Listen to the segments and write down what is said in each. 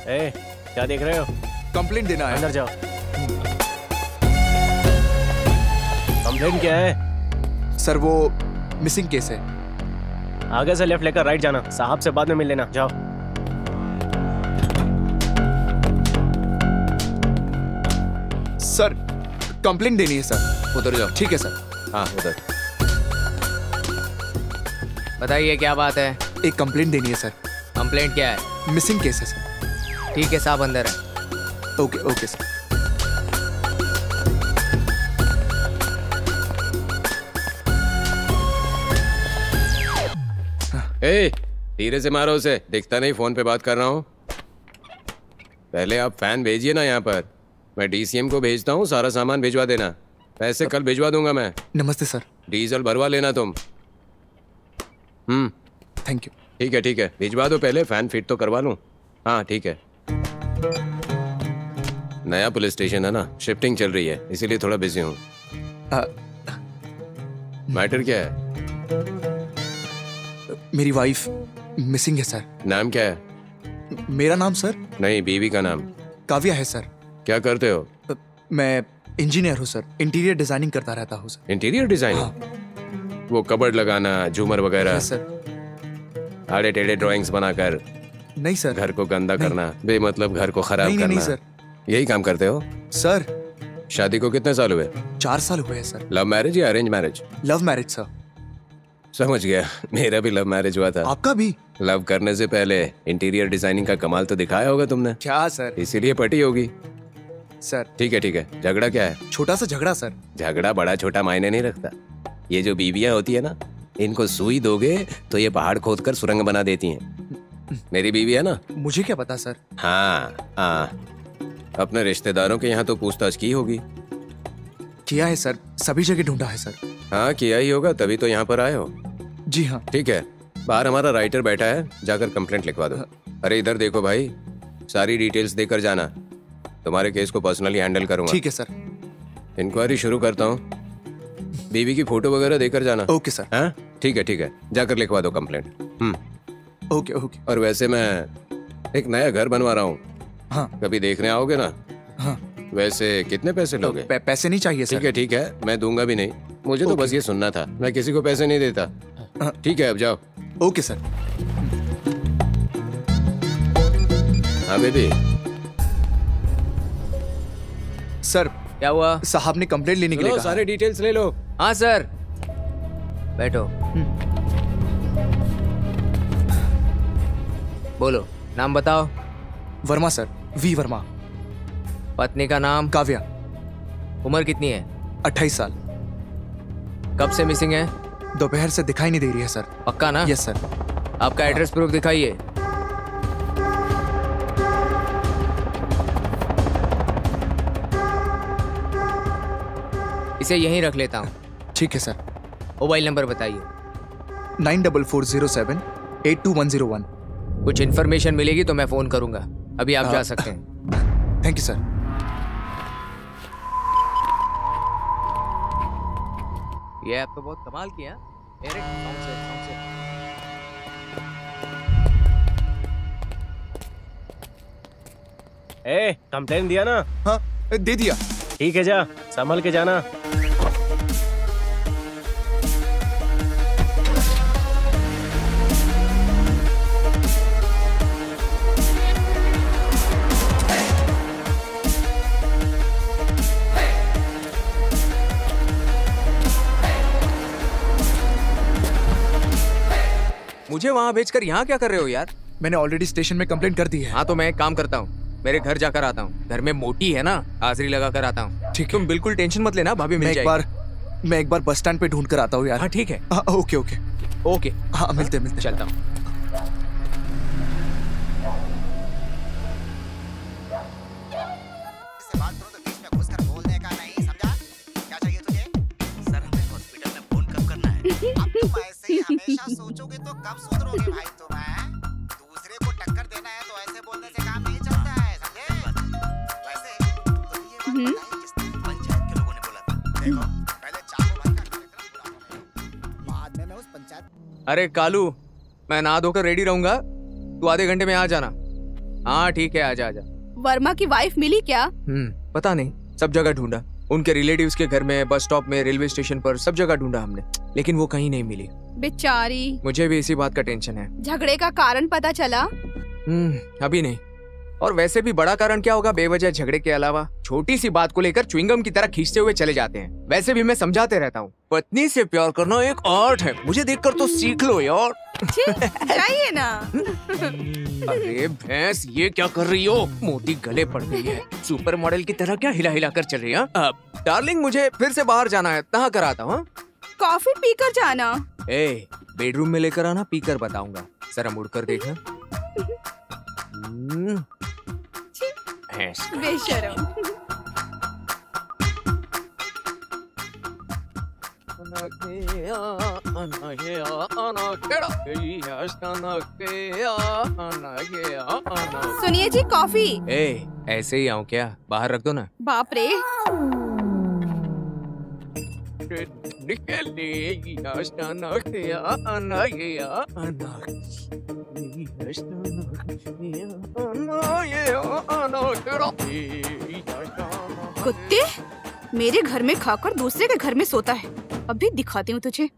ए, क्या देख रहे हो? कंप्लेंट देना है। अंदर जाओ। कंप्लेंट क्या है? सर वो मिसिंग केस है। आगे से लेफ्ट लेकर राइट जाना, साहब से बाद में मिल लेना। जाओ। सर कंप्लेंट देनी है सर। उधर जाओ। ठीक है सर। हाँ उधर। बताइए क्या बात है? एक कंप्लेंट देनी है सर। कंप्लेंट क्या है? मिसिंग केस है सर। ठीक है साहब अंदर है। Okay okay sir. ए, धीरे से मारो उसे, दिखता नहीं फोन पे बात कर रहा हूँ। पहले आप फैन भेजिए ना यहाँ पर, मैं डीसीएम को भेजता हूँ, सारा सामान भिजवा देना। पैसे कल भिजवा दूंगा मैं। नमस्ते सर। डीजल भरवा लेना तुम। Thank you. ठीक है भिजवा दो, पहले फैन फिट तो करवा लूँ। हाँ ठीक है। नया पुलिस स्टेशन है ना, शिफ्टिंग चल रही है, इसीलिए थोड़ा बिजी हूँ। मैटर क्या है? मेरी वाइफ मिसिंग है सर। नाम क्या है? मेरा नाम सर? नहीं, बीवी का नाम। काव्या है सर। क्या करते हो? मैं इंजीनियर हूँ सर, इंटीरियर डिजाइनिंग करता रहता हूँ सर। Interior designing? हाँ। वो कबर्ड लगाना, झूमर वगैरह? सर। आड़े टेढ़े ड्राइंग्स बनाकर नहीं सर। घर को गंदा करना, बेमतलब घर को खराब करना? नहीं सर। यही काम करते हो? सर शादी को कितने साल हुए? 4 साल हुए हैं सर। लव मैरिज या arrange marriage? Love marriage sir. समझ गया, मेरा भी लव मैरिज हुआ था। आपका भी? लव करने से पहले इंटीरियर डिजाइनिंग का कमाल तो दिखाया होगा तुमने। क्या सर? इसीलिए पटी होगी। सर ठीक है। झगड़ा क्या है? छोटा सा झगड़ा सर। झगड़ा बड़ा छोटा मायने नहीं रखता। ये जो बीवियां होती है ना, इनको सुई दोगे तो ये पहाड़ खोद कर सुरंग बना देती हैं। मेरी बीवी है ना। मुझे क्या पता सर। हाँ, अपने रिश्तेदारों के यहाँ तो पूछताछ की होगी। किया है सर, सभी जगह ढूंढा है सर। हाँ किया ही होगा, तभी तो यहाँ पर आए हो। जी हाँ। ठीक है, बाहर हमारा राइटर बैठा है, जाकर कंप्लेंट लिखवा दो। अरे इधर देखो भाई, सारी डिटेल्स देकर जाना, तुम्हारे केस को पर्सनली हैंडल करूंगा। ठीक है सर। इंक्वायरी शुरू करता हूँ, बीवी की फोटो वगैरह देकर जाना। Okay sir. हाँ ठीक है, जाकर लिखवा दो कंप्लेंट। ओके। और वैसे मैं एक नया घर बनवा रहा हूँ। हाँ। कभी देखने आओगे ना? हाँ। वैसे कितने पैसे लोगे? पैसे नहीं चाहिए सर। ठीक है, मैं दूंगा भी नहीं, मुझे तो बस ये सुनना था, मैं किसी को पैसे नहीं देता। ठीक है अब जाओ। Okay sir. हाँ बेबी। सर क्या हुआ? साहब ने कंप्लेंट लेने के लिए कहा। सारे डिटेल्स ले लो। हाँ सर, बैठो। बोलो, नाम बताओ। Verma sir, V Verma. पत्नी का नाम? काव्या। उम्र कितनी है? 28 साल। कब से मिसिंग है? दोपहर से दिखाई नहीं दे रही है सर। पक्का ना? Yes sir. आपका एड्रेस प्रूफ दिखाइए। इसे यहीं रख लेता हूँ। ठीक है सर। मोबाइल नंबर बताइए। 9440782101। कुछ इन्फॉर्मेशन मिलेगी तो मैं फोन करूंगा, अभी आप जा सकते हैं। Thank you sir. ये ऐप तो बहुत कमाल किया। साउंड से। ए, कंप्लेंट दिया ना? हाँ दे दिया। ठीक है, जा संभल के जाना। मुझे वहाँ भेजकर यहाँ क्या कर रहे हो यार? मैंने ऑलरेडी स्टेशन में कंप्लेंट कर दी है। हाँ तो मैं एक काम करता हूँ, मेरे घर जाकर आता हूँ। घर में मोटी है ना, हाजिरी लगा कर आता हूँ। ठीक है। तुम बिल्कुल टेंशन मत लेना, भाभी मिल जाएगी। मैं एक बार बस स्टैंड पे ढूंढ कर आता हूँ यार। हाँ ठीक है। ओके। हाँ मिलते चलता हूँ। हमेशा सोचोगे तो कब सुधरोगे भाई तुम? दूसरे को टक्कर देना है तो ऐसे बोलने से काम नहीं चलता है, समझे? वैसे तो ये बात बताई किसने? पंचायत के लोगों ने बोला था। देखो पहले चाकू भाई का कार्यक्रम पूरा होगा, बाद में मैं उस पंचायत। अरे कालू, मैं नहा धोकर रेडी रहूंगा, तू आधे घंटे में आ जाना। हाँ ठीक है, आजा आजा। वर्मा की वाइफ मिली क्या? पता नहीं, सब जगह ढूंढा, उनके रिलेटिव्स के घर में, बस स्टॉप में, रेलवे स्टेशन पर, सब जगह ढूंढा हमने, लेकिन वो कहीं नहीं मिली। बेचारी। मुझे भी इसी बात का टेंशन है। झगड़े का कारण पता चला? अभी नहीं। और वैसे भी बड़ा कारण क्या होगा बेवजह झगड़े के अलावा? छोटी सी बात को लेकर च्युइंगम की तरह खींचते हुए चले जाते हैं। वैसे भी मैं समझाते रहता हूँ, पत्नी से प्यार करना एक आर्ट है, मुझे देखकर तो सीख लो यार। चाहिए ना। अरे भैंस, ये क्या कर रही हो? मोटी गले पड़ गई है, सुपर मॉडल की तरह क्या हिला हिला कर चल रही है? डार्लिंग, मुझे फिर से बाहर जाना है, कहाँ कर आता हूँ? कॉफी पीकर जाना। बेडरूम में लेकर आना, पीकर बताऊंगा। जरा मुड़कर देखना। बेशरम। सुनिए जी, कॉफी। ऐसे ही आऊँ क्या? बाहर रख दो ना। बाप रे। कुत्ते, मेरे घर में खाकर दूसरे के घर में सोता है। अभी दिखाती हूँ तुझे।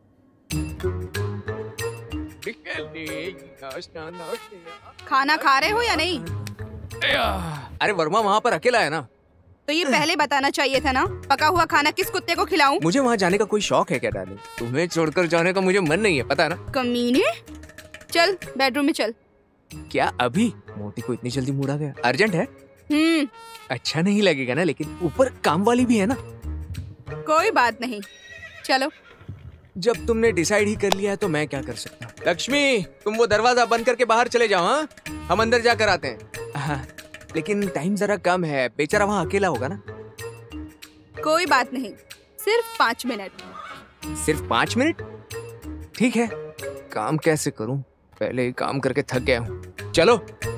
खाना खा रहे हो या नहीं? अरे वर्मा वहाँ पर अकेला है ना? तो ये पहले बताना चाहिए था ना। पका हुआ खाना किस कुत्ते को खिलाऊं? मुझे वहाँ जाने का कोई शौक है क्या डार्लिंग? तुम्हें छोड़कर जाने का मुझे मन नहीं है, पता है ना? कमीने, चल बेडरूम में चल। क्या अभी? मोटी को इतनी जल्दी मूड आ गया? अर्जेंट है? अच्छा नहीं लगेगा ना, लेकिन ऊपर काम वाली भी है ना। कोई बात नहीं, चलो। जब तुमने डिसाइड ही कर लिया है तो मैं क्या कर सकता हूँ। लक्ष्मी, तुम वो दरवाजा बंद करके बाहर चले जाओ। हाँ, हम अंदर जाकर आते हैं। हाँ, लेकिन टाइम जरा कम है, बेचारा वहाँ अकेला होगा ना। कोई बात नहीं, सिर्फ 5 मिनट। सिर्फ 5 मिनट? ठीक है, काम कैसे करूं? पहले ही काम करके थक गया हूँ। चलो।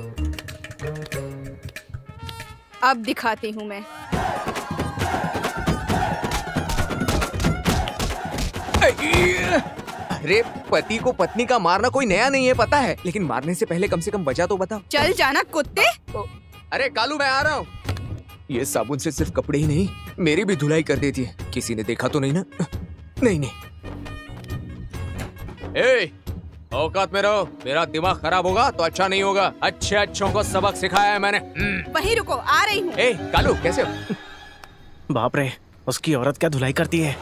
अब दिखाती हूँ मैं। अरे पति को पत्नी का मारना कोई नया नहीं है, पता है, लेकिन मारने से पहले कम से कम वजह तो बताओ। चल जाना कुत्ते। अरे कालू, मैं आ रहा हूँ। ये साबुन से सिर्फ कपड़े ही नहीं, मेरी भी धुलाई कर देती है। किसी ने देखा तो नहीं ना? नहीं नहीं। औकात में रहो, मेरा दिमाग खराब होगा तो अच्छा नहीं होगा। अच्छे अच्छों को सबक सिखाया है मैंने। वहीं रुको, आ रही हूँ। कालू, कैसे हो? बाप रे, उसकी औरत क्या धुलाई करती है।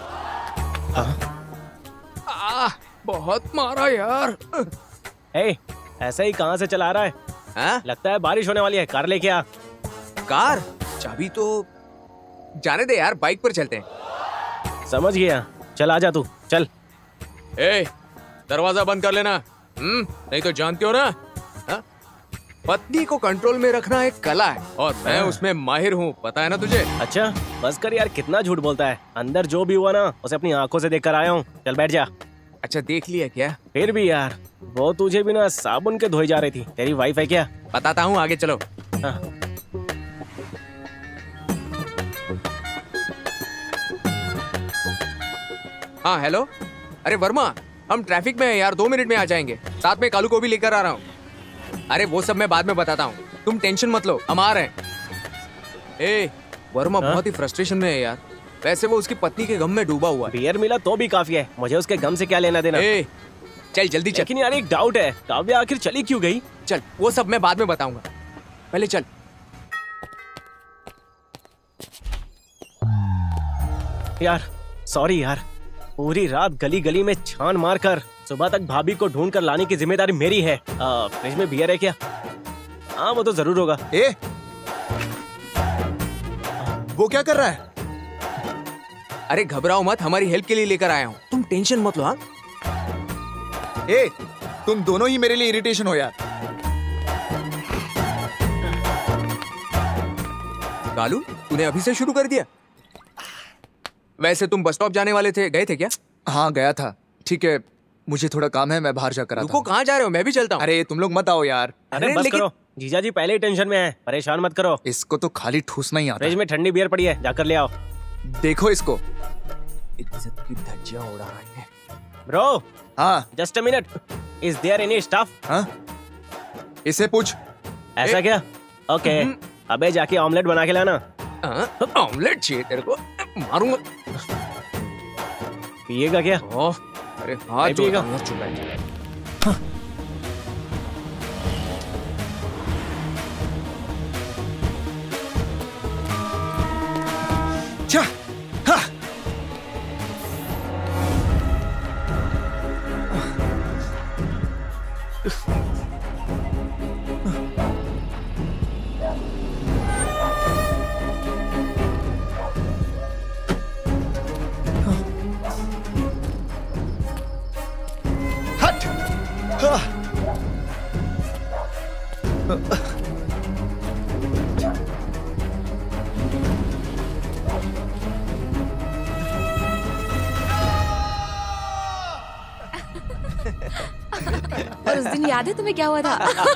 बहुत मारा यार। ऐसा ही कहाँ से चला रहा है? लगता है बारिश होने वाली है। कार लेके आ। कार? चाबी तो जाने दे यार, बाइक पर चलते हैं। समझ गया, चल आजा तू, चल। दरवाजा बंद कर लेना, नहीं तो जानती हो ना, पत्नी को कंट्रोल में रखना एक कला है और मैं उसमें माहिर हूँ, पता है ना तुझे? अच्छा, बस कर यार, कितना झूठ बोलता है। अंदर जो भी हुआ ना, उसे अपनी आंखों से देख कर आया हूँ। चल बैठ जा। अच्छा, देख लिया क्या? फिर भी यार, वो तुझे बिना साबुन के धोई जा रही थी। तेरी वाइफ है क्या? बताता हूँ, आगे चलो। हाँ हेलो। अरे वर्मा, हम ट्रैफिक में हैं यार, 2 मिनट में आ जाएंगे। साथ में कालू को भी लेकर आ रहा हूँ। अरे वो सब मैं बाद में बताता हूँ, तुम टेंशन मत लो, हम आ रहे हैं। वर्मा बहुत ही फ्रस्ट्रेशन में है यार। वैसे वो उसकी पत्नी के गम में डूबा हुआ है। बियर मिला तो भी काफी है, मुझे उसके गम से क्या लेना देना। चल जल्दी चल। लेकिन यार एक डाउट है, काव्या आखिर चली क्यों गई? चल, वो सब मैं बाद में बताऊंगा, पहले चल। यार सॉरी यार, पूरी रात गली गली में छान मारकर सुबह तक भाभी को ढूंढ कर लाने की जिम्मेदारी मेरी है। फ्रिज में बियर है क्या? हाँ वो तो जरूर होगा। वो क्या कर रहा है? अरे घबराओ मत, हमारी हेल्प के लिए लेकर आया हूँ, तुम टेंशन मत लो। हाँ, तुम दोनों ही मेरे लिए इरिटेशन हो यार। कालू, तूने अभी से शुरू कर दिया? वैसे तुम बस स्टॉप जाने वाले थे, गए थे क्या? हाँ गया था। ठीक है, मुझे थोड़ा काम है, मैं बाहर जाकर आता हूँ। रुको, कहाँ जा रहे हो? मैं भी चलता हूँ। अरे तुम लोग मत आओ यार। अरे बस करो, जीजा जी पहले ही टेंशन में है, परेशान मत करो। इसको तो खाली ठूसना ही आता। फ्रिज में ठंडी बियर पड़ी है, जाकर ले आओ। देखो इसको, इज्जत की धज्जियां उड़ा रही है। ब्रो, हाँ just a minute, is there any stuff? हाँ, इसे पूछ। ऐसा क्या? ओके। अबे जाके ऑमलेट बना के लाना। ऑमलेट चाहिए तेरे को? मारूंगा। पिएगा क्या? ओह, अरे हाथ नहीं पिएगा? जोड़ता हूँ, चुप रह। चा, हाँ। हट, हाँ। और उस दिन याद है तुम्हें क्या हुआ था?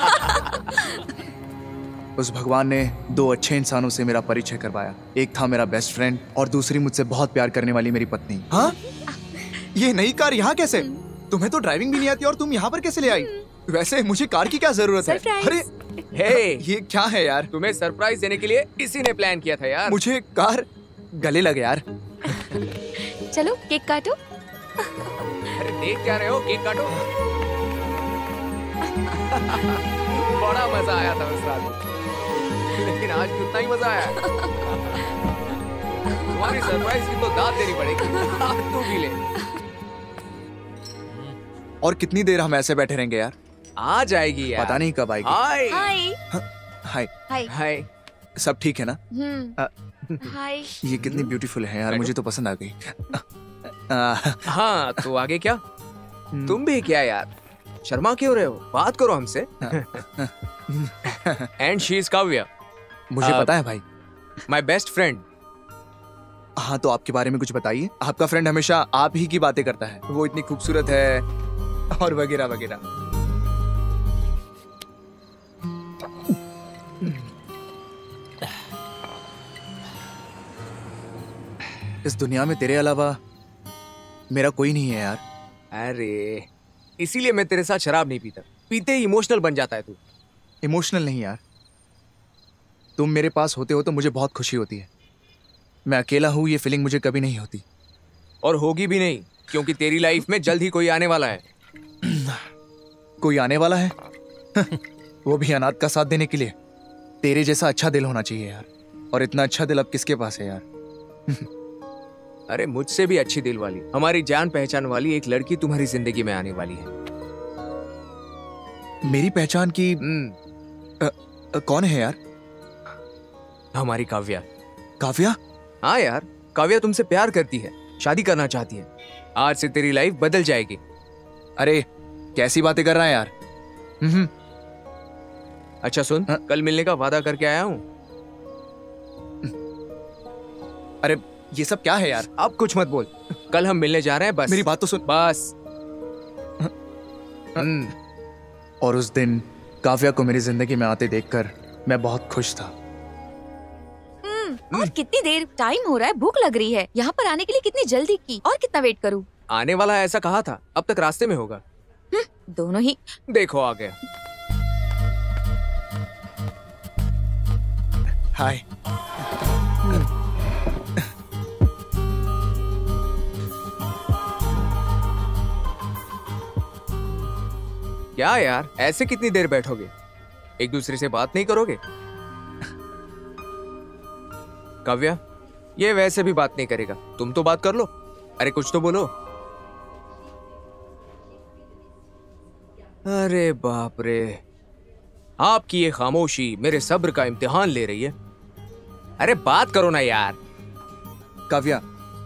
उस भगवान ने दो अच्छे इंसानों से मेरा परिचय करवाया। एक था मेरा बेस्ट फ्रेंड और दूसरी मुझसे बहुत प्यार करने वाली मेरी पत्नी। हाँ, ये नई कार यहाँ कैसे? तुम्हें तो ड्राइविंग भी नहीं आती और तुम यहाँ पर कैसे ले आई? वैसे मुझे कार की क्या जरूरत है? सरप्राइज। अरे हे, ये क्या है यार? तुम्हें सरप्राइज देने के लिए इसी ने प्लान किया था यार। मुझे कार गले लगे यार। चलो केक काटो। अरे देख क्या रहे हो? केक काटो। बड़ा मजा आया था उस रात, लेकिन आज भी उतना ही मजा आया। तुम्हारी सरप्राइज की तो दाद देनी पड़ेगी। तू भी ले। और कितनी देर हम ऐसे बैठे रहेंगे यार? आ जाएगी यार। पता नहीं कब आएगी। हाय हाय हाय, हाय। हाय। सब ठीक है ना? हाय। ये कितनी ब्यूटीफुल है यार, मुझे तो पसंद आ गई। हाँ, तो आगे क्या? तुम भी क्या यार, शर्मा क्यों रहे हो? बात करो हमसे। एंड शी इज काव्या, मुझे पता है भाई। My best friend. हाँ, तो आपके बारे में कुछ बताइए। आपका फ्रेंड हमेशा आप ही की बातें करता है, वो इतनी खूबसूरत है और वगैरह वगैरह। इस दुनिया में तेरे अलावा मेरा कोई नहीं है यार। अरे इसीलिए मैं तेरे साथ शराब नहीं पीता। पीते ही इमोशनल बन जाता है तू। इमोशनल नहीं यार, तुम मेरे पास होते हो तो मुझे बहुत खुशी होती है। मैं अकेला हूं ये फीलिंग मुझे कभी नहीं होती। और होगी भी नहीं, क्योंकि तेरी लाइफ में जल्द ही कोई आने वाला है। कोई आने वाला है? वो भी अनाथ का साथ देने के लिए। तेरे जैसा अच्छा दिल होना चाहिए यार, और इतना अच्छा दिल अब किसके पास है यार? अरे मुझसे भी अच्छी दिल वाली, हमारी जान पहचान वाली एक लड़की तुम्हारी जिंदगी में आने वाली है। मेरी पहचान की कौन है यार? हमारी काव्या। काव्या? हाँ यार, काव्या तुमसे प्यार करती है, शादी करना चाहती है। आज से तेरी लाइफ बदल जाएगी। अरे कैसी बातें कर रहा है यार? अच्छा सुन, कल मिलने का वादा करके आया हूँ। अरे ये सब क्या है यार? अब कुछ मत बोल, कल हम मिलने जा रहे हैं बस। मेरी बात तो सुन। बस। और उस दिन काव्या को मेरी जिंदगी में आते देखकर मैं बहुत खुश था। और कितनी देर? टाइम हो रहा है, भूख लग रही है। यहाँ पर आने के लिए कितनी जल्दी की? और कितना वेट करूँ? आने वाला है ऐसा कहा था, अब तक रास्ते में होगा। दोनों ही। देखो आ गया। हाय। क्या यार, ऐसे कितनी देर बैठोगे? एक दूसरे से बात नहीं करोगे? काव्या, ये वैसे भी बात नहीं करेगा, तुम तो बात कर लो। अरे कुछ तो बोलो। अरे बाप रे, आपकी ये खामोशी मेरे सब्र का इम्तिहान ले रही है। अरे बात करो ना यार। काव्या,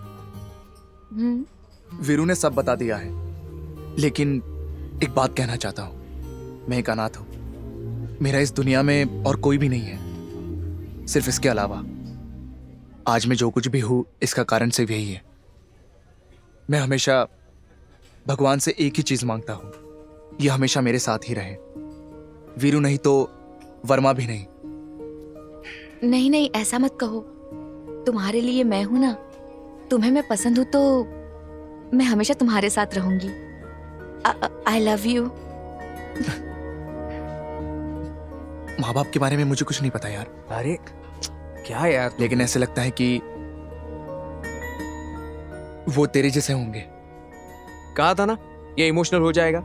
वीरू ने सब बता दिया है, लेकिन एक बात कहना चाहता हूं। मैं एक अनाथ हूं। मेरा इस दुनिया में और कोई भी नहीं है, सिर्फ इसके अलावा। आज मैं जो कुछ भी हूं, इसका कारण सिर्फ यही है। मैं हमेशा भगवान से एक ही चीज मांगता हूं, ये हमेशा मेरे साथ ही रहे। वीरू नहीं तो वर्मा भी नहीं। नहीं नहीं, ऐसा मत कहो। तुम्हारे लिए मैं हूं ना। तुम्हें मैं पसंद हूं तो मैं हमेशा तुम्हारे साथ रहूंगी। I love you. माँ बाप के बारे में मुझे कुछ नहीं पता यार, अरे क्या यार, लेकिन ऐसे लगता है कि वो तेरे जैसे होंगे। कहा था ना ये इमोशनल हो जाएगा।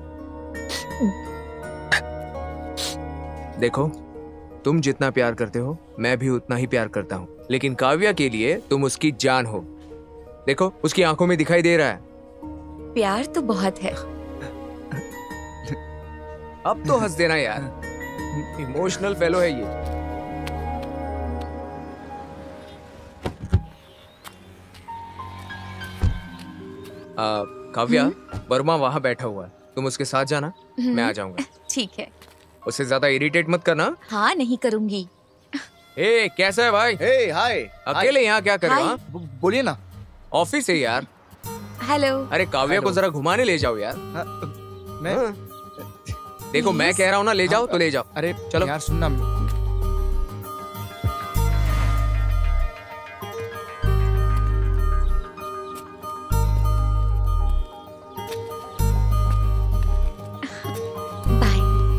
देखो, तुम जितना प्यार करते हो मैं भी उतना ही प्यार करता हूँ, लेकिन काव्या के लिए तुम उसकी जान हो। देखो उसकी आंखों में दिखाई दे रहा है। प्यार तो बहुत है। अब तो हंस देना यार, इमोशनल फेलो है ये। काव्या, वर्मा वहां बैठा हुआ है, तुम उसके साथ जाना, मैं आ जाऊंगा। ठीक है। उससे ज्यादा इरिटेट मत करना। हाँ, नहीं करूंगी। ए, कैसा है भाई? हे हाय, अकेले यहाँ क्या कर रहे हो? हाय। हाँ? बोलिए ना। ऑफिस है यार। हेलो। अरे काव्या को जरा घुमाने ले जाओ यार। मैं देखो मैं कह रहा हूँ ना, ले जाओ तो ले जाओ। अरे चलो यार सुनना। बाय।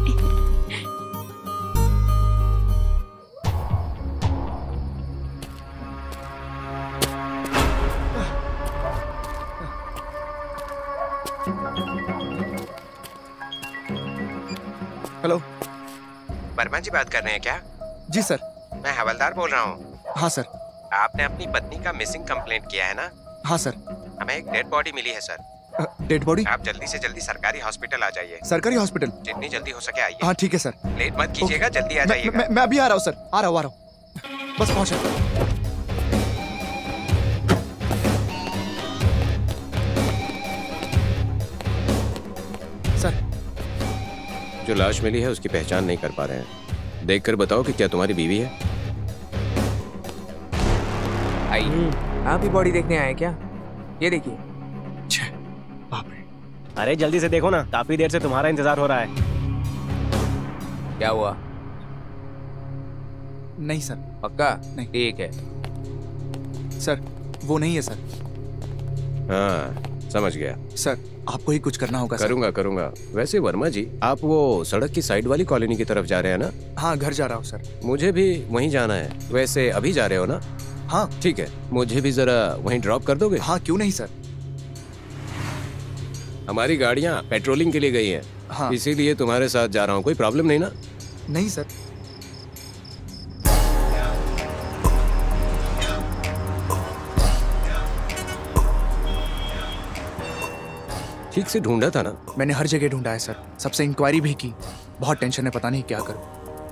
हेलो। वर्मा जी बात कर रहे हैं क्या? जी सर। मैं हवलदार बोल रहा हूँ। हाँ सर। आपने अपनी पत्नी का मिसिंग कंप्लेंट किया है ना? हाँ सर। हमें एक डेड बॉडी मिली है सर। Dead body? आप जल्दी से जल्दी सरकारी हॉस्पिटल आ जाइए। सरकारी हॉस्पिटल? जितनी जल्दी हो सके आइए। हाँ ठीक है सर। लेट मत कीजिएगा, जल्दी आ जाइएगा। मैं अभी आ रहा हूँ सर, आ रहा हूँ। बस पहुँचा। सर, जो लाश मिली है उसकी पहचान नहीं कर पा रहे हैं। देखकर बताओ कि क्या तुम्हारी बीवी है? आइए। आप भी बॉडी देखने आए क्या? ये देखिए। बाप रे। अरे जल्दी से देखो ना, काफी देर से तुम्हारा इंतजार हो रहा है। क्या हुआ? नहीं सर। पक्का? नहीं। ठीक है सर, वो नहीं है सर। हाँ, समझ गया। सर, आपको ही कुछ करना होगा। करूंगा करूंगा। वैसे वर्मा जी, आप वो सड़क की साइड वाली कॉलोनी की तरफ जा रहे हैं ना? हाँ, घर जा रहा हूँ सर। मुझे भी वहीं जाना है। वैसे अभी जा रहे हो ना? हाँ ठीक है, मुझे भी जरा वहीं ड्रॉप कर दोगे? हाँ, क्यों नहीं सर। हमारी गाड़ियाँ पेट्रोलिंग के लिए गई हैं। हाँ। इसीलिए तुम्हारे साथ जा रहा हूँ। कोई प्रॉब्लम नहीं ना? नहीं सर। ठीक से ढूंढा था ना? मैंने हर जगह ढूंढा है सर, सबसे इंक्वायरी भी की। बहुत टेंशन है, पता नहीं क्या करूं।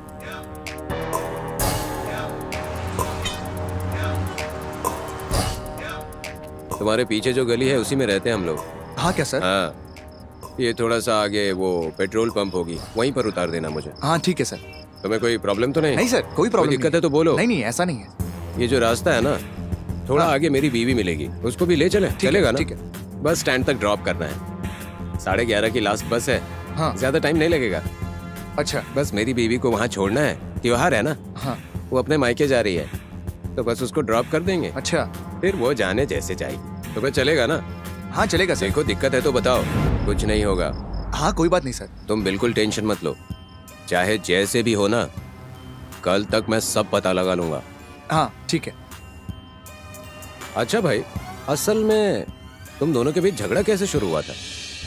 तुम्हारे पीछे जो गली है उसी में रहते हैं हम लोग। हाँ क्या सर? हाँ, ये थोड़ा सा आगे वो पेट्रोल पंप होगी, वहीं पर उतार देना मुझे। हाँ ठीक है सर। तुम्हें कोई प्रॉब्लम तो नहीं? नहीं सर, कोई प्रॉब्लम दिक्कत है तो बोलो। नहीं नहीं, ऐसा नहीं है। ये जो रास्ता है ना, थोड़ा आगे मेरी बीवी मिलेगी, उसको भी ले चले? चलेगा ना? ठीक है। बस स्टैंड तक ड्रॉप करना है। 11:30 की लास्ट बस है। हाँ। ज्यादा टाइम नहीं लगेगा। अच्छा। बस मेरी बीवी को वहाँ छोड़ना है। त्योहार है ना? हाँ। वो अपने मायके जा रही है, तो बस उसको ड्रॉप कर देंगे। अच्छा। फिर वो जाने जैसे जाएगी। तो बस चलेगा ना? हाँ चलेगा सर। देखो दिक्कत है तो बताओ, कुछ नहीं होगा। हाँ कोई बात नहीं सर। तुम बिल्कुल टेंशन मत लो, चाहे जैसे भी हो ना, कल तक मैं सब पता लगा लूंगा। हाँ ठीक है। अच्छा भाई, असल में तुम दोनों के बीच झगड़ा कैसे शुरू हुआ था?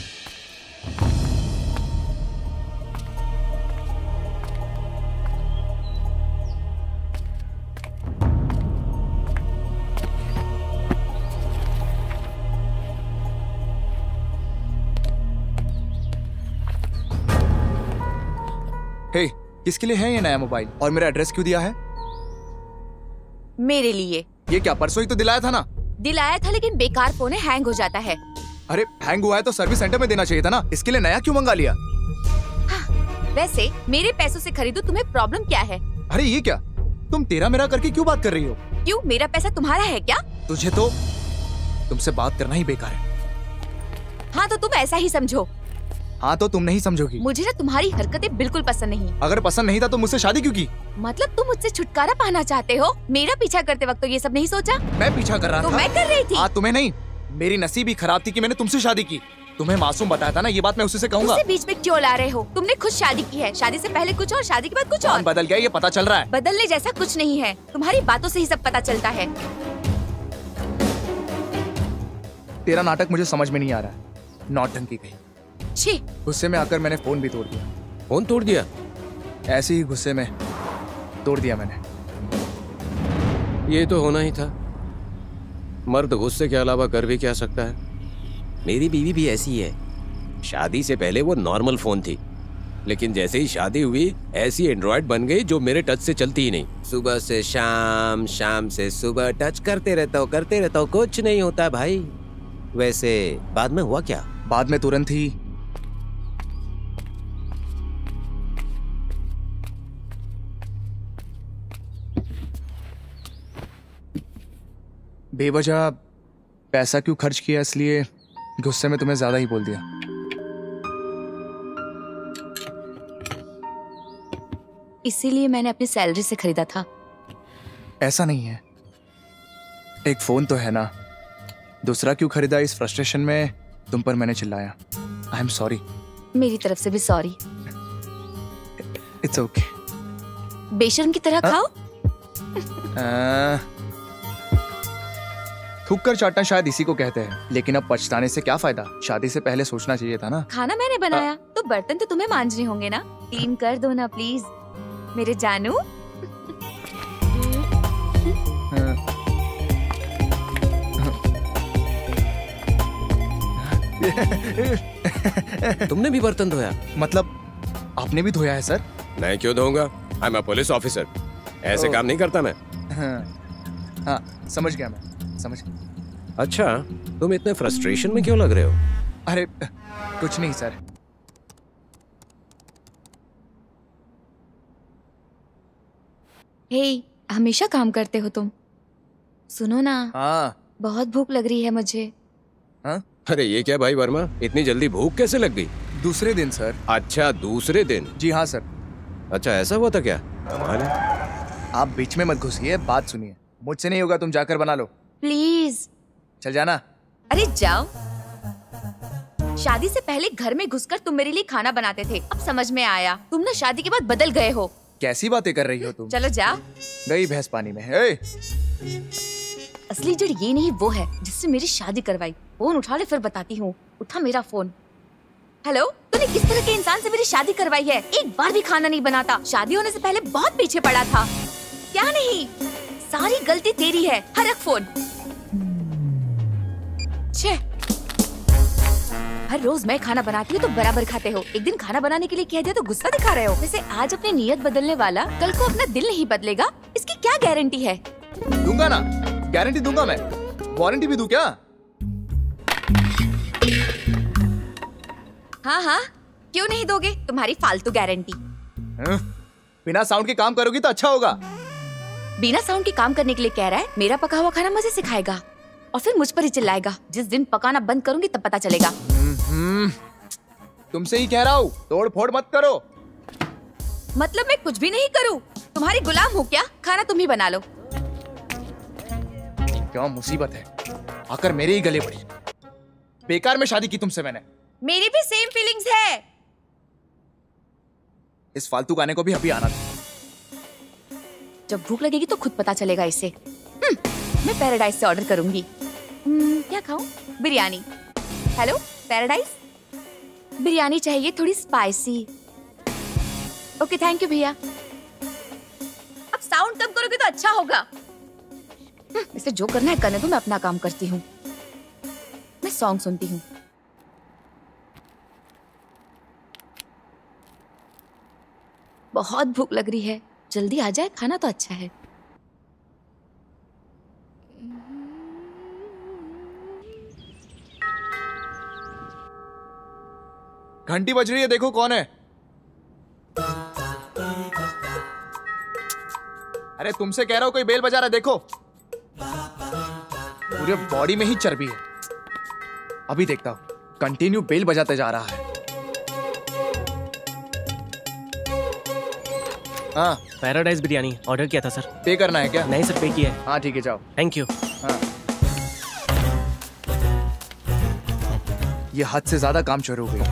हे, किसके लिए है ये नया मोबाइल और मेरा एड्रेस क्यों दिया है? मेरे लिए। ये क्या परसों ही तो दिलाया था ना? दिलाया था, लेकिन बेकार फोन है, हैंग हो जाता है। अरे हैंग हुआ है तो सर्विस सेंटर में देना चाहिए था ना, इसके लिए नया क्यों मंगा लिया? हाँ, वैसे मेरे पैसों से खरीदो, तुम्हें प्रॉब्लम क्या है? अरे ये क्या, तुम तेरा मेरा करके क्यों बात कर रही हो? क्यों, मेरा पैसा तुम्हारा है क्या? तुझे तो तुमसे बात करना ही बेकार है। हाँ तो तुम ऐसा ही समझो। हाँ तो तुम नहीं समझोगी। मुझे ना तुम्हारी हरकतें बिल्कुल पसंद नहीं। अगर पसंद नहीं था तो मुझसे शादी क्यों की? मतलब तुम मुझसे छुटकारा पाना चाहते हो? मेरा पीछा करते वक्त तो ये सब नहीं सोचा? मैं पीछा कर रहा तो था। मैं कर रही थी। हाँ तुम्हें नहीं, मेरी नसीब ही खराब थी कि मैंने तुमसे शादी की। तुम्हें मासूम बताया था ना, ये बात मैं उसी से कहूंगा। उसे बीच में क्यों ला रहे हो? तुमने खुद शादी की है, शादी से पहले कुछ और, शादी के बाद कुछ और। कौन बदल गया ये पता चल रहा है? बदलने जैसा कुछ नहीं है, तुम्हारी बातों से ही सब पता चलता है। तेरा नाटक मुझे समझ में नहीं आ रहा है, नौटंकी कहीं। छी, गुस्से में आकर मैंने फोन भी तोड़ दिया। फोन तोड़ दिया? ऐसे ही गुस्से में तोड़ दिया मैंने। ये तो होना ही था। मर्द गुस्से के अलावा कर भी क्या सकता है। मेरी बीवी भी ऐसी है। शादी से पहले वो नॉर्मल फोन थी, लेकिन जैसे ही शादी हुई ऐसी एंड्रॉयड बन गई जो मेरे टच से चलती ही नहीं। सुबह से शाम, शाम से सुबह टच करते रहता हूँ, कुछ नहीं होता भाई। वैसे बाद में हुआ क्या? बाद में तुरंत ही बेवजह पैसा क्यों खर्च किया, इसलिए गुस्से में तुम्हें ज्यादा ही बोल दिया। इसीलिए मैंने अपनी सैलरी से खरीदा था। ऐसा नहीं है, एक फोन तो है ना, दूसरा क्यों खरीदा? इस फ्रस्ट्रेशन में तुम पर मैंने चिल्लाया। I am sorry. मेरी तरफ से भी सॉरी। It's okay. बेशर्म की तरह खाओ। थूक कर चाटना शायद इसी को कहते हैं, लेकिन अब पछताने से क्या फायदा? शादी से पहले सोचना चाहिए था ना। खाना मैंने बनाया तो बर्तन तो तुम्हें मांजने होंगे ना। क्लीन कर दो ना प्लीज मेरे जानू। तुमने भी बर्तन धोया? मतलब आपने भी धोया है सर? मैं क्यों धोऊंगा? I am a police officer. ऐसे काम नहीं करता मैं। हाँ, समझ गया मैं, समझ गया। अच्छा, तुम इतने फ्रस्ट्रेशन में क्यों लग रहे हो? अरे कुछ नहीं सर। हे, हमेशा काम करते हो तुम। सुनो ना, हाँ। बहुत भूख लग रही है मुझे। हाँ? अरे ये क्या भाई वर्मा, इतनी जल्दी भूख कैसे लग गई? दूसरे दिन सर। अच्छा, दूसरे दिन? जी हाँ सर। अच्छा, ऐसा हुआ था क्या? कमाल है। आप बीच में मत घुसिए, बात सुनिए। मुझसे नहीं होगा, तुम जाकर बना लो प्लीज। चल जाना। अरे जाओ। शादी से पहले घर में घुसकर तुम मेरे लिए खाना बनाते थे, अब समझ में आया तुम ना शादी के बाद बदल गए हो। कैसी बातें कर रही हो तुम? चलो जाओ। गई भैंस पानी में। ए! असली जड़ ये नहीं वो है जिससे मेरी शादी करवाई। फोन उठा ले फिर बताती हूँ। उठा मेरा फोन। हेलो, तूने किस तरह के इंसान से मेरी शादी करवाई है? एक बार भी खाना नहीं बनाता, शादी होने से पहले बहुत पीछे पड़ा था। क्या नहीं, सारी गलती तेरी है। रख फोन। छे, हर रोज मैं खाना बनाती हूँ तो बराबर खाते हो, एक दिन खाना बनाने के लिए कह दिया तो गुस्सा दिखा रहे हो। वैसे आज अपनी नीयत बदलने वाला कल को अपना दिल नहीं बदलेगा, इसकी क्या गारंटी है? दूंगा ना, गारंटी दूंगा मैं। वारंटी भी दूं क्या? हाँ हाँ, क्यों नहीं दोगे? तुम्हारी फालतू गारंटी। बिना साउंड के काम करोगी तो अच्छा होगा। बिना साउंड के काम करने के लिए कह रहा है? मेरा पका हुआ खाना मजे से खाएगा और फिर मुझ पर ही चिल्लाएगा। जिस दिन पकाना बंद करूंगी तब पता चलेगा। तुमसे ही कह रहा हूँ, तोड़ फोड़ मत करो। मतलब मैं कुछ भी नहीं करूँ? तुम्हारी गुलाम हूँ क्या? खाना तुम ही बना लो। क्या मुसीबत है, आकर मेरे ही गले पड़ी। बेकार में शादी की तुमसे मैंने। मेरी भी सेम फीलिंग्स है। इस फालतू गाने को भी अभी आना था। जब भूख लगेगी तो खुद पता चलेगा इसे। मैं पैराडाइज से ऑर्डर करूंगी। क्या खाऊं? बिरयानी। हेलो पैराडाइज, बिरयानी चाहिए, थोड़ी स्पाइसी। ओके थैंक यू भैया। अब साउंड कम करोगे तो अच्छा होगा। इसे जो करना है करने दो, मैं अपना काम करती हूँ। मैं सॉन्ग सुनती हूँ। बहुत भूख लग रही है, जल्दी आ जाए, खाना तो अच्छा है। घंटी बज रही है, देखो कौन है। अरे तुमसे कह रहा हूं, कोई बेल बजा रहा है, देखो। पूरे बॉडी में ही चर्बी है। अभी देखता हूं, कंटिन्यू बेल बजाते जा रहा है। हाँ, पैराडाइज बिरयानी ऑर्डर किया था सर। पे करना है क्या? नहीं सर, पे किया है। हाँ ठीक है, जाओ। Thank you. हाँ ये हद से ज्यादा काम शुरू हो गई।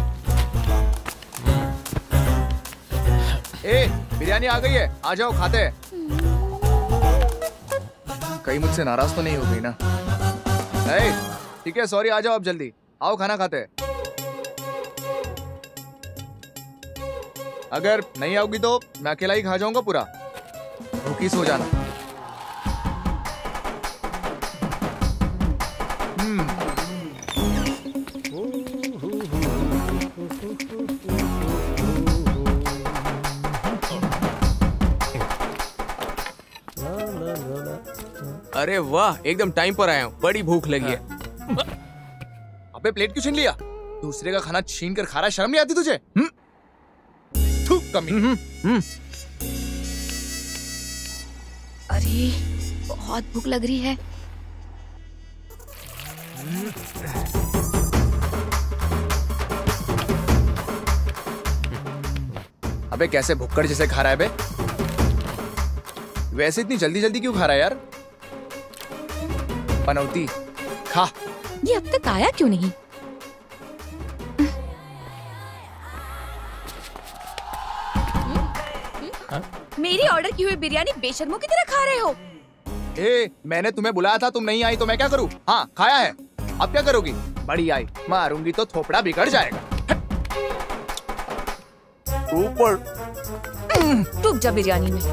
ए, बिरयानी आ गई है, आ जाओ खाते हैं। कहीं मुझसे नाराज तो नहीं हो गई ना? ए, ठीक है, सॉरी, आ जाओ अब जल्दी, आओ खाना खाते हैं। अगर नहीं आओगी तो मैं अकेला ही खा जाऊंगा पूरा, भूखी सो जाना। अरे वाह, एकदम टाइम पर आया हूँ, बड़ी भूख लगी है। अबे प्लेट क्यों छीन लिया? दूसरे का खाना छीन कर खा रहा है, शर्म नहीं आती तुझे? थू, कमी। अरे बहुत भूख लग रही है। अबे कैसे भुक्कड़ जैसे खा रहा है बे? वैसे इतनी जल्दी जल्दी क्यों खा रहा है यार? पनौती खा। ये अब तक आया क्यों नहीं? मेरी ऑर्डर की हुई बिरयानी बेशर्मों की तरह खा रहे हो। ए, मैंने तुम्हें बुलाया था, तुम नहीं आई तो मैं क्या करूं? हाँ, खाया है, अब क्या करोगी? बड़ी आई, मारूंगी तो थोपड़ा बिगड़ जाएगा। ऊपर डूब जा बिरयानी में।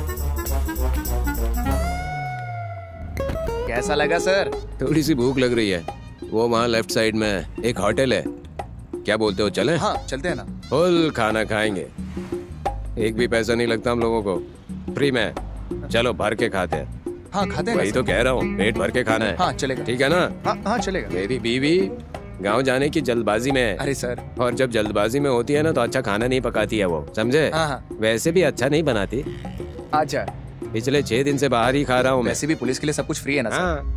कैसा लगा सर? थोड़ी सी भूख लग रही है। वो वहाँ लेफ्ट साइड में एक होटल है, क्या बोलते हो, चलें? हाँ चलते हैं ना। फुल खाना खाएंगे, एक भी पैसा नहीं लगता हम लोगों को, फ्री में। चलो भर के खाते हैं। हाँ खाते हैं। वही तो कह रहा हूँ, पेट भर के खाना है। हाँ चलेगा। ठीक है ना? हाँ हाँ चलेगा। मेरी बीवी गांव जाने की जल्दबाजी में है। अरे सर। और जब जल्दबाजी में होती है ना तो अच्छा खाना नहीं पकाती है वो, समझे? हाँ। वैसे भी अच्छा नहीं बनाती। अच्छा, पिछले 6 दिन से बाहर ही खा रहा हूँ मैं। वैसे भी पुलिस के लिए सब कुछ फ्री है ना सर? हाँ।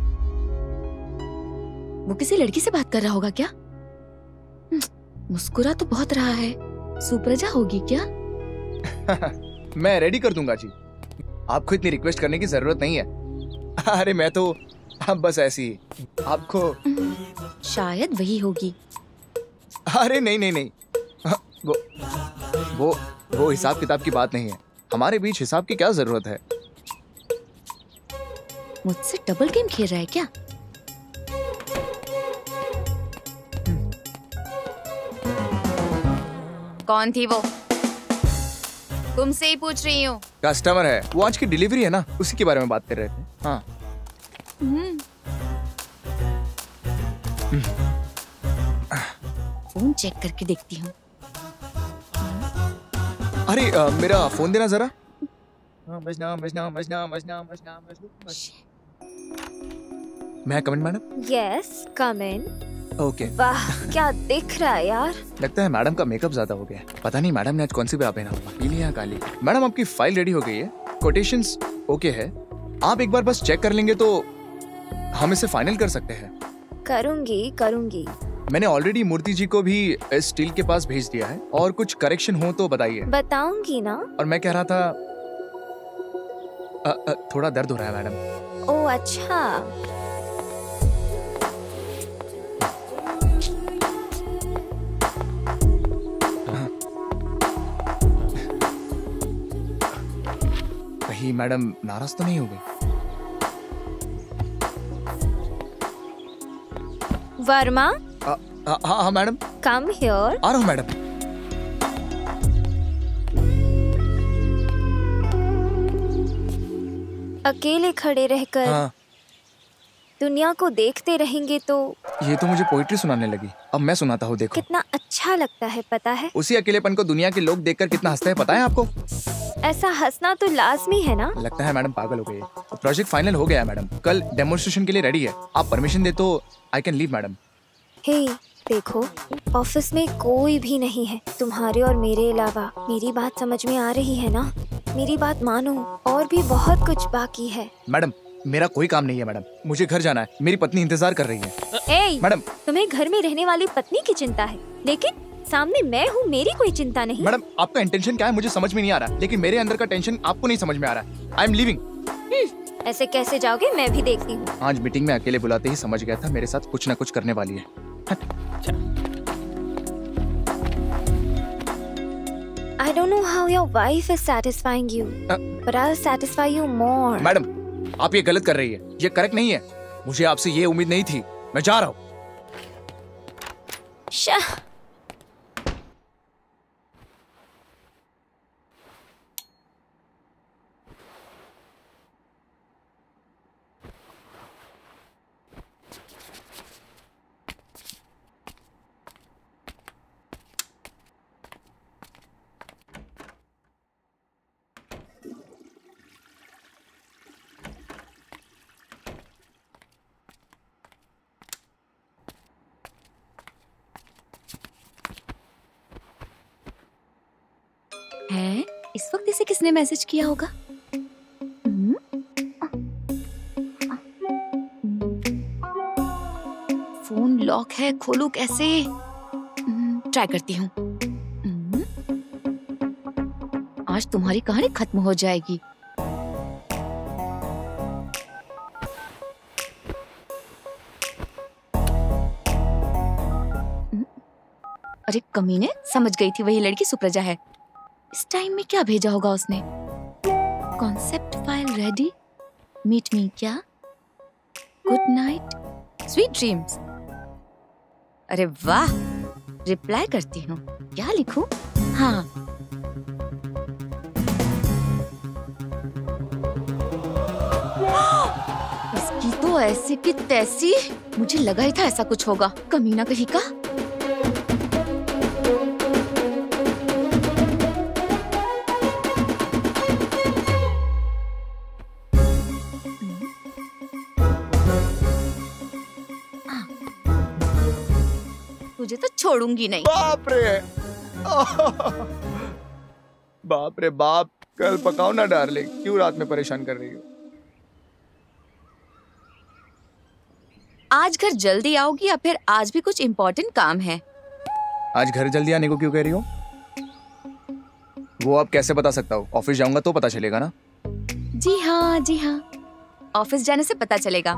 वो किसी लड़की से बात कर रहा होगा क्या? मुस्कुरा तो बहुत रहा है, सुप्रजा होगी क्या? मैं रेडी कर दूंगा जी, आपको इतनी रिक्वेस्ट करने की जरूरत नहीं है। अरे मैं तो अब बस ऐसी आपको। शायद वही होगी। अरे नहीं नहीं नहीं, वो हिसाब किताब की बात नहीं है, हमारे बीच हिसाब की क्या जरूरत है? मुझसे डबल गेम खेल रहा है क्या? कौन थी वो? तुमसे ही पूछ रही हूँ। कस्टमर है, वो आज की डिलीवरी है ना, उसी के बारे में बात कर रहे थे। हाँ। फोन चेक करके देखती हूँ। अरे मेरा फोन देना जरा। May I come in madam? Yes come in. Okay. वाह क्या दिख रहा है यार। लगता है मैडम का मेकअप ज्यादा हो गया है, पता नहीं मैडम ने आज कौन सी ब्रा पहना होगा, पीली या काली। मैडम आपकी फाइल रेडी हो गई है, कोटेशंस ओके है, आप एक बार बस चेक कर लेंगे तो हम इसे फाइनल कर सकते हैं। करूंगी। मैंने ऑलरेडी मूर्ति जी को भी इस स्टील के पास भेज दिया है, और कुछ करेक्शन हो तो बताइए। बताऊंगी ना। और मैं कह रहा था थोड़ा दर्द हो रहा है मैडम। ओह अच्छा। कहीं मैडम नाराज तो नहीं हो गई? वर्मा। हाँ मैडम। Come here. आ रहा हूँ मैडम। अकेले खड़े रहकर दुनिया को देखते रहेंगे तो। ये तो मुझे पोइट्री सुनाने लगी, अब मैं सुनाता हूँ, देखो। कितना अच्छा लगता है पता है। उसी अकेलेपन को दुनिया के लोग देखकर कितना हंसते हैं पता है आपको? ऐसा हंसना तो लाजमी है ना। लगता है मैडम पागल हो गई है। तो प्रोजेक्ट फाइनल हो गया है मैडम, कल डेमोन्स्ट्रेशन के लिए रेडी है, आप परमिशन दे तो I can leave madam. Hey देखो, ऑफिस में कोई भी नहीं है तुम्हारे और मेरे अलावा। मेरी बात समझ में आ रही है ना? मेरी बात मानो, और भी बहुत कुछ बाकी है। मैडम मेरा कोई काम नहीं है मैडम, मुझे घर जाना है, मेरी पत्नी इंतजार कर रही है। मैडम तुम्हें घर में रहने वाली पत्नी की चिंता है, लेकिन सामने मैं हूँ, मेरी कोई चिंता नहीं। मैडम आपका इंटेंशन क्या है मुझे समझ में नहीं आ रहा, लेकिन मेरे अंदर का टेंशन आपको नहीं समझ में आ रहा। I am leaving. ऐसे कैसे जाओगे, मैं भी देखती हूँ। आज मीटिंग में अकेले बुलाते ही समझ गया था मेरे साथ कुछ न कुछ करने वाली है। don't know how your wife is satisfying you, but I'll satisfy you more. Madam, आप ये गलत कर रही है, ये करेक्ट नहीं है। मुझे आपसे ये उम्मीद नहीं थी। मैं जा रहा हूँ। है? इस वक्त इसे किसने मैसेज किया होगा? फोन लॉक है, खोलूं कैसे? ट्राई करती हूँ। आज तुम्हारी कहानी खत्म हो जाएगी। अरे कमीने, समझ गई थी वही लड़की सुप्रजा है। इस टाइम में क्या भेजा होगा उसने? Concept file ready, meet me क्या, गुड नाइट, स्वीट ड्रीम्स। अरे वाह, रिप्लाई करती हूँ। क्या लिखूं? हाँ, इसकी तो ऐसी की तैसी। मुझे लगा ही था ऐसा कुछ होगा, कमीना कहीं का। तुझे तो छोड़ूंगी नहीं। बाप रे, बाप रे बाप। कल पकाओ ना डार्लिंग, क्यों रात में परेशान कर रही हो? आज घर जल्दी आओगी या फिर आज भी कुछ इम्पोर्टेंट काम है? आज घर जल्दी आने को क्यों कह रही हो? वो अब कैसे बता सकता हूँ? ऑफिस जाऊंगा तो पता चलेगा ना। जी हाँ, जी हाँ, ऑफिस जाने से पता चलेगा।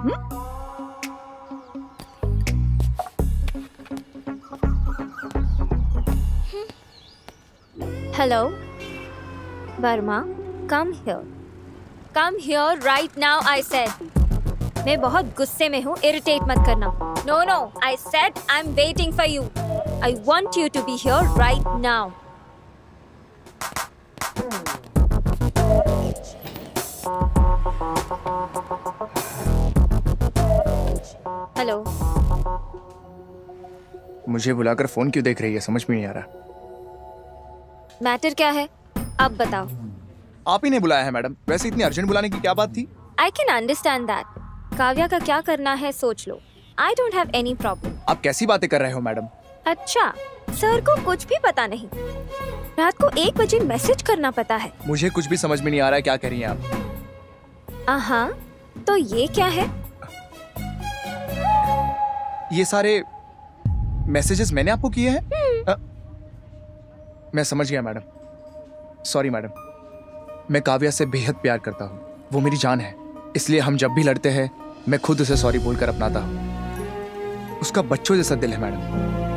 Hello, Verma, come here. Come here right now, I said. मैं बहुत गुस्से में हूँ, irritate मत करना। No, no, I said I'm waiting for you. I want you to be here right now. Hello. मुझे बुलाकर फोन क्यों देख रही है, समझ में नहीं आ रहा। मैटर क्या है, अब बताओ। आप ही ने बुलाया है मैडम। वैसे इतनी अर्जेंट बुलाने की क्या बात थी? I can understand that. Kavya का क्या करना है सोच लो। I don't have any problem. आप कैसी बातें कर रहे हो मैडम? अच्छा, सर को कुछ भी पता नहीं। रात को 1 बजे मैसेज करना पता है। मुझे कुछ भी समझ में नहीं आ रहा है, क्या कर रही हैं आप? हाँ, तो ये क्या है? ये सारे मैसेजेस मैंने आपको किए हैं? मैं समझ गया मैडम। Sorry madam. मैं काव्या से बेहद प्यार करता हूँ, वो मेरी जान है। इसलिए हम जब भी लड़ते हैं मैं खुद उसे सॉरी बोलकर अपनाता हूँ। उसका बच्चों जैसा दिल है मैडम।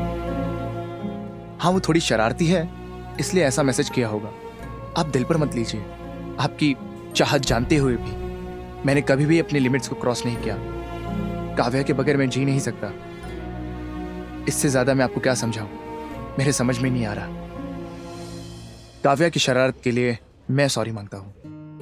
हाँ, वो थोड़ी शरारती है, इसलिए ऐसा मैसेज किया होगा। आप दिल पर मत लीजिए। आपकी चाहत जानते हुए भी मैंने कभी भी अपनी लिमिट्स को क्रॉस नहीं किया। काव्या के बगैर मैं जी नहीं सकता। इससे ज्यादा मैं आपको क्या समझाऊं, मेरे समझ में नहीं आ रहा। काव्या की शरारत के लिए मैं सॉरी मांगता हूं।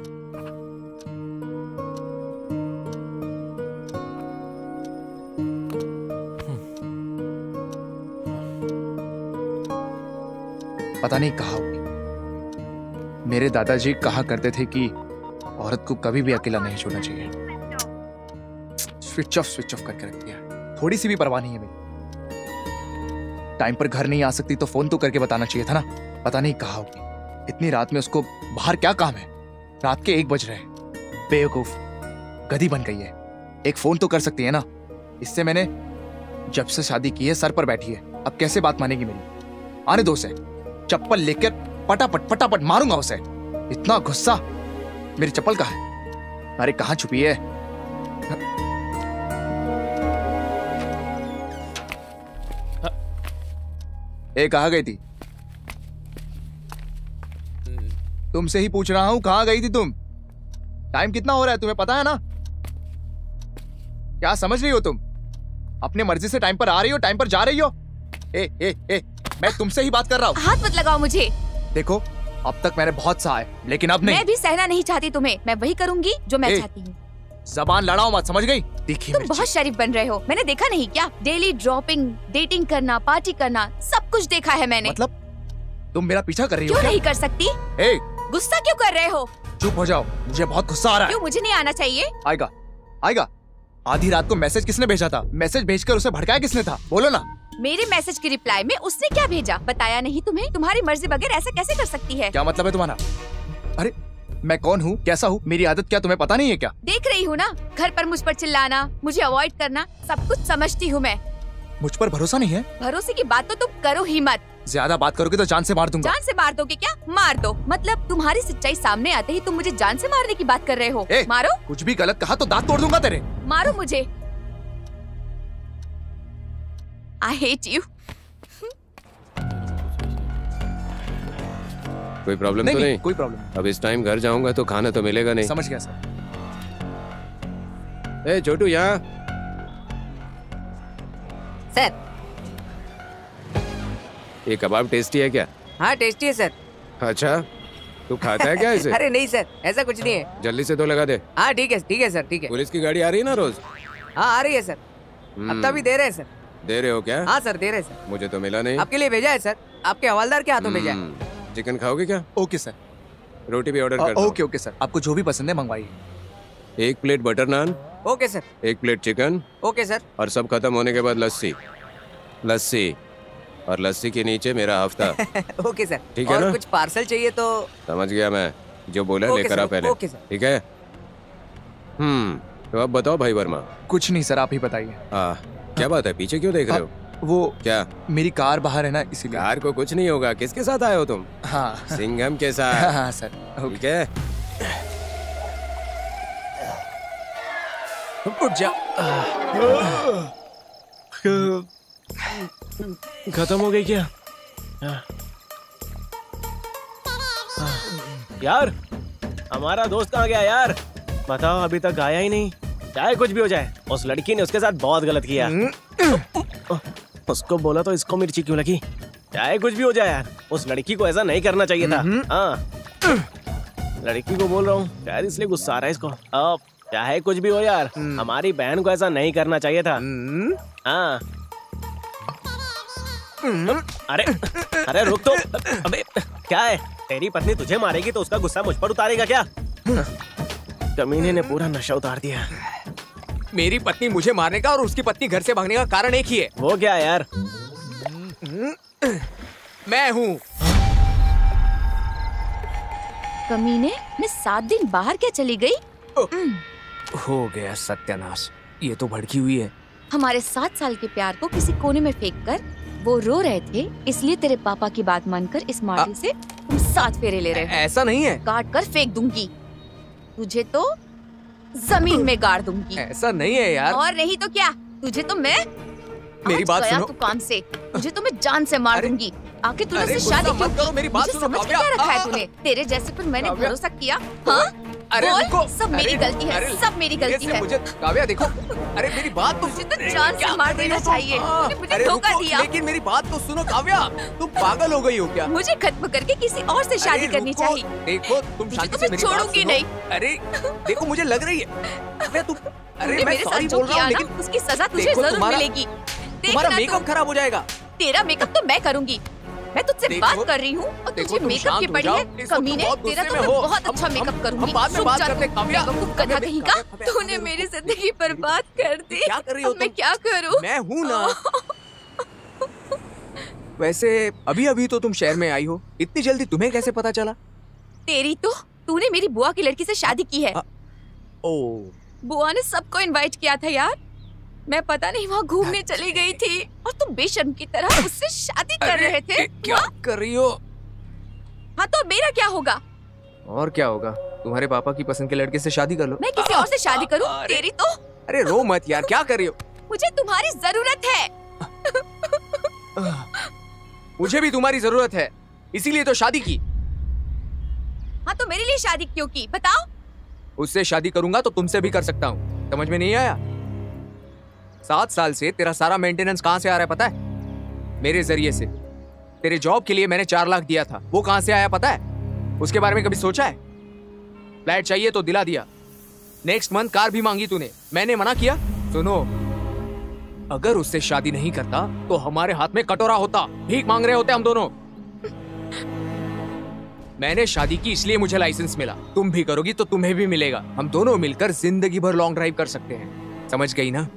पता नहीं कहा होगी। मेरे दादाजी कहा करते थे कि औरत को कभी भी अकेला नहीं छोड़ना चाहिए। स्विच ऑफ करके रख दिया। थोड़ी सी भी परवाह नहीं है मेरी। टाइम पर घर नहीं आ सकती तो फोन तो करके बताना चाहिए था ना। पता नहीं कहा होगी। इतनी रात में उसको बाहर क्या काम है? रात के 1 बज रहे हैं। बेवकूफ, गधी बन गई है। एक फोन तो कर सकती है ना। इससे मैंने जब से शादी की है सर पर बैठी है। अब कैसे बात मानेगी मेरी? आने दो उसे। चप्पल लेकर पटापट मारूंगा उसे। इतना गुस्सा। मेरी चप्पल कहाँ है? अरे कहाँ छुपी है? कहाँ गई थी? तुमसे ही पूछ रहा हूँ, कहाँ गई थी तुम? टाइम कितना हो रहा है तुम्हें पता है ना? क्या समझ रही हो तुम? अपने मर्जी से टाइम पर आ रही हो, टाइम पर जा रही हो। ए, मैं तुमसे ही बात कर रहा हूँ। हाथ मत लगाओ मुझे। देखो, अब तक मैंने बहुत सहा है, लेकिन अब नहीं। मैं भी सहना नहीं चाहती तुम्हें। मैं वही करूंगी जो मैं चाहती हूँ। जबान लड़ाओ मत, समझ गई? देखिए तुम बहुत शरीफ बन रहे हो। मैंने देखा नहीं क्या? डेली ड्रॉपिंग, डेटिंग करना, पार्टी करना, सब कुछ देखा है मैंने। मतलब तुम मेरा पीछा कर रही हो? क्यों क्या? नहीं कर सकती? गुस्सा क्यों कर रहे हो? चुप हो जाओ, मुझे बहुत गुस्सा आ रहा है। क्यों मुझे नहीं आना चाहिए? आएगा। आधी रात को मैसेज किसने भेजा था? मैसेज भेजकर उसे भड़काया किसने था? बोलो ना। मेरे मैसेज की रिप्लाई में उसने क्या भेजा बताया नहीं तुम्हें? तुम्हारी मर्जी बगैर ऐसा कैसे कर सकती है? क्या मतलब है तुम्हारा? अरे मैं कौन हूँ, कैसा हूँ, मेरी आदत क्या तुम्हें पता नहीं है क्या? देख रही हूँ ना, घर पर मुझ पर चिल्लाना, मुझे अवॉइड करना, सब कुछ समझती हूँ मैं। मुझ पर भरोसा नहीं है? भरोसे की बात तो तुम करो ही मत। ज्यादा बात करोगे तो जान से मार दूंगा। जान से मार दोगे क्या? मार दो। मतलब तुम्हारी सच्चाई सामने आते ही तुम मुझे जान से मारने की बात कर रहे हो? मारो। कुछ भी गलत कहा तो दांत तोड़ दूंगा तेरे। मारो मुझे। I hate you. कोई प्रॉब्लम तो नहीं? कोई प्रॉब्लम। अब इस टाइम घर जाऊंगा तो खाना तो मिलेगा नहीं। समझ गया सर। ए छोटू, यहाँ सर। ये कबाब टेस्टी है क्या? हाँ टेस्टी है सर। अच्छा, तू खाता है क्या इसे? अरे नहीं सर, ऐसा कुछ नहीं है। जल्दी से तो लगा दे। हाँ ठीक है सर, ठीक है। पुलिस की गाड़ी आ रही है ना रोज? हाँ आ रही है सर। अब तो अभी दे रहे हैं सर। दे रहे हो क्या? हाँ सर दे रहे हैं सर। मुझे तो मिला नहीं। आपके लिए भेजा है सर, आपके हवालदार के हाथों भेजा है। चिकन खाओगे क्या? Okay sir. रोटी भी ऑर्डर कर। ओके सर, आपको जो भी पसंद है मंगवाइए। 1 plate butter naan. Okay sir. 1 plate chicken. Okay sir. और सब खत्म होने के बाद लस्सी और लस्सी के नीचे मेरा हफ्ता। Okay sir. ठीक है और ना? कुछ पार्सल चाहिए तो? समझ गया मैं, जो बोला लेकर आ पहले। Okay sir. ठीक है। तो अब बताओ भाई वर्मा। कुछ नहीं सर, आप ही बताइए। क्या बात है, पीछे क्यों देख रहे हो? वो क्या? मेरी कार बाहर है ना, इसीलिए। कार को कुछ नहीं होगा। किसके साथ आए हो तुम? हाँ सिंघम के साथ। हाँ सर। ठीक है, उठ जा। खत्म हो गई क्या? यार हमारा दोस्त कहाँ गया यार? बताओ, अभी तक आया ही नहीं। चाहे कुछ भी हो जाए, उस लड़की ने उसके साथ बहुत गलत किया। उसको बोला तो इसको मिर्ची क्यों लगी? चाहे कुछ भी हो जाए यार, उस लड़की को ऐसा नहीं करना चाहिए था। हाँ, लड़की को बोल रहा हूँ, शायद इसलिए गुस्सा आ रहा है इसको। अब चाहे कुछ भी हो यार, हमारी बहन को ऐसा नहीं करना चाहिए था। हाँ। अरे रुक तो। अबे क्या है, तेरी पत्नी तुझे मारेगी तो उसका गुस्सा मुझ पर उतारेगा क्या? कमीने ने पूरा नशा उतार दिया। मेरी पत्नी मुझे मारने का और उसकी पत्नी घर से भागने का कारण एक ही है। वो क्या है यार? मैं हूँ। कमीने, मैं 7 दिन बाहर क्या चली गई? हो गया सत्यानाश, ये तो भड़की हुई है। हमारे 7 साल के प्यार को किसी कोने में फेंक कर वो रो रहे थे, इसलिए तेरे पापा की बात मानकर इस माटी से तुम 7 फेरे ले रहे हो। ऐसा नहीं है। काट कर फेंक दूंगी, तुझे तो जमीन में गाड़ दूंगी। ऐसा नहीं है यार। और नहीं तो क्या, तुझे तो मैं मेरी बात सुनो। तू काम से, तुझे तो मैं जान से मार दूंगी। आखिर तूने उससे शादी क्यों की? मेरी बात मुझे सुनो, समझ काव्या। क्या रखा है तूने? तेरे जैसे पर मैंने भरोसा किया। हाँ अरे बोल, रुको। सब मेरी गलती है, सब मेरी गलती है। मुझे काव्या देखो, अरे मेरी बात तो मुझे तो जान से मार देना चाहिए। तूने मुझे धोखा दिया। लेकिन मेरी बात तो सुनो काव्या, तुम पागल हो गई हो क्या? मुझे खत्म करके किसी और से शादी करनी चाहिए। देखो तुम शादी से मेरी बात छोड़ूंगी सुनो। नहीं। अरे देखो मुझे लग रही है काव्या, तुम अरे मैं मेरे साथ सॉरी जो बोल रहा किया हूँ, ना, लेकिन उसकी सजा तुझे देखो, जरूर तुम्हारा- मिलेगी। तुम्हारा देखना मेकअप तू। खराब हो जाएगा। तेरा मेकअप तो मैं करूंगी। मैं तुझसे देखो, बात कर रही हूँ और देखो, तुझे तुम मेकअप शांत की हो पड़ी जाओ। है। इस वक्त तुम कमीने, बहुत तेरा गुस्से तो में मैं हो। बहुत अच्छा मेकअप करूंगी। हम बाद में रुक बात जा करते तू। हैं, काव्या। बेवकूफ गधा कहीं का, तूने मेरी जिंदगी बर्बाद कर दी। क्या कर रही हो अब मैं तुम? क्या करूँ? मैं हूँ ना। वैसे अभी अभी तो तुम शहर में आई हो, इतनी जल्दी तुम्हें कैसे पता चला? तेरी तो, तूने मेरी बुआ की लड़की से शादी की है। ओ, बुआ ने सबको इनवाइट किया था यार। मैं पता नहीं वहाँ घूमने चली गई थी और तुम बेशर्म की तरह उससे शादी कर रहे थे। क्या कर रही हो? हाँ तो मेरा क्या होगा? और क्या होगा, तुम्हारे पापा की पसंद के लड़के से शादी कर लो। मैं किसी और से शादी करूँ? तेरी तो। अरे रो मत यार, क्या कर रही हो? मुझे तुम्हारी जरूरत है। मुझे भी तुम्हारी जरूरत है, इसीलिए तो शादी की। हाँ तो मेरे लिए शादी क्यों की बताओ? उससे शादी करूंगा तो तुमसे भी कर सकता हूँ। समझ में नहीं आया? 7 साल से तेरा सारा मेंटेनेंस कहाँ से आ रहा है पता है? मेरे जरिए से। तेरे जॉब के लिए मैंने 4 लाख दिया था, वो कहाँ से आया पता है? उसके बारे में कभी सोचा है? फ्लैट चाहिए तो दिला दिया। नेक्स्ट मंथ कार भी मांगी तूने, मैंने मना किया? सुनो, अगर उससे शादी नहीं करता तो हमारे हाथ में कटोरा होता, भीख मांग रहे होते हम दोनों। मैंने शादी की इसलिए मुझे लाइसेंस मिला, तुम भी करोगी तो तुम्हें भी मिलेगा। हम दोनों मिलकर जिंदगी भर लॉन्ग ड्राइव कर सकते हैं। समझ गई ना?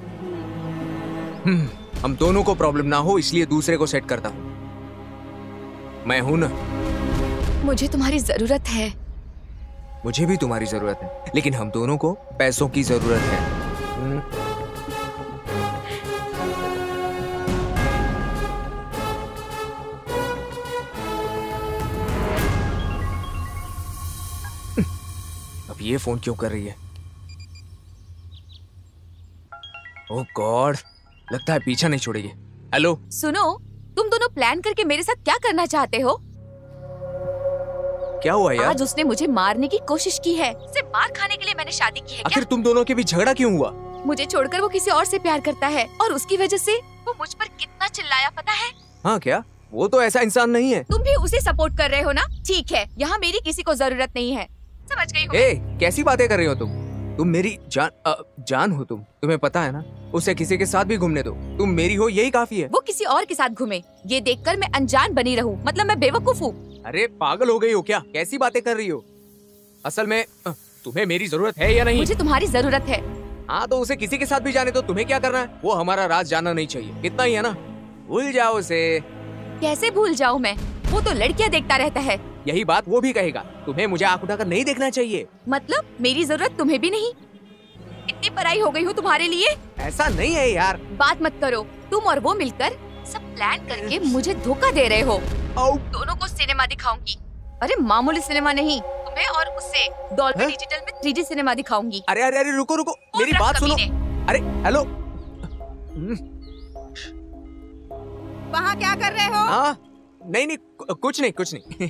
हम दोनों को प्रॉब्लम ना हो इसलिए दूसरे को सेट करता हूं। मैं हूं ना। मुझे तुम्हारी जरूरत है। मुझे भी तुम्हारी जरूरत है, लेकिन हम दोनों को पैसों की जरूरत है। अब ये फोन क्यों कर रही है? ओह गॉड, लगता है पीछा नहीं छोड़ेगी। हेलो, सुनो, तुम दोनों प्लान करके मेरे साथ क्या करना चाहते हो? क्या हुआ यार? आज उसने मुझे मारने की कोशिश की है। सिर्फ मार खाने के लिए मैंने शादी की है क्या? आखिर तुम दोनों के बीच झगड़ा क्यों हुआ? मुझे छोड़कर वो किसी और से प्यार करता है और उसकी वजह से वो मुझ पर कितना चिल्लाया पता है? हाँ क्या? वो तो ऐसा इंसान नहीं है। तुम भी उसे सपोर्ट कर रहे हो ना? ठीक है, यहाँ मेरी किसी को जरूरत नहीं है। समझ गई हो? कैसी बातें कर रही हो तुम? तुम मेरी जान हो तुम। तुम्हें पता है ना, उसे किसी के साथ भी घूमने दो, तुम मेरी हो यही काफी है। वो किसी और के साथ घूमे, ये देखकर मैं अनजान बनी रहूं, मतलब मैं बेवकूफ हूँ। अरे पागल हो गई हो क्या? कैसी बातें कर रही हो? असल में तुम्हें मेरी जरूरत है या नहीं? मुझे तुम्हारी जरूरत है। हाँ तो उसे किसी के साथ भी जाने दो, तुम्हें क्या करना है? वो हमारा राज जानना नहीं चाहिए, इतना ही है ना? भूल जाओ उसे। कैसे भूल जाऊँ मैं? वो तो लड़कियाँ देखता रहता है। यही बात वो भी कहेगा। तुम्हें मुझे आंख उठाकर नहीं देखना चाहिए। मतलब मेरी जरूरत तुम्हें भी नहीं? इतनी पराई हो गई हूँ तुम्हारे लिए? ऐसा नहीं है यार। बात मत करो। तुम और वो मिलकर सब प्लान करके मुझे धोखा दे रहे हो। दोनों को सिनेमा दिखाऊंगी। अरे मामूली सिनेमा नहीं, तुम्हें और उससे डॉल्बी डिजिटल में 3D सिनेमा दिखाऊंगी। अरे अरे अरे रुको रुको, मेरी बात सुनो। अरे हेलो, वहाँ क्या कर रहे हो? हाँ नहीं नहीं, कुछ नहीं।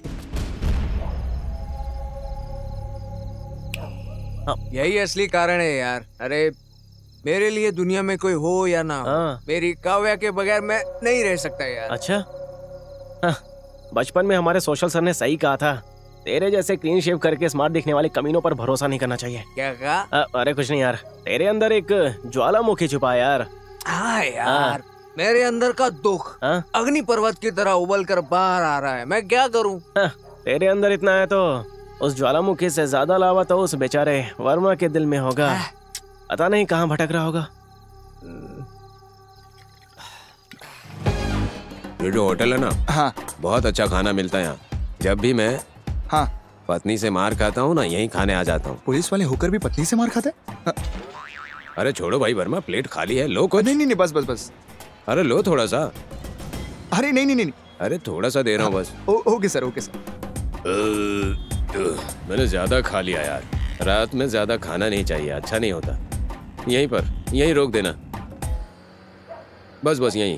यही असली कारण है यार। अरे मेरे लिए दुनिया में कोई हो या ना हो, मेरी काव्या के बगैर मैं नहीं रह सकता यार। अच्छा, बचपन में हमारे सोशल सर ने सही कहा था, तेरे जैसे क्लीन शेव करके स्मार्ट दिखने वाले कमीनों पर भरोसा नहीं करना चाहिए। क्या कहा? अरे कुछ नहीं यार, तेरे अंदर एक ज्वालामुखी छुपा है यार। हाँ यार, मेरे अंदर का दुख अग्नि पर्वत की तरह उबल कर बाहर आ रहा है, मैं क्या करूं? तेरे अंदर इतना है तो उस ज्वालामुखी से ज्यादा लावा तो उस बेचारे वर्मा के दिल में होगा। पता नहीं कहाँ भटक रहा होगा। ये जो होटल है ना, हाँ, बहुत अच्छा खाना मिलता है यहाँ। जब भी मैं पत्नी से मार खाता हूँ ना, यहीं खाने आ जाता हूँ। पुलिस वाले होकर भी पत्नी से मार खाते हैं? अरे छोड़ो भाई वर्मा, प्लेट खाली है, लो कुछ। नहीं बस। अरे लो थोड़ा सा। अरे नहीं। अरे थोड़ा सा दे रहा हूँ बस। Okay sir. मैंने ज्यादा खा लिया यार। रात में ज्यादा खाना नहीं चाहिए, अच्छा नहीं होता। यहीं रोक देना, बस यहीं।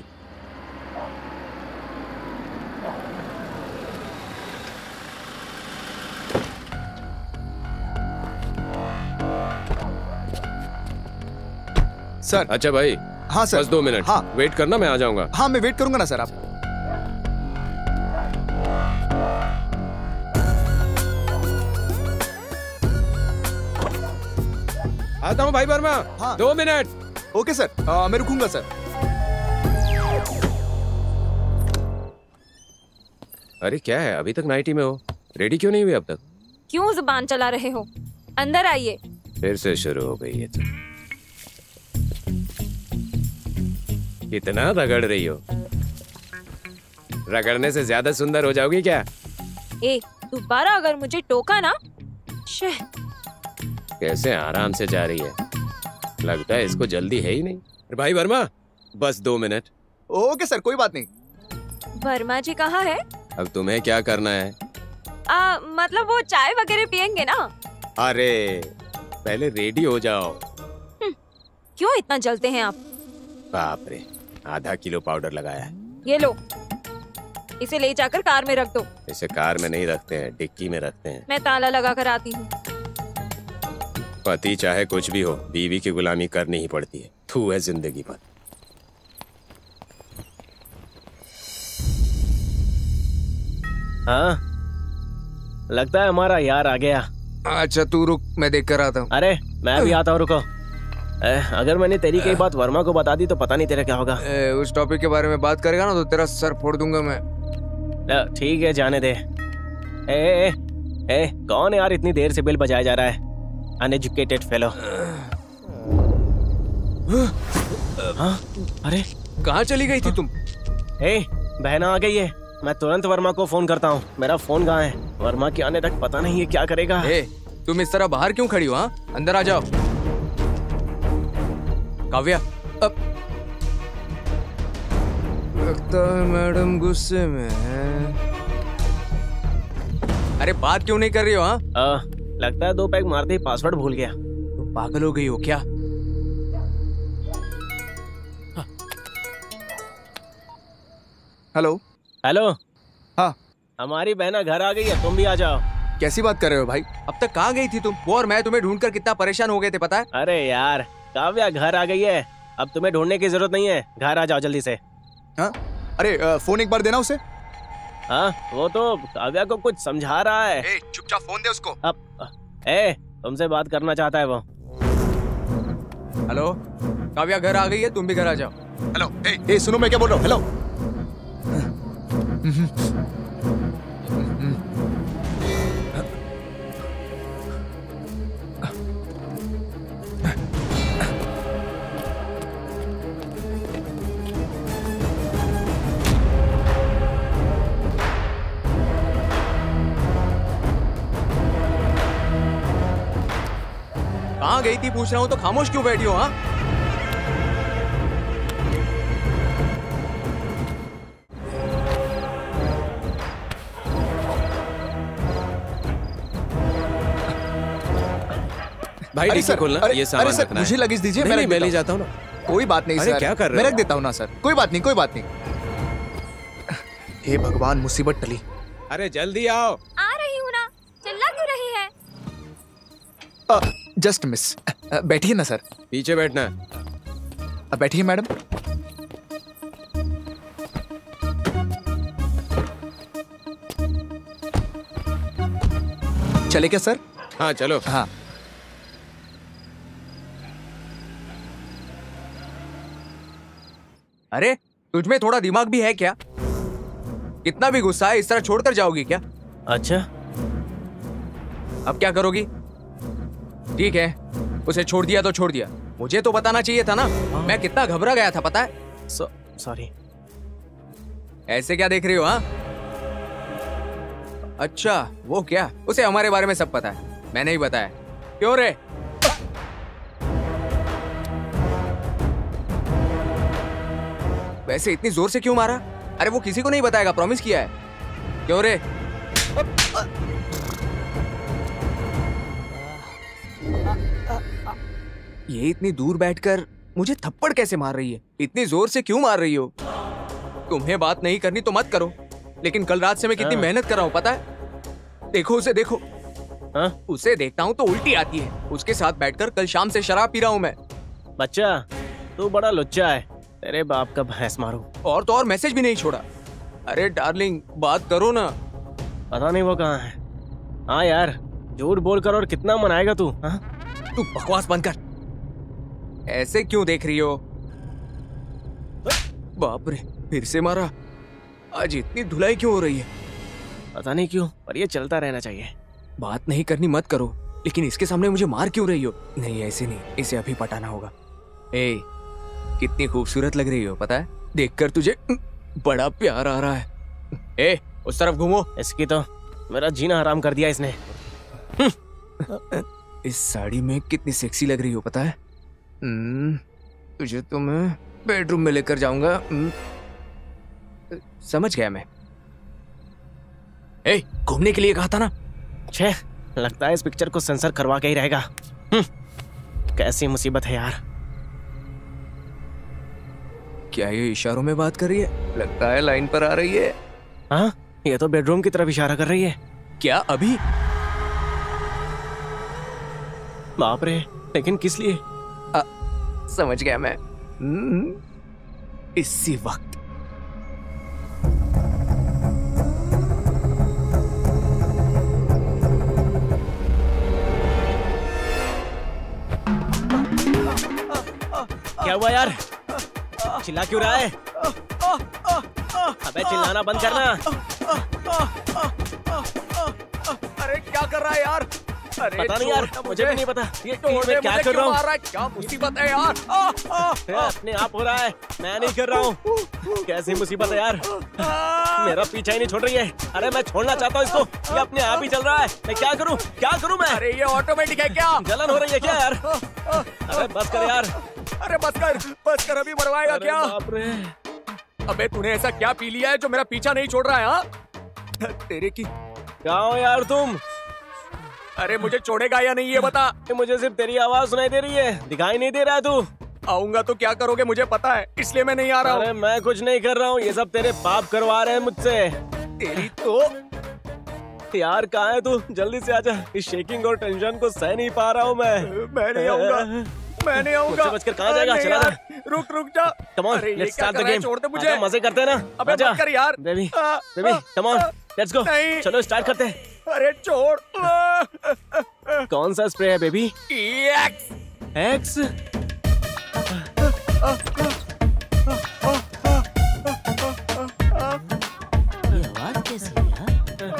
सर। अच्छा भाई। हाँ सर। बस 2 मिनट। हाँ। वेट करना, मैं आ जाऊंगा। हाँ मैं वेट करूंगा ना सर। आप आता हूँ भाई वर्मा। हाँ। 2 मिनट। ओके सर, मैं रुकूंगा सर। अरे क्या है, अभी तक नाइटी में हो? रेडी क्यों नहीं हुई अब तक? क्यों जुबान चला रहे हो? अंदर आइए। फिर से शुरू हो गई है तो। कितना रगड़ रही हो? रगड़ने से ज्यादा सुंदर हो जाओगी क्या? दोबारा अगर मुझे टोका ना। कैसे आराम से जा रही है, लगता है इसको जल्दी है ही नहीं। भाई वर्मा, बस 2 मिनट। ओके सर, कोई बात नहीं। वर्मा जी कहाँ है? अब तुम्हें क्या करना है? मतलब वो चाय वगैरह पियेंगे ना? अरे पहले रेडी हो जाओ। क्यों इतना जलते हैं आप? बाप रे, आधा किलो पाउडर लगाया है। ये लो, इसे ले जाकर कार में रख दो। इसे कार में नहीं रखते हैं, डिक्की में रखते हैं। मैं ताला लगा कर आती हूँ। पति चाहे कुछ भी हो, बीवी की गुलामी करनी ही पड़ती है। थू है जिंदगी पर। हाँ, लगता है हमारा यार आ गया। अच्छा तू रुक, मैं देख कर आता हूँ। अरे मैं भी आता हूँ, रुको। अगर मैंने तेरी कई बात वर्मा को बता दी तो पता नहीं तेरा क्या होगा। उस टॉपिक के बारे में बात करेगा ना तो तेरा सर फोड़ दूंगा मैं। ठीक है, जाने दे। कौन है यार इतनी देर से बेल बजाया जा रहा है? Uneducated fellow. हाँ, अरे कहाँ चली गई थी तुम? बहना आ गई है। मैं तुरंत वर्मा को फोन करता हूँ। मेरा फोन कहाँ है? वर्मा के आने तक पता नहीं है क्या करेगा। तुम इस तरह बाहर क्यों खड़ी हो? हाँ, अंदर आ जाओ। काव्या, अब लगता है मैडम गुस्से में है। अरे बात क्यों नहीं कर रही हो? हाँ, लगता है 2 पैग मारते ही पासवर्ड भूल गया। तुम पागल हो गई हो क्या? Hello hello. हाँ, हमारी बहना घर आ गई है, तुम भी आ जाओ। कैसी बात कर रहे हो भाई? अब तक कहाँ गई थी तुम? वो और मैं तुम्हें ढूंढकर कितना परेशान हो गए थे पता है? अरे यार, काव्या घर आ गई है, अब तुम्हें ढूंढने की जरूरत नहीं है। घर आ जाओ जल्दी से। हाँ? अरे फोन एक बार देना उसे। हाँ, वो तो काव्या को कुछ समझा रहा है। चुपचाप फोन दे उसको। अब तुमसे बात करना चाहता है वो। हेलो, काव्या घर आ गई है, तुम भी घर आ जाओ। हेलो, सुनो मैं क्या बोल रहा हूँ। हेलो। कहाँ गई थी पूछ रहा हूँ तो खामोश क्यों बैठी हो? हाँ, भाई डिक्की खोलना, ये सामान सर, रखना है। मुझे लगेज दीजिए, मैं ले जाता हूँ ना। कोई बात नहीं अरे सर, क्या कर रहे मैं हो? रख देता हूँ ना सर। कोई बात नहीं, कोई बात नहीं। हे भगवान, मुसीबत टली। अरे जल्दी आओ। आ रही हूँ ना, चिल्ला क्यों रही है? Just miss. बैठिए ना सर। पीछे बैठना। बैठिए मैडम। चले क्या सर? हाँ चलो। हाँ, अरे तुझमें थोड़ा दिमाग भी है क्या? कितना भी गुस्सा है, इस तरह छोड़कर जाओगी क्या? अच्छा, अब क्या करोगी? ठीक है, उसे छोड़ दिया तो छोड़ दिया, मुझे तो बताना चाहिए था ना। मैं कितना घबरा गया था पता है? सॉरी। ऐसे क्या देख रही हो? हाँ, अच्छा वो क्या, उसे हमारे बारे में सब पता है, मैंने ही बताया। क्यों रे? वैसे इतनी जोर से क्यों मारा? अरे वो किसी को नहीं बताएगा, प्रॉमिस किया है। क्यों रे? ये इतनी दूर बैठकर मुझे थप्पड़ कैसे मार रही है? इतनी जोर से क्यों मार रही हो? तुम्हें बात नहीं करनी तो मत करो, लेकिन कल रात से मैं कितनी मेहनत कर रहा हूँ पता है? देखो उसे, देखो। उसे देखता हूँ तो उल्टी आती है। उसके साथ बैठकर कल शाम से शराब पी रहा हूँ मैं। बच्चा, तू बड़ा लुच्चा है, तेरे बाप का भैंस मारू। और तो और मैसेज भी नहीं छोड़ा। अरे डार्लिंग, बात करो ना। पता नहीं वो कहाँ है। हाँ यार, झूठ बोलकर और कितना मनाएगा तू? हाँ, तू बकवास बंद कर। ऐसे क्यों देख रही हो? बाप रे, फिर से मारा। आज इतनी धुलाई क्यों हो रही है? पता नहीं क्यों, पर ये चलता रहना चाहिए। बात नहीं करनी मत करो, लेकिन इसके सामने मुझे मार क्यों रही हो? नहीं ऐसे नहीं, इसे अभी पटाना होगा। ए, कितनी खूबसूरत लग रही हो पता है? देखकर तुझे बड़ा प्यार आ रहा है। ए, उस तरफ घूमो। इसकी तो मेरा जीना हराम कर दिया इसने। इस साड़ी में कितनी सेक्सी लग रही हो पता है? तुझे तो मैं बेडरूम में लेकर जाऊंगा। समझ गया मैं। ए, घूमने के लिए कहा था ना। छे, लगता है इस पिक्चर को सेंसर करवा के ही रहेगा। कैसी मुसीबत है यार। क्या ये इशारों में बात कर रही है? लगता है लाइन पर आ रही है। हाँ, ये तो बेडरूम की तरफ इशारा कर रही है। क्या अभी? बाप रे, लेकिन किस लिए? समझ गया मैं। इसी वक्त। क्या हुआ यार? चिल्ला क्यों रहा है? अबे चिल्लाना बंद करना। अरे क्या कर रहा है यार? अरे पता नहीं यार, मुझे भी नहीं पता ये मैं क्या कर रहा हूँ। क्या मुसीबत है यार? अपने आप हो रहा है, मैं नहीं कर रहा हूँ। कैसी मुसीबत है यार, मेरा पीछा ही नहीं छोड़ रही है। अरे मैं छोड़ना चाहता हूँ इसको, ये अपने आप ही चल रहा है। मैं क्या करूँ, क्या करूँ मैं? अरे ये ऑटोमेटिक है क्या? जलन हो रही है क्या यार? अरे बस कर यार। अरे बस कर, अभी मरवाएगा क्या? बाप रे। अबे तूने ऐसा क्या पी लिया है जो मेरा पीछा नहीं छोड़ रहा है? हाँ, तेरे की क्या हो यार तुम? अरे मुझे छोड़ेगा या नहीं ये बता। मुझे सिर्फ तेरी आवाज सुनाई दे रही है, दिखाई नहीं दे रहा है तू। आऊंगा तो क्या करोगे मुझे पता है, इसलिए मैं नहीं आ रहा हूँ। अरे मैं कुछ नहीं कर रहा हूँ, ये सब तेरे पाप करवा रहे हैं मुझसे। तेरी तो यार कहाँ है तू? जल्दी से आजा, इस शेकिंग और टेंशन को सह नहीं पा रहा हूँ मैं नहीं आऊंगा, मैं नहीं आऊंगा। बचकर कहाँ जाएगा? चला जा। रुक जा। Come on, let's start the game. छोड़ दे मुझे, मजे करते हैं ना। अबे मत कर यार। Baby come on, let's go. चलो स्टार्ट करते हैं। अरे छोड़। कौन सा स्प्रे है बेबी? एक्स। ये आवाज कैसी है यार?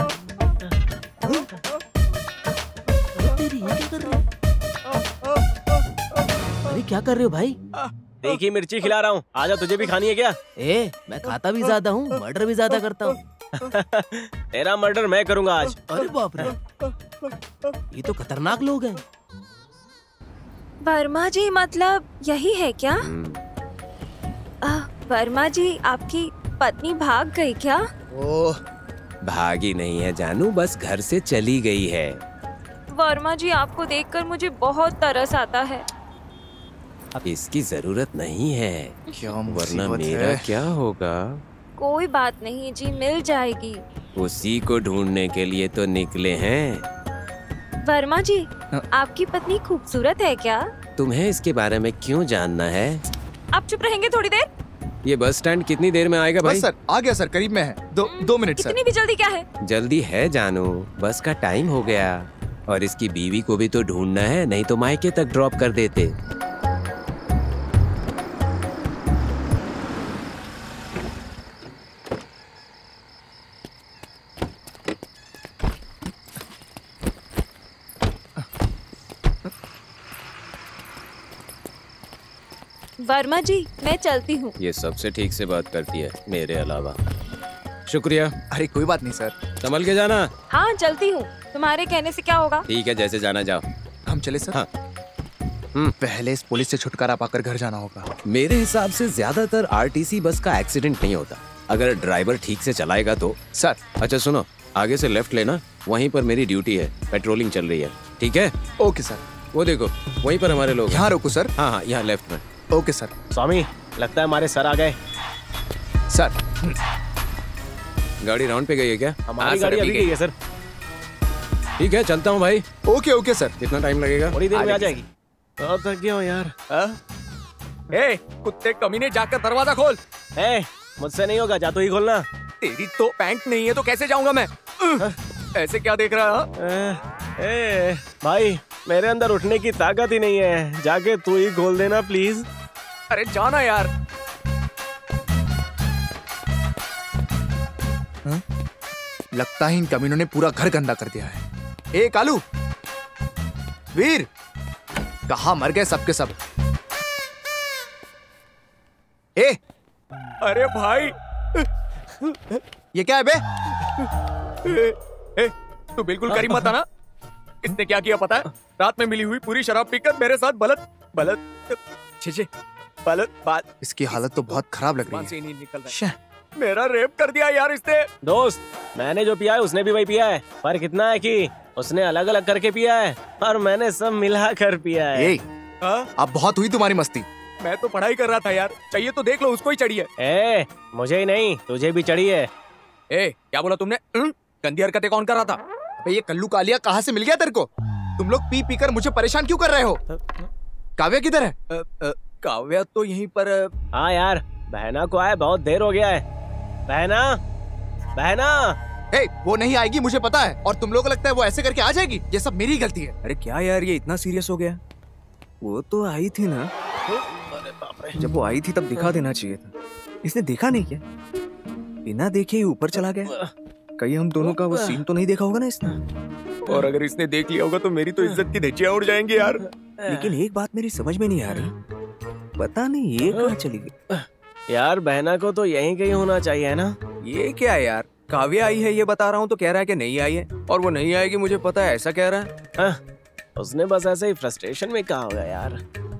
तेरी ये क्या कर रहे हो? अरे क्या कर रहे हो भाई? देखिए मिर्ची खिला रहा हूँ, आजा तुझे भी खानी है क्या? मैं खाता भी ज्यादा हूँ, मर्डर भी ज्यादा करता हूँ। तेरा मर्डर मैं करूंगा आज। अरे बाप रे, ये तो खतरनाक लोग हैं। वर्मा जी मतलब यही है क्या? वर्मा जी आपकी पत्नी भाग गई क्या? ओह, भागी नहीं है जानू, बस घर से चली गई है। वर्मा जी आपको देखकर मुझे बहुत तरस आता है। अब इसकी जरूरत नहीं है, क्या वरना मेरा क्या होगा? कोई बात नहीं जी, मिल जाएगी। उसी को ढूंढने के लिए तो निकले हैं। वर्मा जी आपकी पत्नी खूबसूरत है क्या? तुम्हें इसके बारे में क्यों जानना है? आप चुप रहेंगे थोड़ी देर? ये बस स्टैंड कितनी देर में आएगा भाई? बस सर आ गया सर, करीब में है। दो मिनट सर। इतनी भी जल्दी क्या है? जल्दी है जानू, बस का टाइम हो गया। और इसकी बीवी को भी तो ढूंढना है, नहीं तो मायके तक ड्रॉप कर देते। वर्मा जी मैं चलती हूँ। ये सबसे ठीक से बात करती है मेरे अलावा। शुक्रिया। अरे कोई बात नहीं सर, संभल के जाना। हाँ चलती हूँ, तुम्हारे कहने से क्या होगा। ठीक है, जैसे जाना जाओ। हम चले सर? हाँ। पहले इस पुलिस से छुटकारा पाकर घर जाना होगा। मेरे हिसाब से ज्यादातर आरटीसी बस का एक्सीडेंट नहीं होता, अगर ड्राइवर ठीक से चलाएगा तो। सर अच्छा सुनो, आगे से लेफ्ट लेना, वहीं पर मेरी ड्यूटी है, पेट्रोलिंग चल रही है। ठीक है? Okay sir. वो देखो वहीं पर हमारे लोग। यहाँ रोको सर। हाँ, यहाँ लेफ्ट में। Okay sir. स्वामी लगता है हमारे सर आ गए। सर गाड़ी राउंड पे गई है क्या? हमारी गाड़ी अभी गई है सर। ठीक है, चलता हूँ भाई। Okay sir. कितना टाइम लगेगा? थोड़ी देर में आ जाएगी। बहुत थक गया हूँ यार। कुत्ते कमीने, जाकर दरवाजा खोल। मुझसे नहीं होगा, जा तू ही खोलना। तेरी तो पैंट नहीं है तो कैसे जाऊंगा मैं? ऐसे क्या देख रहा है? भाई मेरे अंदर उठने की ताकत ही नहीं है, जाके तू ही खोल देना प्लीज। अरे जाना यार। लगता है इन कमीनों ने पूरा घर गंदा कर दिया है। ए कालू, वीर, कहाँ मर गए सबके सब? अरे भाई ये क्या है बे? तू बिल्कुल करीब मत आना। इसने क्या किया पता है? रात में मिली हुई पूरी शराब पीकर मेरे साथ बात। इसकी हालत तो बहुत खराब लग रही है। नहीं निकल रहा है। मेरा रेप कर दिया यार इसने। दोस्त मैंने जो पिया है उसने भी वही पिया है, पर कितना है कि उसने अलग अलग करके पिया है और मैंने सब मिला कर पिया है। अब बहुत हुई तुम्हारी मस्ती। मैं तो पढ़ाई कर रहा था यार, चाहिए तो देख लो, उसको ही चढ़ी है। मुझे ही नहीं, तुझे भी चढ़ी है। ए, क्या बोला तुमने? गंदी हरकतें कौन कर रहा था? अबे ये कल्लू कालिया कहाँ से मिल गया तेरे को? तुम लोग पी पी कर मुझे परेशान क्यों कर रहे हो? काव्या किधर है? काव्या तो यहीं पर। हाँ यार, बहना को आए बहुत देर हो गया है। बहना, बहना। हे, वो नहीं आएगी मुझे पता है, और तुम लोगों को लगता है वो ऐसे करके आ जाएगी? ये सब मेरी गलती है। अरे क्या यार, ये इतना सीरियस हो गया? वो तो आई थी ना, जब वो आई थी तब दिखा देना चाहिए था। इसने देखा नहीं क्या? बिना देखे ही ऊपर चला गया। कहीं हम दोनों का वो सीन तो नहीं देखा होगा ना इसने? और अगर इसने देख लिया होगा तो मेरी तो इज्जत की धज्जियां उड़ जाएंगी यार। लेकिन एक बात मेरी समझ में नहीं आ रही, पता नहीं ये कहाँ चली गई। यार बहना को तो यहीं कहीं होना चाहिए ना। ये क्या है यार, काव्या आई है ये बता रहा हूँ तो कह रहा है कि नहीं आई है, और वो नहीं आएगी मुझे पता है ऐसा कह रहा है। उसने बस ऐसे ही फ्रस्ट्रेशन में कहा होगा यार।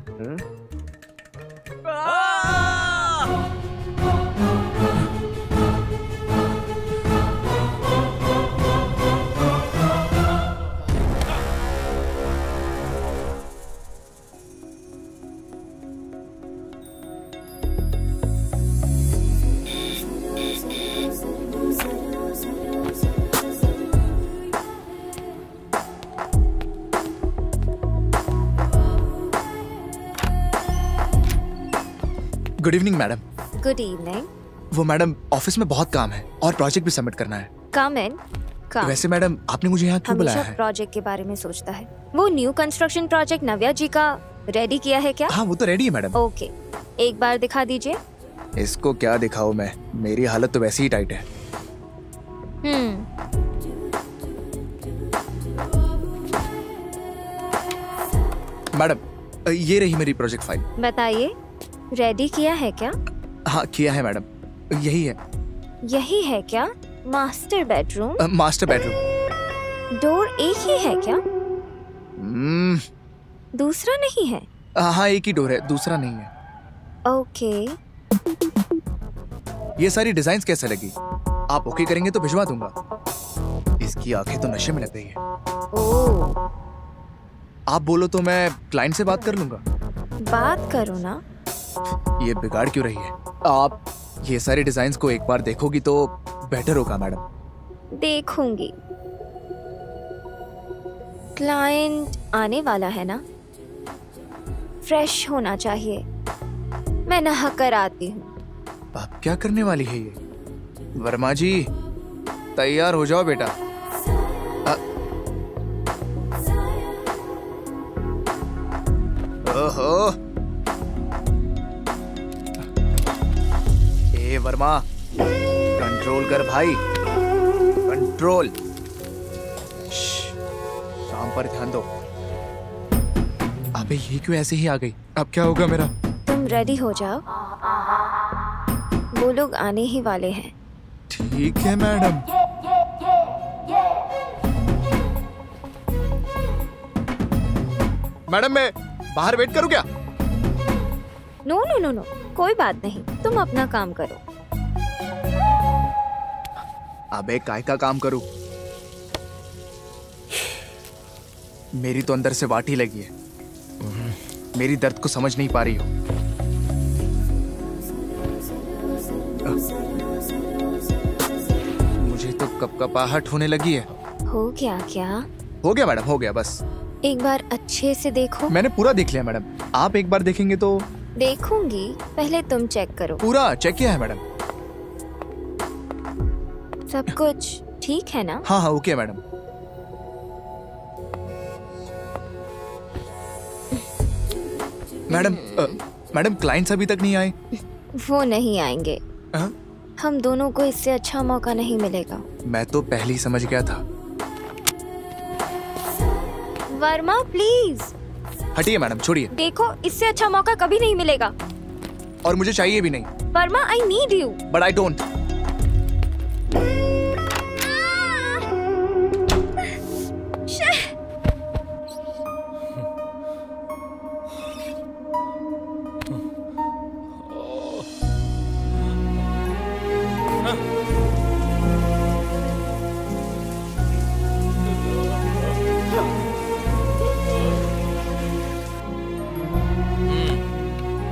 Good evening madam. Good evening. वो मैडम ऑफिस में बहुत काम है और प्रोजेक्ट भी सबमिट करना है। कम इन। वैसे मैडम आपने मुझे यहाँ क्यों बुलाया है? प्रोजेक्ट के बारे में सोचता है। वो new construction project Navya ji का रेडी किया है क्या? हाँ वो तो रेडी है मैडम। ओके, एक बार दिखा दीजिए। इसको क्या दिखाऊं मैं, मेरी हालत तो वैसे ही टाइट है। मैडम ये रही मेरी प्रोजेक्ट फाइल। बताइए, रेडी किया है क्या? हाँ किया है मैडम, यही है। यही है क्या? Master bedroom? Master bedroom. Door एक ही है क्या? दूसरा नहीं है? हाँ एक ही डोर है, दूसरा नहीं है। ओके। ये सारी डिजाइन्स कैसे लगी? आप ओके करेंगे तो भिजवा दूंगा। इसकी आंखें तो नशे में लग गई है। ओह। आप बोलो तो मैं क्लाइंट से बात कर लूंगा। बात करो ना। ये बिगाड़ क्यों रही है? आप ये सारे डिजाइन्स को एक बार देखोगी तो बेटर होगा मैडम। देखूंगी। क्लाइंट आने वाला है ना, फ्रेश होना चाहिए। मैं नहा कर आती हूँ। आप क्या करने वाली है ये? वर्मा जी तैयार हो जाओ बेटा। ओहो, ए वर्मा कंट्रोल कर भाई, कंट्रोल। काम पर ध्यान दो। अबे ये क्यों ऐसे ही आ गई? अब क्या होगा मेरा? तुम रेडी हो जाओ, वो लोग आने ही वाले हैं। ठीक है मैडम। मैडम मैं बाहर वेट करूं क्या? नो नो नो नो, कोई बात नहीं, तुम अपना काम करो। अबे काय का काम करूं? मेरी तो अंदर से वाटी लगी है, मेरी दर्द को समझ नहीं पा रही हो। मुझे तो कपकपाहट होने लगी है। हो गया क्या? हो गया मैडम, हो गया बस। एक बार अच्छे से देखो। मैंने पूरा देख लिया मैडम, आप एक बार देखेंगे तो। देखूंगी, पहले तुम चेक करो। पूरा चेक किया है मैडम। सब कुछ ठीक है ना? हाँ हाँ okay madam. Madam madam clients अभी तक नहीं आए? वो नहीं आएंगे। हम दोनों को इससे अच्छा मौका नहीं मिलेगा। मैं तो पहले ही समझ गया था। वर्मा प्लीज हटिए मैडम, छोड़िए। देखो, इससे अच्छा मौका कभी नहीं मिलेगा। और मुझे चाहिए भी नहीं। Verma I need you. But I don't.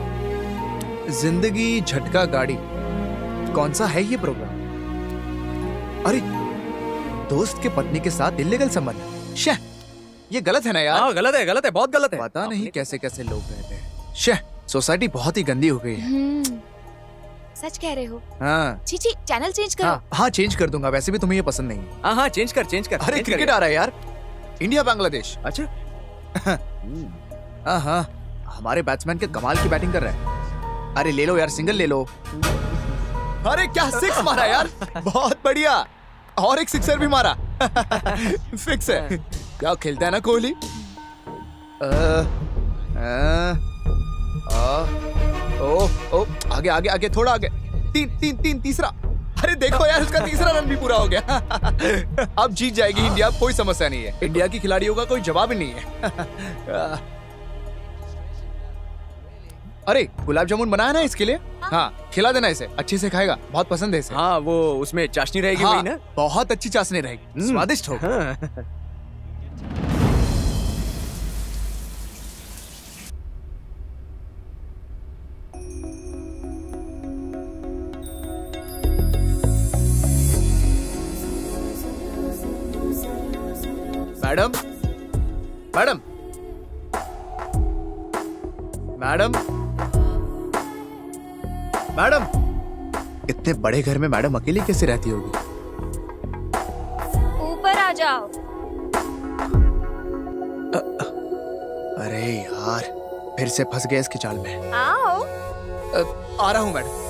जिंदगी झटका गाड़ी, कौन सा है ये प्रोग्राम? अरे दोस्त के पत्नी के साथ इल्लीगल संबंध, शह, ये गलत है ना यार। हाँ गलत है, बहुत गलत है। पता नहीं कैसे कैसे लोग रहते हैं। शह, सोसाइटी बहुत ही गंदी हो गई है। सच कह रहे हो। हाँ जी चैनल चेंज करो। हाँ चेंज कर दूंगा, वैसे भी तुम्हें ये पसंद नहीं है। हाँ चेंज कर। अरे क्रिकेट आ रहा है यार, इंडिया बांग्लादेश। अच्छा। हाँ हमारे बैट्समैन के कमाल की बैटिंग कर रहे हैं। अरे ले लो यार, सिंगल ले लो। अरे क्या सिक्स मारा यार, बहुत बढ़िया। और एक सिक्सर भी मारा। फिक्स है। क्या खेलता है ना कोहली। ओ आगे आगे आगे, थोड़ा आगे। तीन तीसरा। अरे देखो यार, उसका तीसरा रन भी पूरा हो गया। अब जीत जाएगी इंडिया, कोई समस्या नहीं है। इंडिया की खिलाड़ियों का कोई जवाब ही नहीं है। अरे गुलाब जामुन बनाया ना इसके लिए। हाँ खिला देना इसे, अच्छे से खाएगा, बहुत पसंद है इसे। हाँ वो उसमें चाशनी रहेगी। हाँ, वही ना। बहुत अच्छी चाशनी रहेगी, स्वादिष्ट होगा। हाँ। मैडम मैडम मैडम मैडम, इतने बड़े घर में मैडम अकेली कैसे रहती होगी? ऊपर आ जाओ। अरे यार, फिर से फंस गया इसके जाल में। आओ। आ रहा हूँ madam.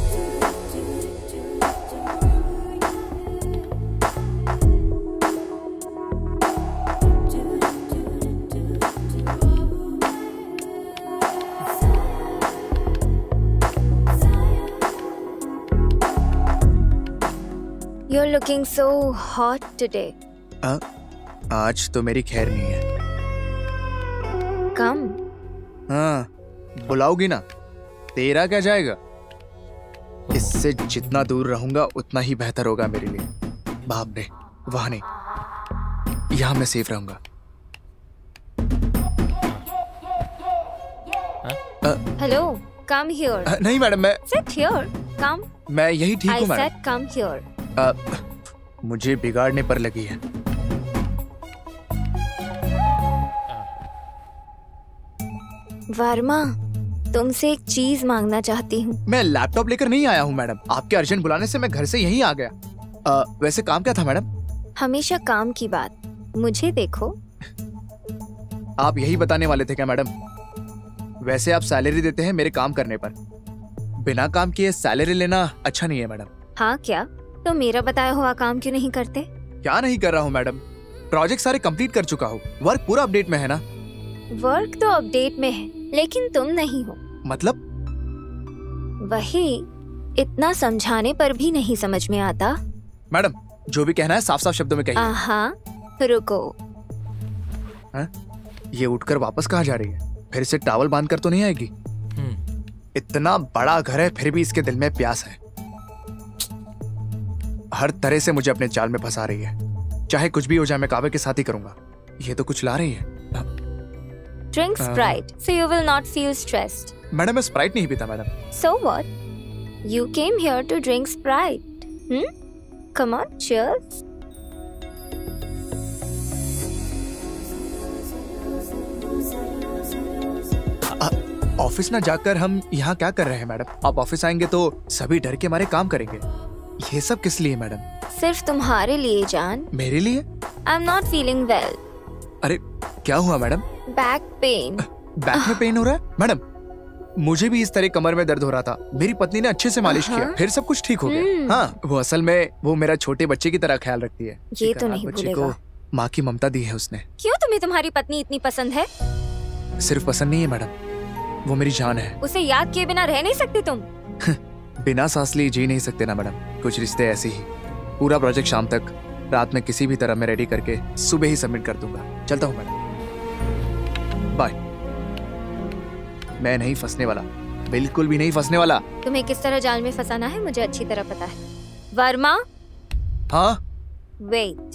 You're looking so hot today. आज तो मेरी खैर नहीं है। Come. हाँ बुलाओगी ना, तेरा क्या जाएगा। इससे जितना दूर रहूंगा उतना ही बेहतर होगा मेरे लिए। बाप रे, वहां नहीं, यहाँ मैं सेफ रहूंगा। Hello. Come here. नहीं मैडम, मैं Sit here. Come. मैं यही ठीक हूँ I madam. said come here. मुझे बिगाड़ने पर लगी है। वर्मा, तुमसे एक चीज मांगना चाहती हूँ। मैं लैपटॉप लेकर नहीं आया हूँ मैडम, आपके अर्जेंट बुलाने से मैं घर से यहीं आ गया। वैसे काम क्या था मैडम? हमेशा काम की बात, मुझे देखो। आप यही बताने वाले थे क्या मैडम? वैसे आप सैलरी देते हैं मेरे काम करने पर, बिना काम किए सैलरी लेना अच्छा नहीं है मैडम। हाँ क्या? तो मेरा बताया हुआ काम क्यों नहीं करते? क्या नहीं कर रहा हूँ मैडम, प्रोजेक्ट सारे कंप्लीट कर चुका हूँ, वर्क पूरा अपडेट में है ना। वर्क तो अपडेट में है, लेकिन तुम नहीं हो। मतलब? वही, इतना समझाने पर भी नहीं समझ में आता। मैडम जो भी कहना है साफ साफ शब्दों में कहिए। हाँ रुको। ये उठकर वापस कहाँ जा रही है? फिर से टावल बांधकर तो नहीं आएगी? इतना बड़ा घर है फिर भी इसके दिल में प्यास है। हर तरह से मुझे अपने जाल में फंसा रही है। चाहे कुछ भी हो जाए मैं कावे के साथ ही करूंगा। ये तो कुछ ला रही है। Drink Sprite, so you will not feel stressed. Madam मैं स्प्राइट नहीं पीता madam. So what? You came here to drink Sprite. Come on, cheers. Office ना जाकर हम यहाँ क्या कर रहे हैं मैडम? आप ऑफिस आएंगे तो सभी डर के मारे काम करेंगे। ये सब किस लिए मैडम? सिर्फ तुम्हारे लिए जान। मेरे लिए? I'm not feeling well. अरे क्या हुआ मैडम? Back pain. बैक में पेन हो रहा है? मैडम मुझे भी इस तरह कमर में दर्द हो रहा था, मेरी पत्नी ने अच्छे से मालिश किया, फिर सब कुछ ठीक हो गया। हाँ वो असल में वो मेरा छोटे बच्चे की तरह ख्याल रखती है। ये तो नहीं भूलेगा। माँ की ममता दी है उसने। क्यों तुम्हें तुम्हारी पत्नी इतनी पसंद है? सिर्फ पसंद नहीं है मैडम, वो मेरी जान है। उसे याद किए बिना रह नहीं सकते तुम? बिना सांस लिए जी नहीं सकते ना मैडम, कुछ रिश्ते ऐसे ही। पूरा प्रोजेक्ट शाम तक, रात में किसी भी तरह मैं रेडी करके सुबह ही सबमिट कर दूंगा। चलता हूँ मैडम, बाय। मैं नहीं फंसने वाला, बिल्कुल भी नहीं फंसने वाला। तुम्हें किस तरह जाल में फंसाना है मुझे अच्छी तरह पता है। वर्मा। हाँ वेट।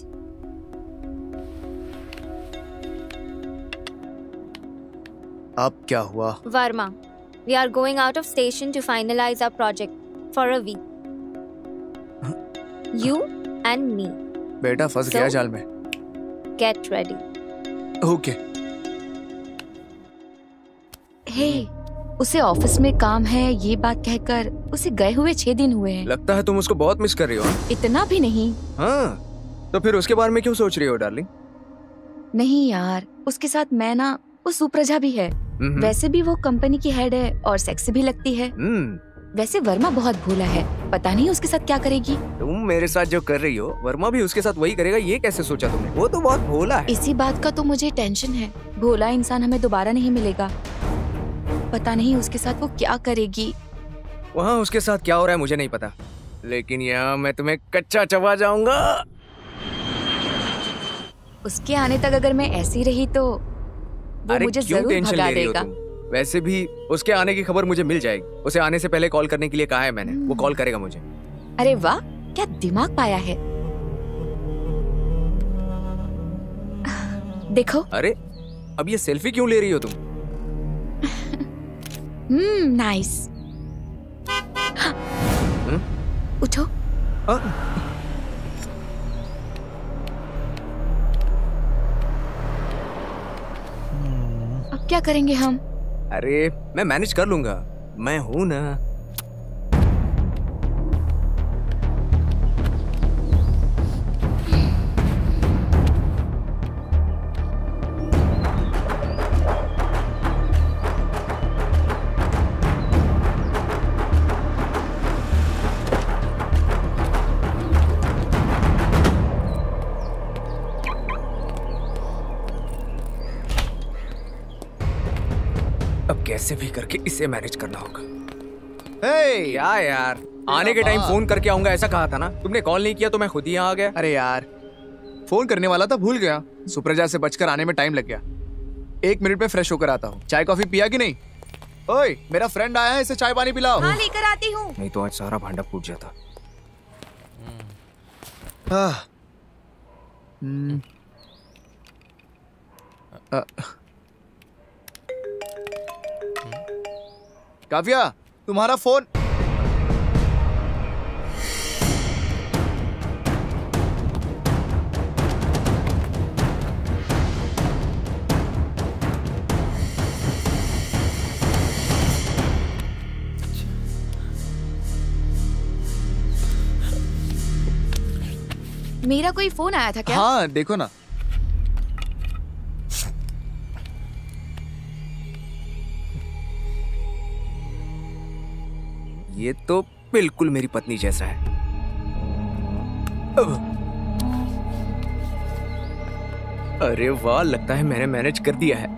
अब क्या हुआ? Verma, we are going out of station to finalize our project for a week. You and me. बेटा फंस गया जाल में। Get ready. ओके। हे, उसे ऑफिस में काम है ये बात कहकर उसे गए हुए 6 दिन हुए हैं। लगता है तुम उसको बहुत मिस कर रही हो। इतना भी नहीं। हाँ, तो फिर उसके बारे में क्यों सोच रही हो डार्लिंग? नहीं यार, उसके साथ मैं ना, वो सुप्रजा भी है। वैसे भी वो कंपनी की हेड है और सेक्सी भी लगती है। वैसे वर्मा बहुत भोला है, पता नहीं उसके साथ क्या करेगी। तुम मेरे साथ जो कर रही हो वर्मा भी उसके साथ वही करेगा, ये कैसे सोचा तुमने? वो तो बहुत भोला है। इसी बात का तो मुझे टेंशन है। भोला इंसान हमें दोबारा नहीं मिलेगा, पता नहीं उसके साथ वो क्या करेगी। वहाँ उसके साथ क्या हो रहा है मुझे नहीं पता, लेकिन यहाँ मैं तुम्हें कच्चा चबा जाऊंगा। उसके आने तक अगर मैं ऐसी रही तो वो मुझे जरूर भगा देगा। वैसे भी उसके आने की खबर मुझे मिल जाएगी। उसे आने से पहले कॉल करने के लिए कहा है मैंने, वो कॉल करेगा मुझे। अरे वाह, क्या दिमाग पाया है। देखो। अरे अब ये सेल्फी क्यों ले रही हो तुम? नाइस। उठो। अब क्या करेंगे हम? अरे मैं मैनेज कर लूंगा, मैं हूं ना। अब कैसे भी करके इसे मैनेज करना होगा। हे क्या यार, आने के टाइम फोन करके आऊंगा ऐसा कहा था ना? तुमने कॉल नहीं किया तो मैं खुद ही यहाँ आ गया। अरे यार, फोन करने वाला था, भूल गया। सुप्रजा से बचकर आने में टाइम लग गया। 1 मिनट में फ्रेश होकर आता हूँ। चाय कॉफी पिया कि नहीं? ओए, मेरा फ्रेंड आया है, इसे चाय पानी पिलाओ। हाँ, लेकर आती हूँ। नहीं तो आज सारा भांडा फूट जाता। काव्या, तुम्हारा फोन। मेरा कोई फोन आया था क्या? हाँ, देखो ना। ये तो बिल्कुल मेरी पत्नी जैसा है। अरे वाह, लगता है मैंने मैनेज कर दिया है।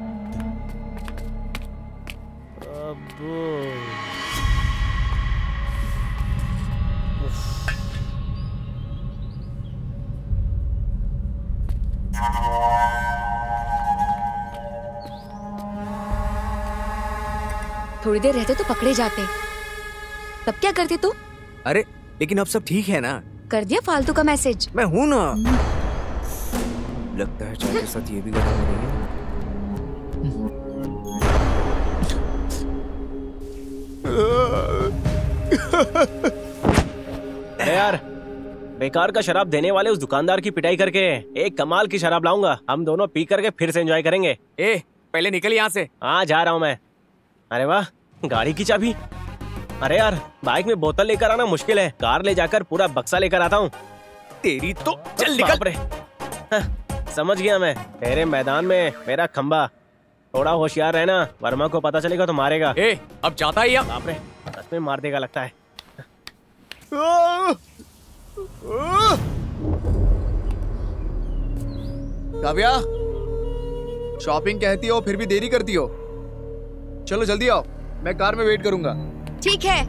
थोड़ी देर रहते तो पकड़े जाते। तब क्या करते तू? अरे लेकिन अब सब ठीक है ना? कर दिया फालतू का मैसेज। मैं हूं ना। लगता है चाय के साथ ये भी गड़बड़ हो रही है। यार, बेकार का शराब देने वाले उस दुकानदार की पिटाई करके एक कमाल की शराब लाऊंगा। हम दोनों पी करके फिर से एंजॉय करेंगे। पहले निकल यहाँ से। हाँ, जा रहा हूँ मैं। अरे वाह, गाड़ी की चाबी। अरे यार, बाइक में बोतल लेकर आना मुश्किल है, कार ले जाकर पूरा बक्सा लेकर आता हूँ। तेरी तो चल निकल। समझ गया मैं, तेरे मैदान में मेरा खंबा। थोड़ा होशियार रहना, वर्मा को पता चलेगा तो मारेगा। अब जाता ही। बाप रे, सच में मार देगा लगता है। काव्या, शॉपिंग कहती हो फिर भी देरी करती हो। चलो जल्दी आओ, मैं कार में वेट करूंगा। ठीक है।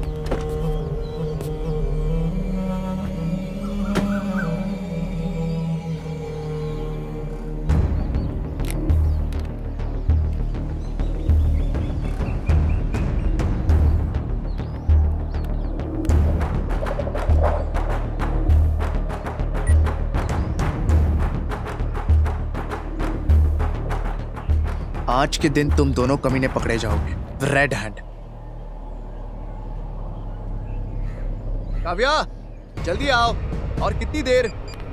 आज के दिन तुम दोनों कमीने पकड़े जाओगे, रेड हैंड। काव्या, जल्दी आओ, और कितनी देर?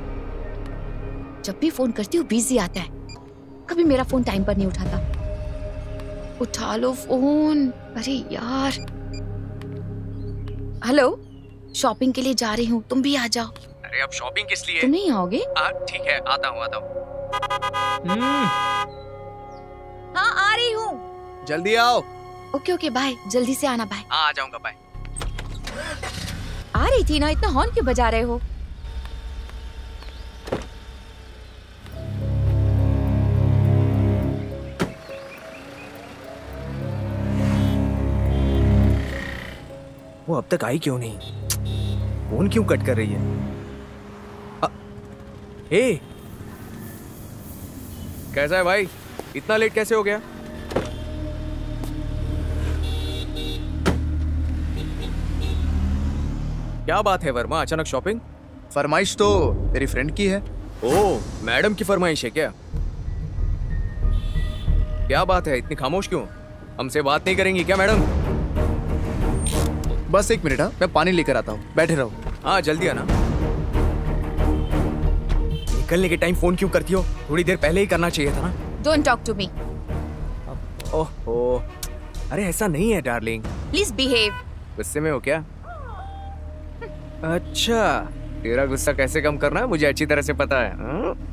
जब भी फोन करती हूँ बिजी आता है, कभी मेरा फोन टाइम पर नहीं उठाता। उठा लो फोन। अरे यार। हेलो, शॉपिंग के लिए जा रही हूँ, तुम भी आ जाओ। अरे अब शॉपिंग किस लिए? तुम नहीं आओगे? ठीक है, आता हूँ। हाँ आ रही हूँ। जल्दी आओ। ओके ओके बाय, जल्दी से आना। बाय। आ जाऊंगा। बाय। आ रही थी ना, इतना हॉर्न क्यों बजा रहे हो? वो अब तक आई क्यों नहीं? फोन क्यों कट कर रही है? ए, कैसा है भाई? इतना लेट कैसे हो गया? क्या बात है वर्मा, अचानक शॉपिंग? फरमाइश तो तेरी फ्रेंड की है। ओह, मैडम की फरमाइश है क्या? क्या बात है, इतनी खामोश क्यों? हमसे बात नहीं करेंगी क्या मैडम? बस एक मिनट, मैं पानी लेकर आता हूँ, बैठे रहो। हाँ जल्दी आना। निकलने के टाइम फोन क्यों करती हो? थोड़ी देर पहले ही करना चाहिए था ना। Don't talk to me. Oh, अरे ऐसा नहीं है डार्लिंग। Please behave. गुस्से में हो क्या? अच्छा, तेरा गुस्सा कैसे कम करना है मुझे अच्छी तरह से पता है।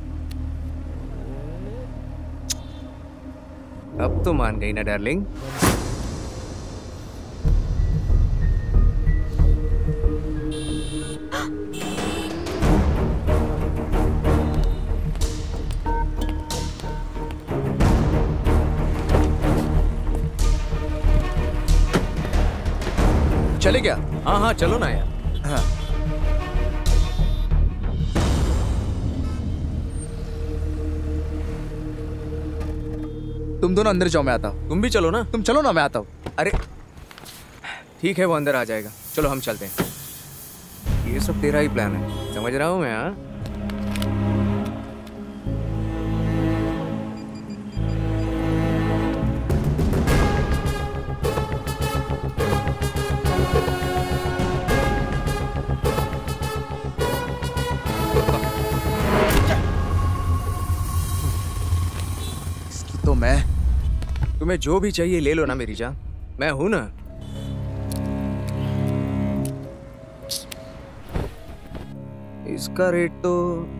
अब तो मान गई ना डार्लिंग? चले क्या? हाँ चलो ना यार। हाँ। तुम दोनों अंदर जाओ, मैं आता हूँ। तुम भी चलो ना। तुम चलो ना, मैं आता हूँ। अरे ठीक है, वो अंदर आ जाएगा। चलो हम चलते हैं। ये सब तेरा ही प्लान है, समझ रहा हूँ मैं। हाँ तो मैं तुम्हें जो भी चाहिए ले लो ना मेरी जान, मैं हूं ना। इसका रेट तो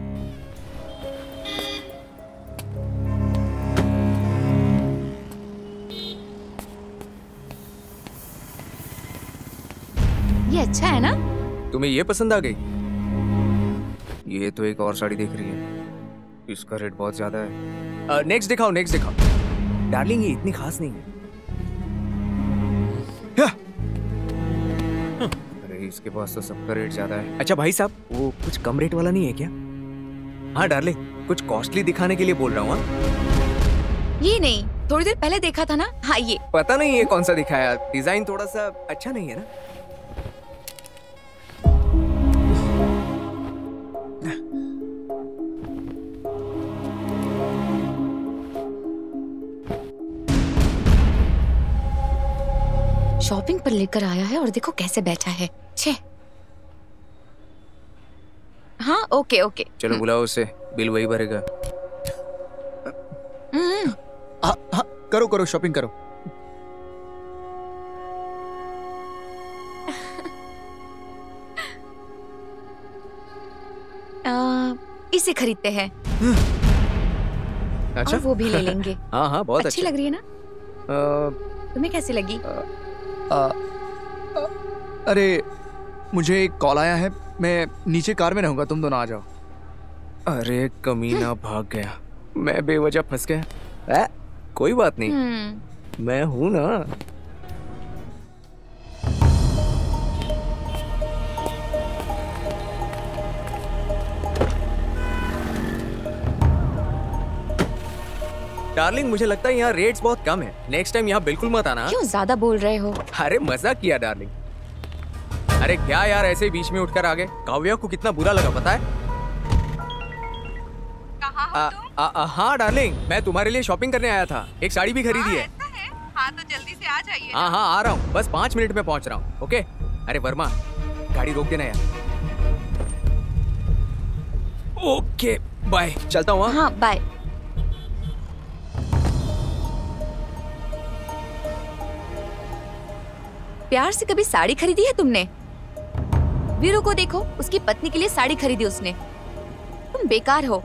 ये अच्छा है ना? तुम्हें ये पसंद आ गई? ये तो एक और साड़ी देख रही है, इसका रेट बहुत ज्यादा है। नेक्स्ट दिखाओ, नेक्स्ट दिखाओ। डार्लिंग ये इतनी खास नहीं है। अरे इसके पास तो सबका रेट ज्यादा है। अच्छा भाई साहब, वो कुछ कम रेट वाला नहीं है क्या? हाँ डार्लिंग, कुछ कॉस्टली दिखाने के लिए बोल रहा हूँ। ये नहीं, थोड़ी देर पहले देखा था ना। हाँ ये पता नहीं ये कौन सा दिखाया, डिजाइन थोड़ा सा अच्छा नहीं है ना। शॉपिंग पर लेकर आया है और देखो कैसे बैठा है। छे। हाँ ओके ओके। चलो बुलाओ उसे, बिल वही भरेगा। हाँ, करो करो, शॉपिंग करो। इसे खरीदते हैं। अच्छा, और वो भी ले लेंगे। हाँ बहुत अच्छी लग रही है ना? तुम्हें कैसी लगी? अरे मुझे एक कॉल आया है, मैं नीचे कार में रहूंगा, तुम दोनों आ जाओ। अरे कमीना भाग गया, मैं बेवजह फंस गया। कोई बात नहीं, मैं हूं ना। डार्लिंग मुझे लगता है यहाँ रेट्स बहुत कम है, नेक्स्ट टाइम यहाँ बिल्कुल मत आना। क्यों ज्यादा बोल रहे हो? अरे मजाक किया डार्लिंग। अरे क्या यार, ऐसे ही बीच में उठकर आ गए। काव्या को कितना बुरा लगा पता है? कहाँ हो तुम? हाँ डार्लिंग, मैं तुम्हारे लिए शॉपिंग करने आया था, एक साड़ी भी खरीदी है। हाँ तो जल्दी से आ जाइए। हाँ आ रहा हूँ, बस 5 मिनट में पहुँच रहा हूँ। ओके। अरे वर्मा, गाड़ी रोक देना यार। ओके बाय, चलता हूँ। हाँ बाय। प्यार से कभी साड़ी खरीदी है तुमने? वीरू को देखो, उसकी पत्नी के लिए साड़ी खरीदी उसने। तुम बेकार हो।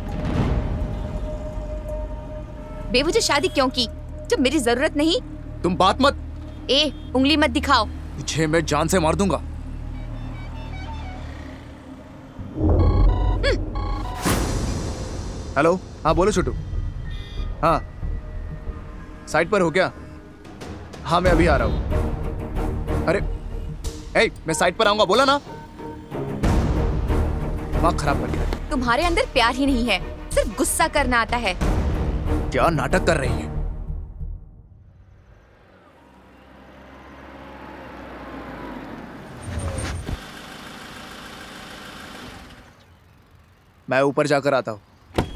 बेवजह शादी क्यों की जब मेरी जरूरत नहीं? तुम बात मत। ए, उंगली मत दिखाओ। तुझे मैं जान से मार दूंगा। हेलो, हाँ बोलो छोटू। हाँ साइड पर हो क्या? हाँ मैं अभी आ रहा हूँ। अरे मैं साइड पर आऊंगा, बोला ना। दिमाग खराब कर दिया। तुम्हारे अंदर प्यार ही नहीं है, सिर्फ गुस्सा करना आता है। क्या नाटक कर रही है? मैं ऊपर जाकर आता हूं।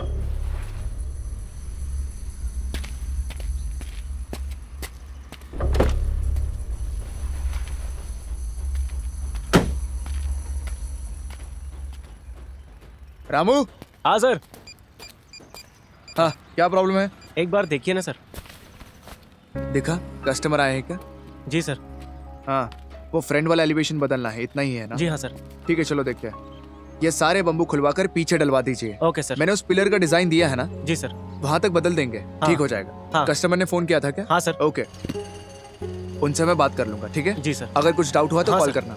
रामू। हाँ सर। हाँ क्या प्रॉब्लम है? एक बार देखिए ना सर। देखा, कस्टमर आए हैं क्या? जी सर। हाँ वो फ्रेंड वाला एलिवेशन बदलना है, इतना ही है ना? जी हाँ सर। ठीक है चलो देखते हैं। ये सारे बम्बू खुलवाकर पीछे डलवा दीजिए। Okay sir. मैंने उस पिलर का डिजाइन दिया है ना? जी सर। वहां तक बदल देंगे। हाँ। ठीक हो जाएगा। हाँ। कस्टमर ने फोन किया था क्या? हाँ सर। ओके, उनसे मैं बात कर लूंगा। ठीक है जी सर। अगर कुछ डाउट हुआ तो हाँ, कॉल सर। करना।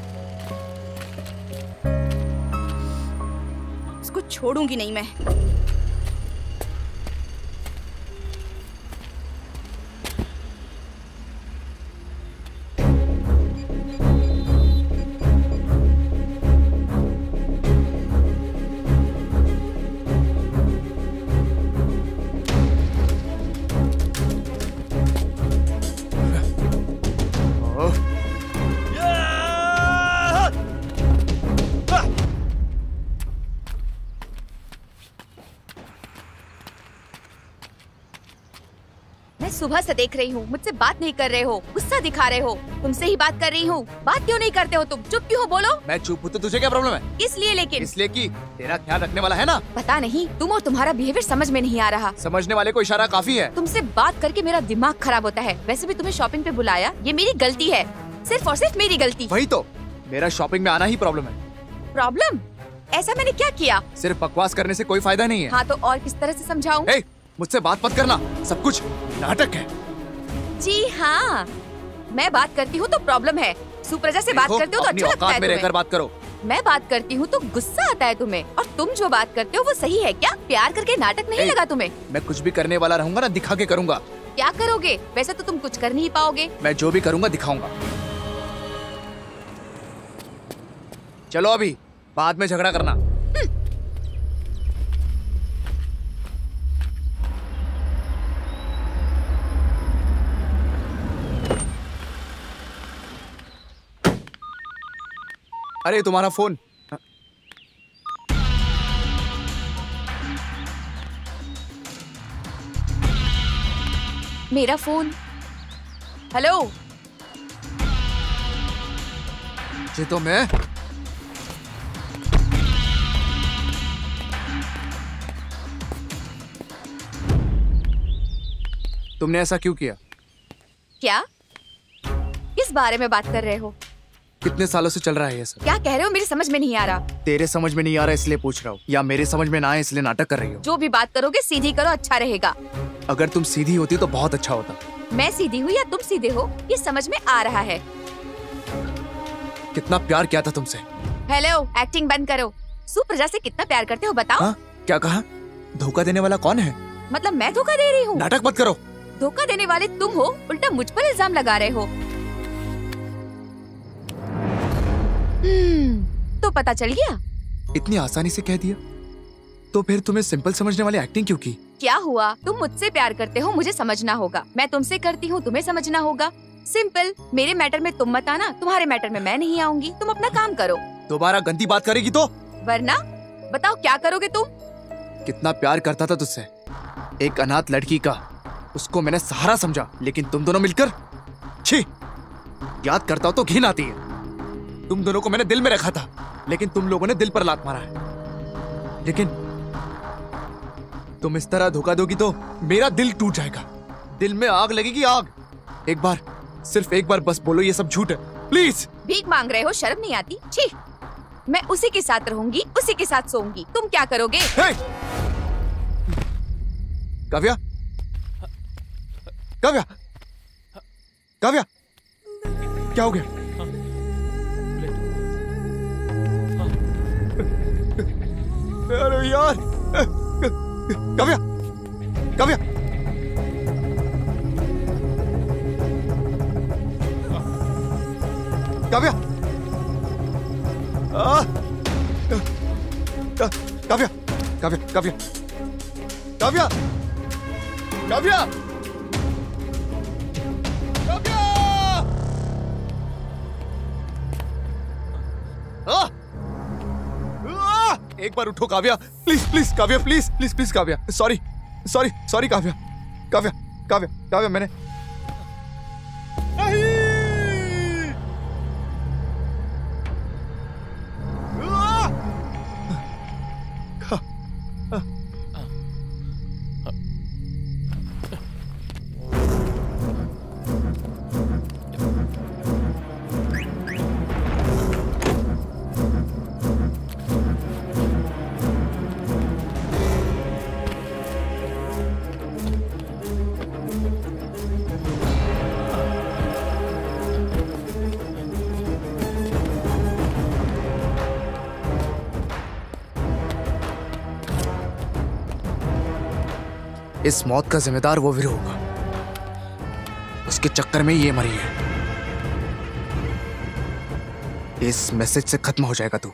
इसको छोड़ूंगी नहीं मैं। सुबह से देख रही हूँ, मुझसे बात नहीं कर रहे हो, गुस्सा दिखा रहे हो। तुमसे ही बात कर रही हूँ, बात क्यों नहीं करते हो तुम? चुप क्यों हो? बोलो। मैं चुप हूँ तो तुझे क्या प्रॉब्लम है? इसलिए लेकिन इसलिए कि तेरा ख्याल रखने वाला है ना। पता नहीं, तुम और तुम्हारा बिहेवियर समझ में नहीं आ रहा। समझने वाले को इशारा काफी है। तुमसे बात करके मेरा दिमाग खराब होता है। वैसे भी तुम्हें शॉपिंग पे बुलाया, ये मेरी गलती है, सिर्फ और सिर्फ मेरी गलती। वही तो, मेरा शॉपिंग में आना ही प्रॉब्लम है। प्रॉब्लम? ऐसा मैंने क्या किया? सिर्फ बकवास करने से कोई फायदा नहीं है। हाँ तो और किस तरह से समझाऊं? मुझसे बात मत करना, सब कुछ नाटक है। जी हाँ, मैं बात करती हूँ तो प्रॉब्लम है। सुप्रजा से बात करते हो तो अच्छा लगता है तुम्हें। रहकर बात करो। मैं बात करती हूँ तो गुस्सा आता है तुम्हें, और तुम जो बात करते हो वो सही है क्या? प्यार करके नाटक नहीं लगा तुम्हें? मैं कुछ भी करने वाला रहूंगा ना, दिखा के करूंगा। क्या करोगे? वैसे तो तुम कुछ कर नहीं पाओगे। मैं जो भी करूंगा दिखाऊंगा। चलो अभी, बाद में झगड़ा करना। अरे तुम्हारा फोन। मेरा फोन। हेलो। ये तो मैं। तुमने ऐसा क्यों किया? क्या? किस बारे में बात कर रहे हो? कितने सालों से चल रहा है ये सब? क्या कह रहे हो? मेरी समझ में नहीं आ रहा। तेरे समझ में नहीं आ रहा इसलिए पूछ रहा हूँ, या मेरे समझ में ना आए इसलिए नाटक कर रही हो? जो भी बात करोगे सीधी करो, अच्छा रहेगा। अगर तुम सीधी होती तो बहुत अच्छा होता। मैं सीधी हुई या तुम सीधे हो, ये समझ में आ रहा है। कितना प्यार किया था तुमसे। हेलो, एक्टिंग बंद करो। सुप्रजा से कितना प्यार करते हो बताओ? हाँ? क्या कहा? धोखा देने वाला कौन है? मतलब मैं धोखा दे रही हूँ? नाटक मत करो। धोखा देने वाले तुम हो, उल्टा मुझ पर इल्जाम लगा रहे हो। तो पता चल गया? इतनी आसानी से कह दिया? तो फिर तुम्हें सिंपल समझने वाली एक्टिंग क्यों की? क्या हुआ? तुम मुझसे प्यार करते हो, मुझे समझना होगा। मैं तुमसे करती हूँ, तुम्हें समझना होगा। सिंपल। मेरे मैटर में तुम मत आना, तुम्हारे मैटर में मैं नहीं आऊंगी। तुम अपना काम करो। दोबारा गंदी बात करेगी तो? वरना बताओ क्या करोगे तुम? कितना प्यार करता था तुझसे, एक अनाथ लड़की का। उसको मैंने सहारा समझा, लेकिन तुम दोनों मिलकर, छी, याद करता हूँ तो घिन आती है। तुम दोनों को मैंने दिल में रखा था, लेकिन तुम लोगों ने दिल पर लात मारा है। लेकिन तुम इस तरह धोखा दोगी तो मेरा दिल टूट जाएगा, दिल में आग लगेगी, आग। एक बार, सिर्फ एक बार बस बोलो ये सब झूठ है, प्लीज। भीख मांग रहे हो, शर्म नहीं आती? छी, मैं उसी के साथ रहूंगी, उसी के साथ सोऊंगी, तुम क्या करोगे? काव्या, काव्या, काव्या, क्या हो गया? अरे यार, काव्या, काव्या, काव्या, काव्या, काव्या, काव्या, काव्या, काव्या, एक बार उठो Kavya, please please Kavya, please please please Kavya, sorry sorry sorry Kavya, Kavya, Kavya, Kavya, मैंने नहीं। इस मौत का जिम्मेदार वो वीरू होगा, उसके चक्कर में ये मरी है। इस मैसेज से खत्म हो जाएगा तू।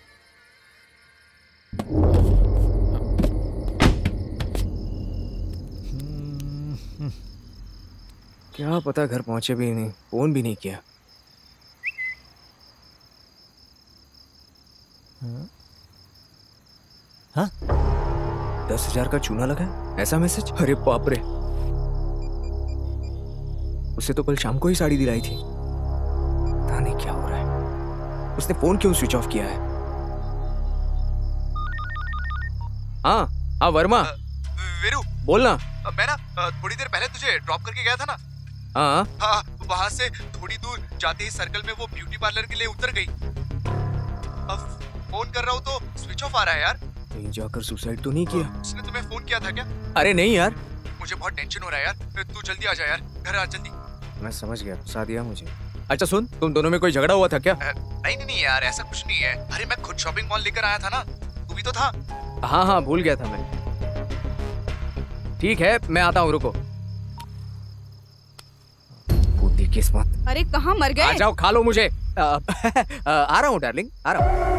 क्या पता घर पहुंचे भी नहीं, फोन भी नहीं किया। हाँ? 10,000 का चूना लगा है? ऐसा मैसेज? अरे बाप रे, उसे तो कल शाम को ही साड़ी दिलाई थी। पता नहीं क्या हो रहा है। उसने फोन क्यों स्विच ऑफ किया है? हाँ हाँ वर्मा। वीरू बोलना। मैं ना थोड़ी देर पहले तुझे ड्रॉप करके गया था ना। हाँ हाँ, वहां से थोड़ी दूर जाते ही सर्कल में वो ब्यूटी पार्लर के लिए उतर गई। अब फोन कर रहा हूँ तो स्विच ऑफ आ रहा है यार। कहीं जाकर सुसाइड तो नहीं किया? उसने तुम्हें फोन किया था क्या? अरे नहीं यार, मुझे बहुत टेंशन हो रहा है यार, तू जल्दी आ जा यार, घर आ जल्दी। मैं समझ गया, फंसा दिया मुझे। अच्छा सुन, तुम दोनों में कोई झगड़ा हुआ था क्या? नहीं नहीं नहीं यार, ऐसा कुछ नहीं है। अरे मैं खुद शॉपिंग मॉल लेकर आया था ना, तू भी तो था। हाँ हाँ भूल गया था मैं। ठीक है मैं आता हूँ, रुको। कूदी किस्मत। अरे कहाँ मर गए? आ जाओ खा लो मुझे। आ रहा हूँ डार्लिंग, आ रहा हूँ।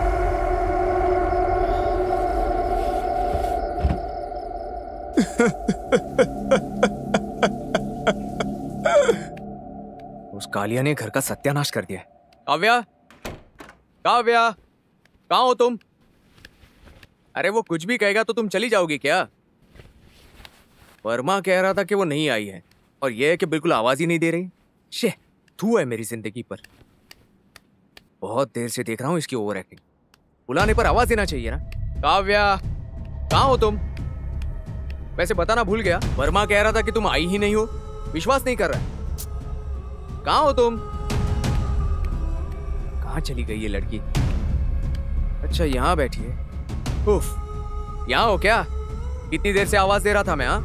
उस कालिया ने घर का सत्यानाश कर दिया। काव्या, काव्या, कहाँ हो तुम? अरे वो कुछ भी कहेगा तो तुम चली जाओगी क्या? वर्मा कह रहा था कि वो नहीं आई है, और ये है कि बिल्कुल आवाज ही नहीं दे रही। शे, थू है मेरी जिंदगी पर। बहुत देर से देख रहा हूँ इसकी ओवर एक्टिंग। बुलाने पर आवाज देना चाहिए ना। काव्या, कहाँ हो तुम? वैसे बताना भूल गया, वर्मा कह रहा था कि तुम आई ही नहीं हो। विश्वास नहीं कर रहा है। कहाँ हो तुम? कहाँ चली गई ये लड़की? अच्छा यहाँ बैठी है। उफ, यहाँ हो क्या? कितनी देर से आवाज दे रहा था मैं। हाँ,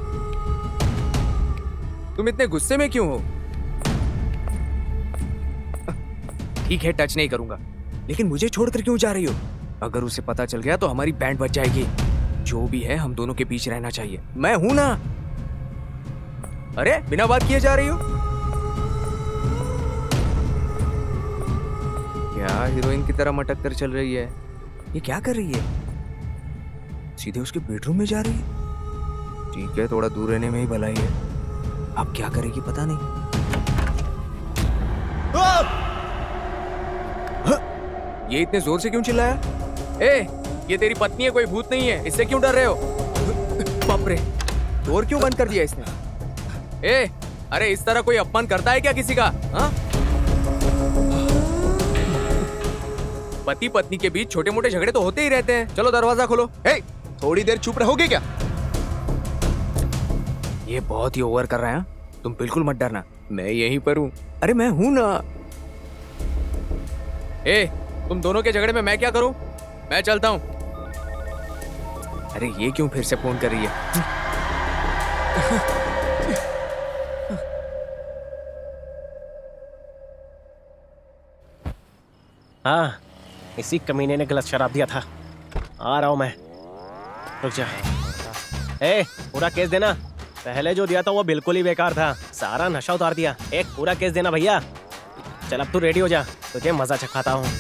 तुम इतने गुस्से में क्यों हो? ठीक है टच नहीं करूंगा, लेकिन मुझे छोड़कर क्यों जा रही हो? अगर उसे पता चल गया तो हमारी बैंड बच जाएगी। जो भी है हम दोनों के बीच रहना चाहिए। मैं हूं ना। अरे बिना बात किए जा रही हो? क्या हीरोइन की तरह मटक कर चल रही है? ये क्या कर रही है? सीधे उसके बेडरूम में जा रही है। ठीक है, थोड़ा दूर रहने में ही भलाई है। अब क्या करेगी पता नहीं। ये इतने जोर से क्यों चिल्लाया? ए, ये तेरी पत्नी है, कोई भूत नहीं है। इससे क्यों डर रहे हो? बाप रे, डोर क्यों बंद कर दिया इसने? ए, अरे इस तरह कोई अपमान करता है क्या किसी का? हाँ? पति पत्नी के बीच छोटे मोटे झगड़े तो होते ही रहते हैं। चलो दरवाजा खोलो। हे, थोड़ी देर चुप रहोगे क्या? ये बहुत ही ओवर कर रहे हैं। तुम बिल्कुल मत डरना, मैं यहीं पर हूँ। अरे मैं हूँ ना। ए, तुम दोनों के झगड़े में मैं क्या करूँ? मैं चलता हूँ। अरे ये क्यों फिर से फोन कर रही है? हाँ, इसी कमीने ने गलत शराब दिया था। आ रहा हूँ मैं, रुक जा। ए, पूरा केस देना। पहले जो दिया था वो बिल्कुल ही बेकार था, सारा नशा उतार दिया। एक पूरा केस देना भैया। चल अब तू रेडी हो जा, तुझे मजा चखाता हूँ।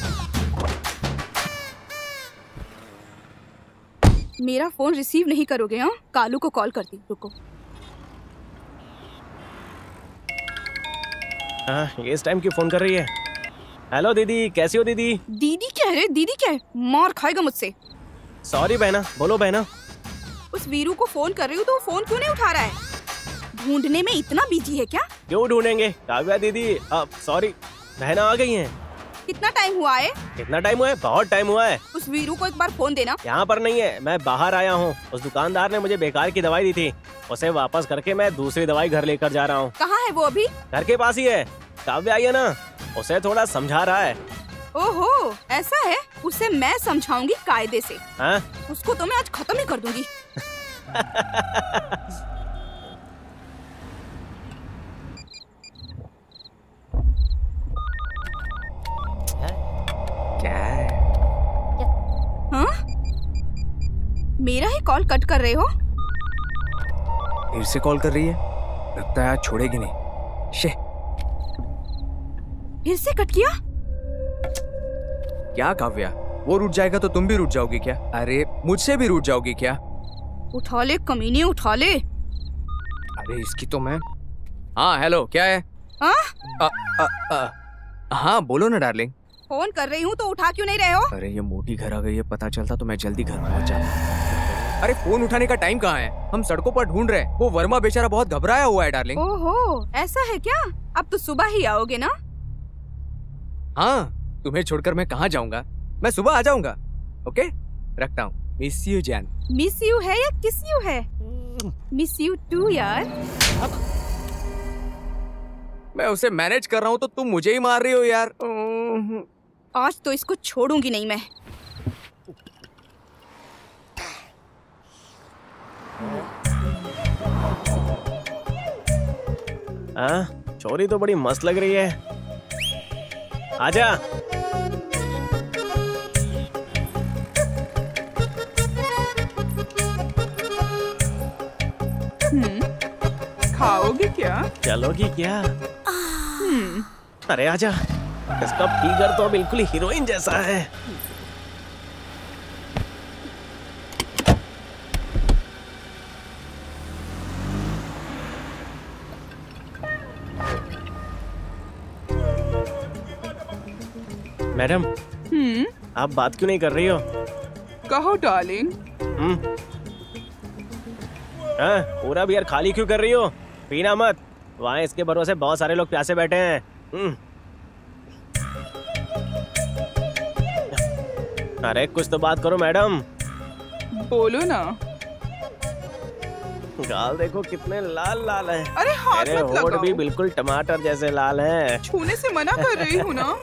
मेरा फोन रिसीव नहीं करोगे? हाँ, कालू को कॉल करती, रुको। हाँ, ये इस टाइम क्यों फोन कर रही है? हेलो दीदी, कैसी हो दीदी? दीदी क्या है? दीदी क्या है? मार खाएगा मुझसे। सॉरी बहना, बोलो बहना। उस वीरू को फोन कर रही हूँ तो वो फोन क्यों नहीं उठा रहा है? ढूंढने में इतना बिजी है क्या? क्यों ढूंढेंगे काव्या दीदी। सॉरी, बहना आ गई हैं। कितना टाइम हुआ है? कितना टाइम हुआ है? बहुत टाइम हुआ है। उस वीरू को एक बार फोन देना। यहाँ पर नहीं है, मैं बाहर आया हूँ। उस दुकानदार ने मुझे बेकार की दवाई दी थी, उसे वापस करके मैं दूसरी दवाई घर लेकर जा रहा हूँ। कहाँ है वो अभी? घर के पास ही है। काव्या आई है ना, उसे थोड़ा समझा रहा है। ओहो, ऐसा है? उसे मैं समझाऊंगी कायदे से। हाँ? उसको तो मैं आज खत्म ही कर दूंगी। क्या है? हाँ? मेरा ही कॉल कट कर रहे हो? फिर से कॉल कर रही है, लगता है आज छोड़ेगी नहीं। शे, फिर से कट किया? क्या काव्या, वो रूठ जाएगा तो तुम भी रूठ जाओगी क्या? अरे मुझसे भी रूठ जाओगी क्या? उठा ले कमीने, उठा ले। अरे इसकी तो मैं। हाँ हेलो, क्या है? हाँ? हाँ बोलो ना डार्लिंग। फोन कर रही हूँ तो उठा क्यों नहीं रहे हो? अरे ये मोटी घर आ गई है, पता चलता तो मैं जल्दी घर पहुंच जाता। अरे फोन उठाने का टाइम कहाँ है? हम सड़कों पर ढूंढ रहे हैं। वो वर्मा बेचारा बहुत घबराया हुआ है डार्लिंग। ओहो, ऐसा है क्या? अब तो सुबह ही आओगे ना? हाँ, तुम्हें छोड़कर मैं कहाँ जाऊंगा? मैं सुबह आ जाऊंगा। ओके, रखता हूँ। मिस यू जान। मिस यू है या किस यू है? मिस यू टू यार। मैं उसे मैनेज कर रहा हूँ तो तुम मुझे ही मार रही हो यार। आज तो इसको छोड़ूंगी नहीं मैं। छोरी तो बड़ी मस्त लग रही है। आजा। खाओगे क्या? चलोगी क्या? अरे आजा, इसका फिगर तो बिल्कुल हीरोइन जैसा है। मैडम, आप बात क्यों नहीं कर रही हो? कहो डार्लिंग। पूरा बियर खाली क्यों कर रही हो? पीना मत, वहाँ इसके भरोसे बहुत सारे लोग प्यासे बैठे हैं। अरे कुछ तो बात करो मैडम। बोलो ना। गाल देखो कितने लाल लाल हैं। अरे हाथ मत लगाओ। होठ भी बिल्कुल टमाटर जैसे लाल हैं। छूने से मना कर रही हूँ ना।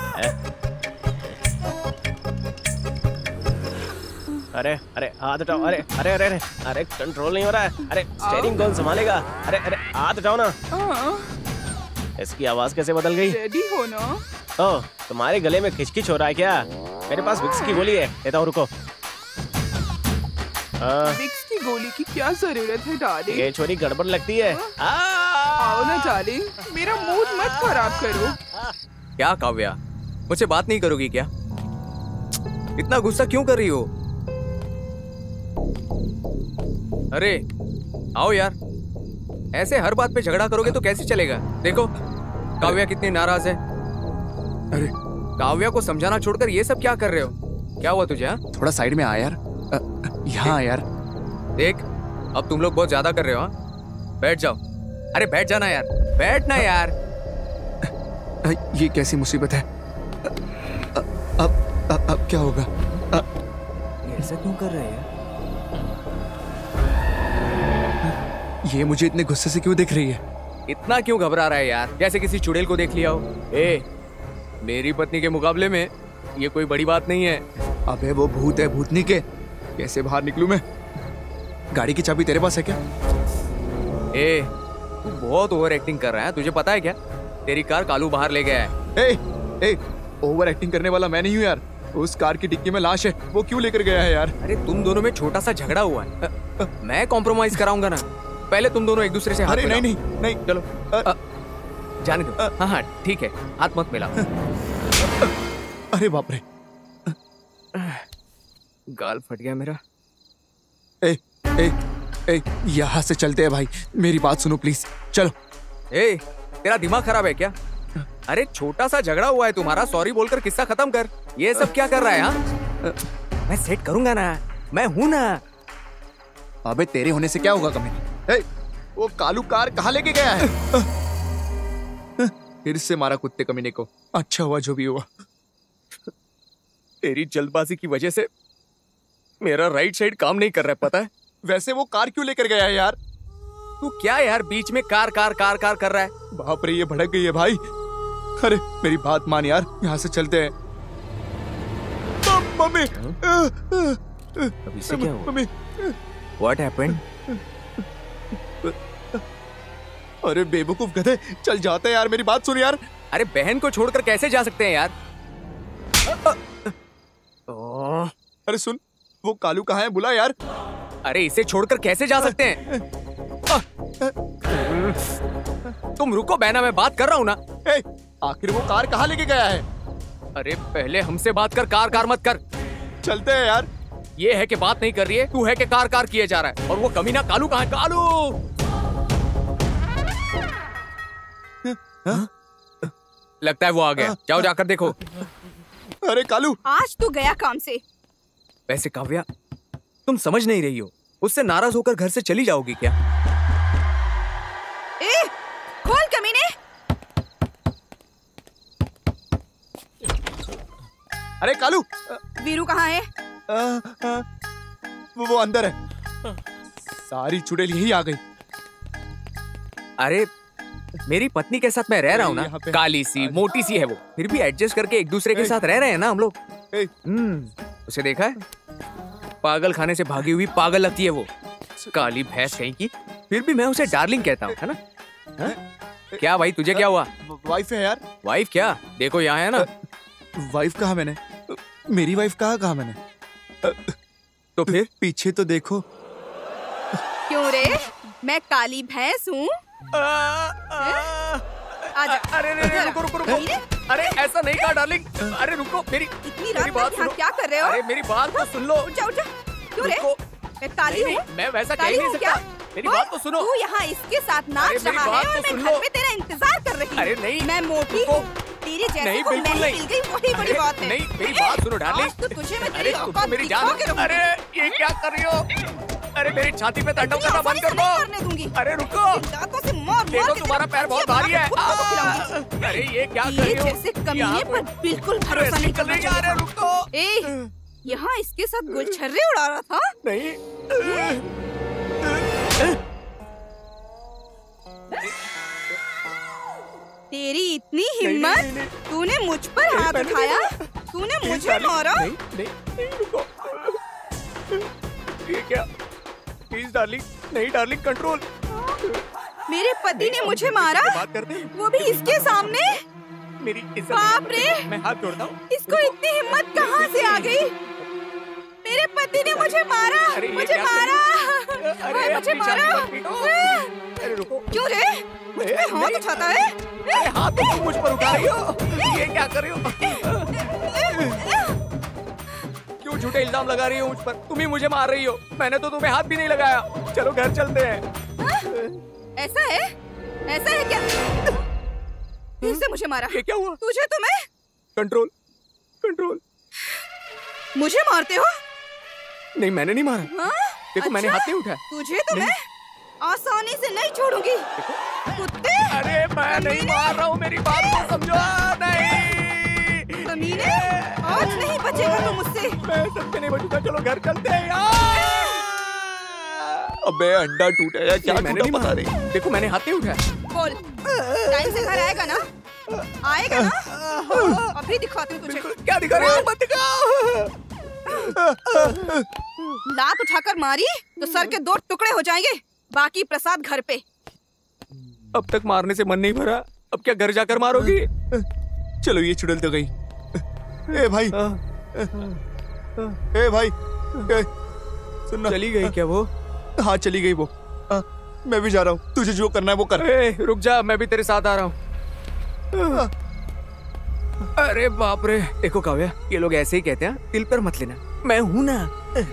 अरे अरे हाथ उठाओ। अरे अरे अरे अरे अरे कंट्रोल नहीं हो रहा है। अरे स्टीयरिंग कौन संभालेगा? अरे अरे हाथ उठाओ ना। इसकी आवाज कैसे बदल गई? रेडी हो ना? ओह, तुम्हारे गले में खिचखिच हो रहा है क्या? मेरे पास विक्स की गोली है, देता हूँ, रुको। विक्स की गोली की क्या जरूरत है डार्लिंग? ये छोरी गड़बड़ लगती है। आओ ना डार्लिंग, मेरा मूड मत खराब करो। क्या काव्या, मुझसे बात नहीं करोगी क्या? इतना गुस्सा क्यों कर रही हो? अरे आओ यार, ऐसे हर बात पे झगड़ा करोगे तो कैसे चलेगा? देखो काव्या कितनी नाराज है। अरे काव्या को समझाना छोड़कर ये सब क्या कर रहे हो? क्या हुआ तुझे? थोड़ा साइड में आ यार। यहाँ यार। देख, अब तुम लोग बहुत ज्यादा कर रहे हो। हाँ, बैठ जाओ। अरे बैठ जाना यार, बैठना यार। ये कैसी मुसीबत है? अब अब क्या होगा? ऐसा क्यों कर रहे हैं? ये मुझे इतने गुस्से से क्यों दिख रही है? इतना क्यों घबरा रहा है यार, जैसे किसी चुड़ैल को देख लिया हो। मेरी पत्नी के मुकाबले में ये कोई बड़ी बात नहीं है। अबे वो भूत है भूतनी के, कैसे बाहर निकलूं मैं? गाड़ी की चाबी तेरे पास है क्या? तू बहुत ओवर एक्टिंग कर रहा है, तुझे पता है क्या? तेरी कार कालू बाहर ले गया है। ओवर एक्टिंग करने वाला मैं नहीं हूँ यार। उस कार की डिक्की में लाश है, वो क्यों लेकर गया है यार? अरे तुम दोनों में छोटा सा झगड़ा हुआ है, मैं कॉम्प्रोमाइज कराऊंगा ना। पहले तुम दोनों एक दूसरे से हाथ अरे मिलाओ। नहीं चलो जाने दो। हाँ ठीक है, हाथ मत मिलाओ। अरे बाप रे, गाल फट गया मेरा। यहाँ से चलते हैं भाई, मेरी बात सुनो प्लीज, चलो। तेरा दिमाग खराब है क्या? अरे छोटा सा झगड़ा हुआ है तुम्हारा, सॉरी बोलकर किस्सा खत्म कर। ये सब क्या कर रहा है? हाँ मैं सेट करूंगा ना, मैं हूं ना। अबे तेरे होने से क्या होगा कमीने? वो कालू कार कहाँ लेके गया है? फिर से मारा कुत्ते कमीने को। अच्छा हुआ जो भी हुआ। तेरी जल्दबाजी की वजह से मेरा राइट साइड काम नहीं कर रहा है, पता है? वैसे वो कार क्यों लेकर गया है यार? तू क्या यार बीच में कार कार कार कार कर रहा है? बाप रे, ये भड़क गई है भाई। अरे मेरी बात मान यार, यहाँ से चलते हैं। मम्मी, अभी से क्या हुआ? Mummy, What happened? अरे बेवकूफ गधे, चल जाते हैं यार, मेरी बात सुन यार। अरे बहन को छोड़कर कैसे जा सकते हैं यार? अरे सुन, वो कालू कहाँ है, बुला यार। अरे इसे छोड़कर कैसे जा सकते हैं? तुम रुको बहना, मैं बात कर रहा हूँ ना। आखिर वो कार कहाँ लेके गया है? अरे पहले हमसे बात कर, कार कार मत कर। चलते हैं यार। ये है कि बात नहीं कर रही है, तू है कि कार कार किए जा रहा है। और वो कमीना कालू कहाँ है? कालू! लगता है वो आ गया, जाओ जाकर देखो। अरे कालू, आज तू गया काम से। वैसे काव्या, तुम समझ नहीं रही हो, उससे नाराज होकर घर से चली जाओगी क्या? खोल कमीने। अरे कालू, वीरू कहाँ है? वो अंदर है। सारी चुड़ैल यही आ गई। अरे मेरी पत्नी के साथ मैं रह रहा हूँ ना, काली सी मोटी सी है वो, फिर भी एडजस्ट करके एक दूसरे के साथ रह रहे हैं ना हम लोग। उसे देखा है? पागल खाने से भागी हुई पागल लगती है वो, काली भैंस कहीं की। फिर भी मैं उसे डार्लिंग कहता हूँ, है ना? क्या भाई, तुझे क्या हुआ? वाइफ है यार। वाइफ क्या? देखो यहाँ है ना। वाइफ कहा मैंने? मेरी वाइफ कहा मैंने? तो फिर पीछे तो देखो। क्यों रे, मैं काली भैंस हूँ? आजा। अरे रुको रुको रुको। अरे ऐसा नहीं कहा डार्लिंग। अरे रुको, मेरी बात सुनो। क्या कर रहे हो? अरे मेरी बात तो सुन लो। उठा। क्यों रे? मैं काली हूँ? मैं वैसा कह नहीं सकता। मेरी बात तो सुनो। तू यहाँ इसके साथ नाच रहा है और मैं घर में तेरा इंतजार कर रही हूँ। अरे नहीं, मैं मोटी हूँ, तेरी जैसे को मैं मिल गई, वही बड़ी बात है। नहीं, मेरी बात सुनो डार्लिंग। तो तुझे मैं तेरी औकात दिखा के रहूँगी। अरे ये क्या कर रही हो? अरे मेरी छाती पे तांडव करना बंद कर दो। अरे रुको, देखो तुम्हारा पैर बहुत भारी है। अरे ये क्या कर रही हो? जैसे कमीने पर बिल्कुल भरोसा नहीं करना चाहिए। अरे रुको, यहाँ इसके साथ गुलछर्रे उड़ा रहा था? नहीं। तेरी इतनी हिम्मत, तूने मुझ पर हाथ उठाया, तूने मुझे मारा? नहीं, रुको। ये क्या? प्लीज डार्लिंग, नहीं डार्लिंग, कंट्रोल। मेरे पति ने मुझे मारा, बात करते हैं, वो भी इसके सामने। मेरी इज्जत। बाप रे, मैं हाथ जोड़ता हूँ। इसको इतनी हिम्मत कहाँ से आ गई? मेरे पति ने मुझे मारा, मुझे मारा। मुझे मारा। अरे रुको। क्यों रे? मुझ पे हाथ उठाता है? हाथ तो तुम मुझ पर उठा रही हो। ये क्या कर रही हो? क्यों झूठे इल्जाम लगा रही हो मुझ पर? तुम ही मुझे मार रही हो, मैंने तो तुम्हें हाथ भी नहीं लगाया। चलो घर चलते हैं। ऐसा है? ऐसा है क्या? फिर से मुझे मारा। ये क्या हुआ? तुझे तो मैं। Control, control. मुझे मारते हो? नहीं, मैंने नहीं मारा। देखो, अच्छा? मैंने हाथ नहीं उठाया। तुझे तो मैं आसानी से नहीं छोड़ूंगी। कुत्ते! अरे मैं नहीं मार रहा हूँ, मेरी बात को समझो। नहीं, कमीने, आज नहीं बचेगा तू मुझसे। मैं सबसे नहीं बचूंगा, चलो घर चलते हैं यार। अबे अंडा टूटा या क्या मैंने टूटा नहीं पता मारा। नहीं। देखो मैंने हाथ नहीं उठाया। बोल, टाइम से घर आएगा ना? आएगा ना? अभी दिखाती हूँ तुझे। क्या दिखा रहे हो? मत दिखाओ। लात उठाकर मारी तो सर के 2 टुकड़े हो जाएंगे, बाकी प्रसाद घर पे। अब तक मारने से मन नहीं भरा, अब क्या घर जाकर मारोगी? चलो ये चुड़ैल तो गई। ए भाई, ए भाई, सुनना। चली गई क्या वो? हाँ चली गई वो। मैं भी जा रहा हूँ, तुझे जो करना है वो कर। रुक जा, मैं भी तेरे साथ आ रहा हूँ। अरे बाप रे, देखो काव्या, ये लोग ऐसे ही कहते हैं, दिल पर मत लेना, मैं हूं ना।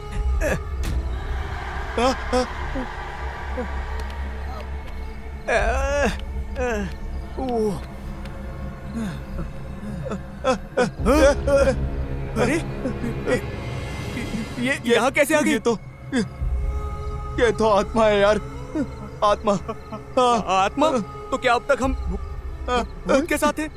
अरे ये यहाँ कैसे आ गई? ये तो आत्मा है यार, आत्मा। आत्मा? तो क्या अब तक हम भूत के साथ हैं?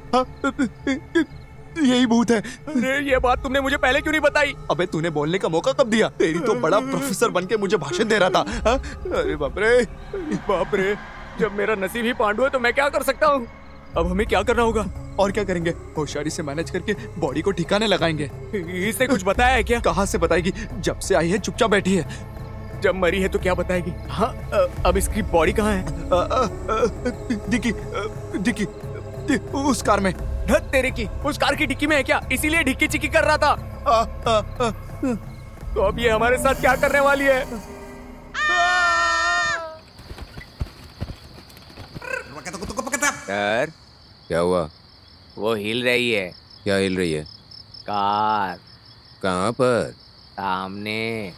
यही भूत है। अरे ये बात तुमने मुझे पहले क्यों नहीं बताई? अबे तूने बोलने का मौका कब दिया? तेरी तो बड़ा प्रोफेसर बनके मुझे भाषण दे रहा था। अरे बाप रे, बाप रे, जब मेरा नसीब ही पांडु है तो मैं क्या कर सकता हूँ? अब हमें क्या करना होगा? और क्या करेंगे? होशियारी से मैनेज करके बॉडी को ठिकाने लगाएंगे। इसने कुछ बताया है क्या? कहाँ से बताएगी, जब से आई है चुपचाप बैठी है। जब मरी है तो क्या बताएगी? हाँ, अब इसकी बॉडी कहाँ है? डिक्की, डिक्की, उस कार में। धत तेरे की, उस कार की डिक्की में है क्या? इसीलिए ढिक्की चिक्की कर रहा था। तो अब ये हमारे साथ क्या करने वाली है? सर, क्या हुआ? वो हिल रही है। क्या हिल रही है? कार। कहाँ पर? सामने।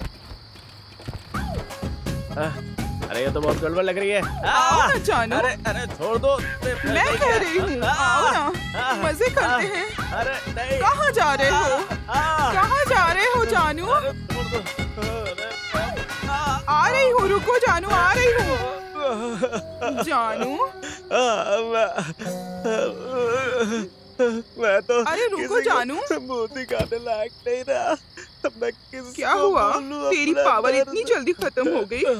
अरे ये तो बहुत गड़बड़ लग रही है। आओ ना जानू। अरे अरे छोड़ दो। मैं कह रही हूँ, आओ ना, मजे करते हैं। अरे नहीं। कहाँ जा रहे हो? कहाँ जा रहे हो जानू? आ रही हूँ, रुको जानू, आ रही हूँ। जानू, मैं तो अरे रुको जानू, मुंह दिखाने लायक नहीं रहा। मैं क्या हुआ? तेरी पावर इतनी जल्दी खत्म हो गई?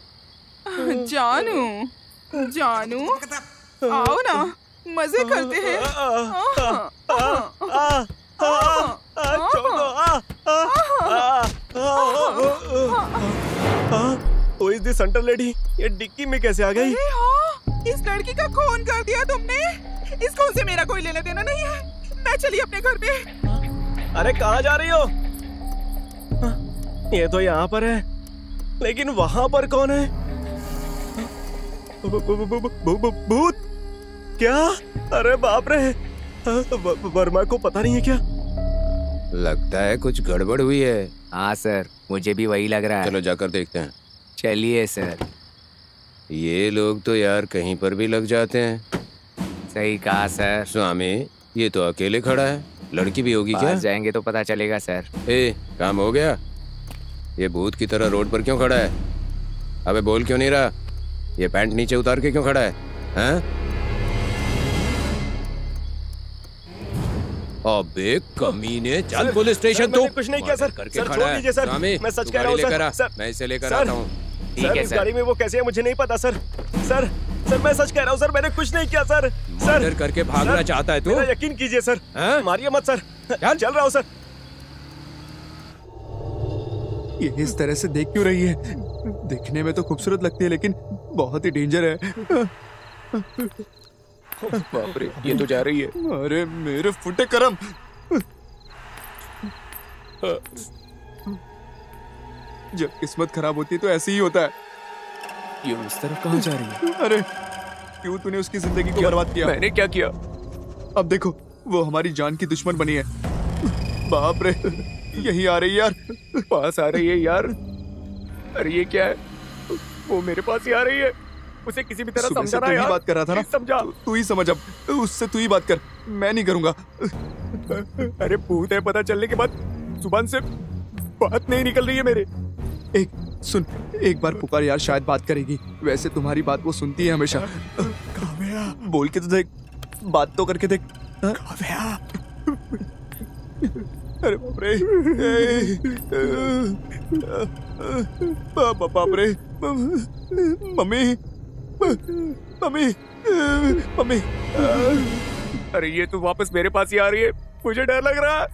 जानू, जानू, आओ ना, मजे करते हैं। Who is this hunter lady? ये डिक्की में कैसे आ गई? हाँ, इस लड़की का खून कर दिया तुमने। इस खून से मेरा कोई लेना देना नहीं है। मैं चली अपने घर पे। अरे कहाँ जा रही हो? ये तो यहाँ पर है, लेकिन वहाँ पर कौन है? भूत? क्या? अरे बाप रे, वर्मा को पता नहीं है क्या? लगता है कुछ गड़बड़ हुई है। हाँ सर, मुझे भी वही लग रहा है। चलो जाकर देखते हैं। चलिए सर। ये लोग तो यार कहीं पर भी लग जाते हैं। सही कहा सर। स्वामी, ये तो अकेले खड़ा है, लड़की भी होगी क्या? जाएंगे तो पता चलेगा सर। काम हो गया? ये भूत की तरह रोड पर क्यों खड़ा है? अबे बोल क्यों नहीं रहा? ये पैंट नीचे उतार के क्यों खड़ा है? हैं? अबे कमीने, चल पुलिस स्टेशन। तो कुछ नहीं किया सर। करके सर खड़ा छोड़ है। दीजिए सर, मैं सच कह रहा हूँ सर। मैं इसे लेकर आता हूँ। ठीक है इस सर। गाड़ी में वो कैसे है मुझे नहीं पता सर। सर मैं सच कह रहा हूँ सर, मैंने कुछ नहीं किया सर। मर्डर करके भागना चाहता है तू? मेरा यकीन कीजिए सर, मारिए मत सर। चल रहा हूँ सर। ये इस तरह से देख क्यों रही है? देखने में तो खूबसूरत लगती है, लेकिन बहुत ही डेंजर है। बाप रे, ये तो जा रही है। अरे मेरे फुटे करम। जब किस्मत खराब होती है तो ऐसे ही होता है। ये उस तरफ कहाँ जा रही है? अरे क्यों तूने उसकी जिंदगी को बर्बाद किया? मैंने क्या किया? अब देखो, वो हमारी जान की दुश्मन बनी है। बाप रे, यही आ रही यार, पास आ रही है यार। अरे ये क्या है? वो मेरे पास ही आ रही है। उसे किसी भी तरह समझाना यार। बात कर रहा था ना, समझा। तू ही समझ, अब उससे तू ही बात कर, मैं नहीं करूंगा। अरे भूत है, पता चलने के बाद जुबान से बात नहीं निकल रही है मेरे। एक सुन, एक बार पुकार यार, शायद बात करेगी। वैसे तुम्हारी बात वो सुनती है हमेशा। काव्या, बोल के तो देख, बात तो करके देख। काव्या, अरे बाप रे, बाप रे, मम्मी, मम्मी, मम्मी। अरे ये तो वापस मेरे पास ही आ रही है, मुझे डर लग रहा है।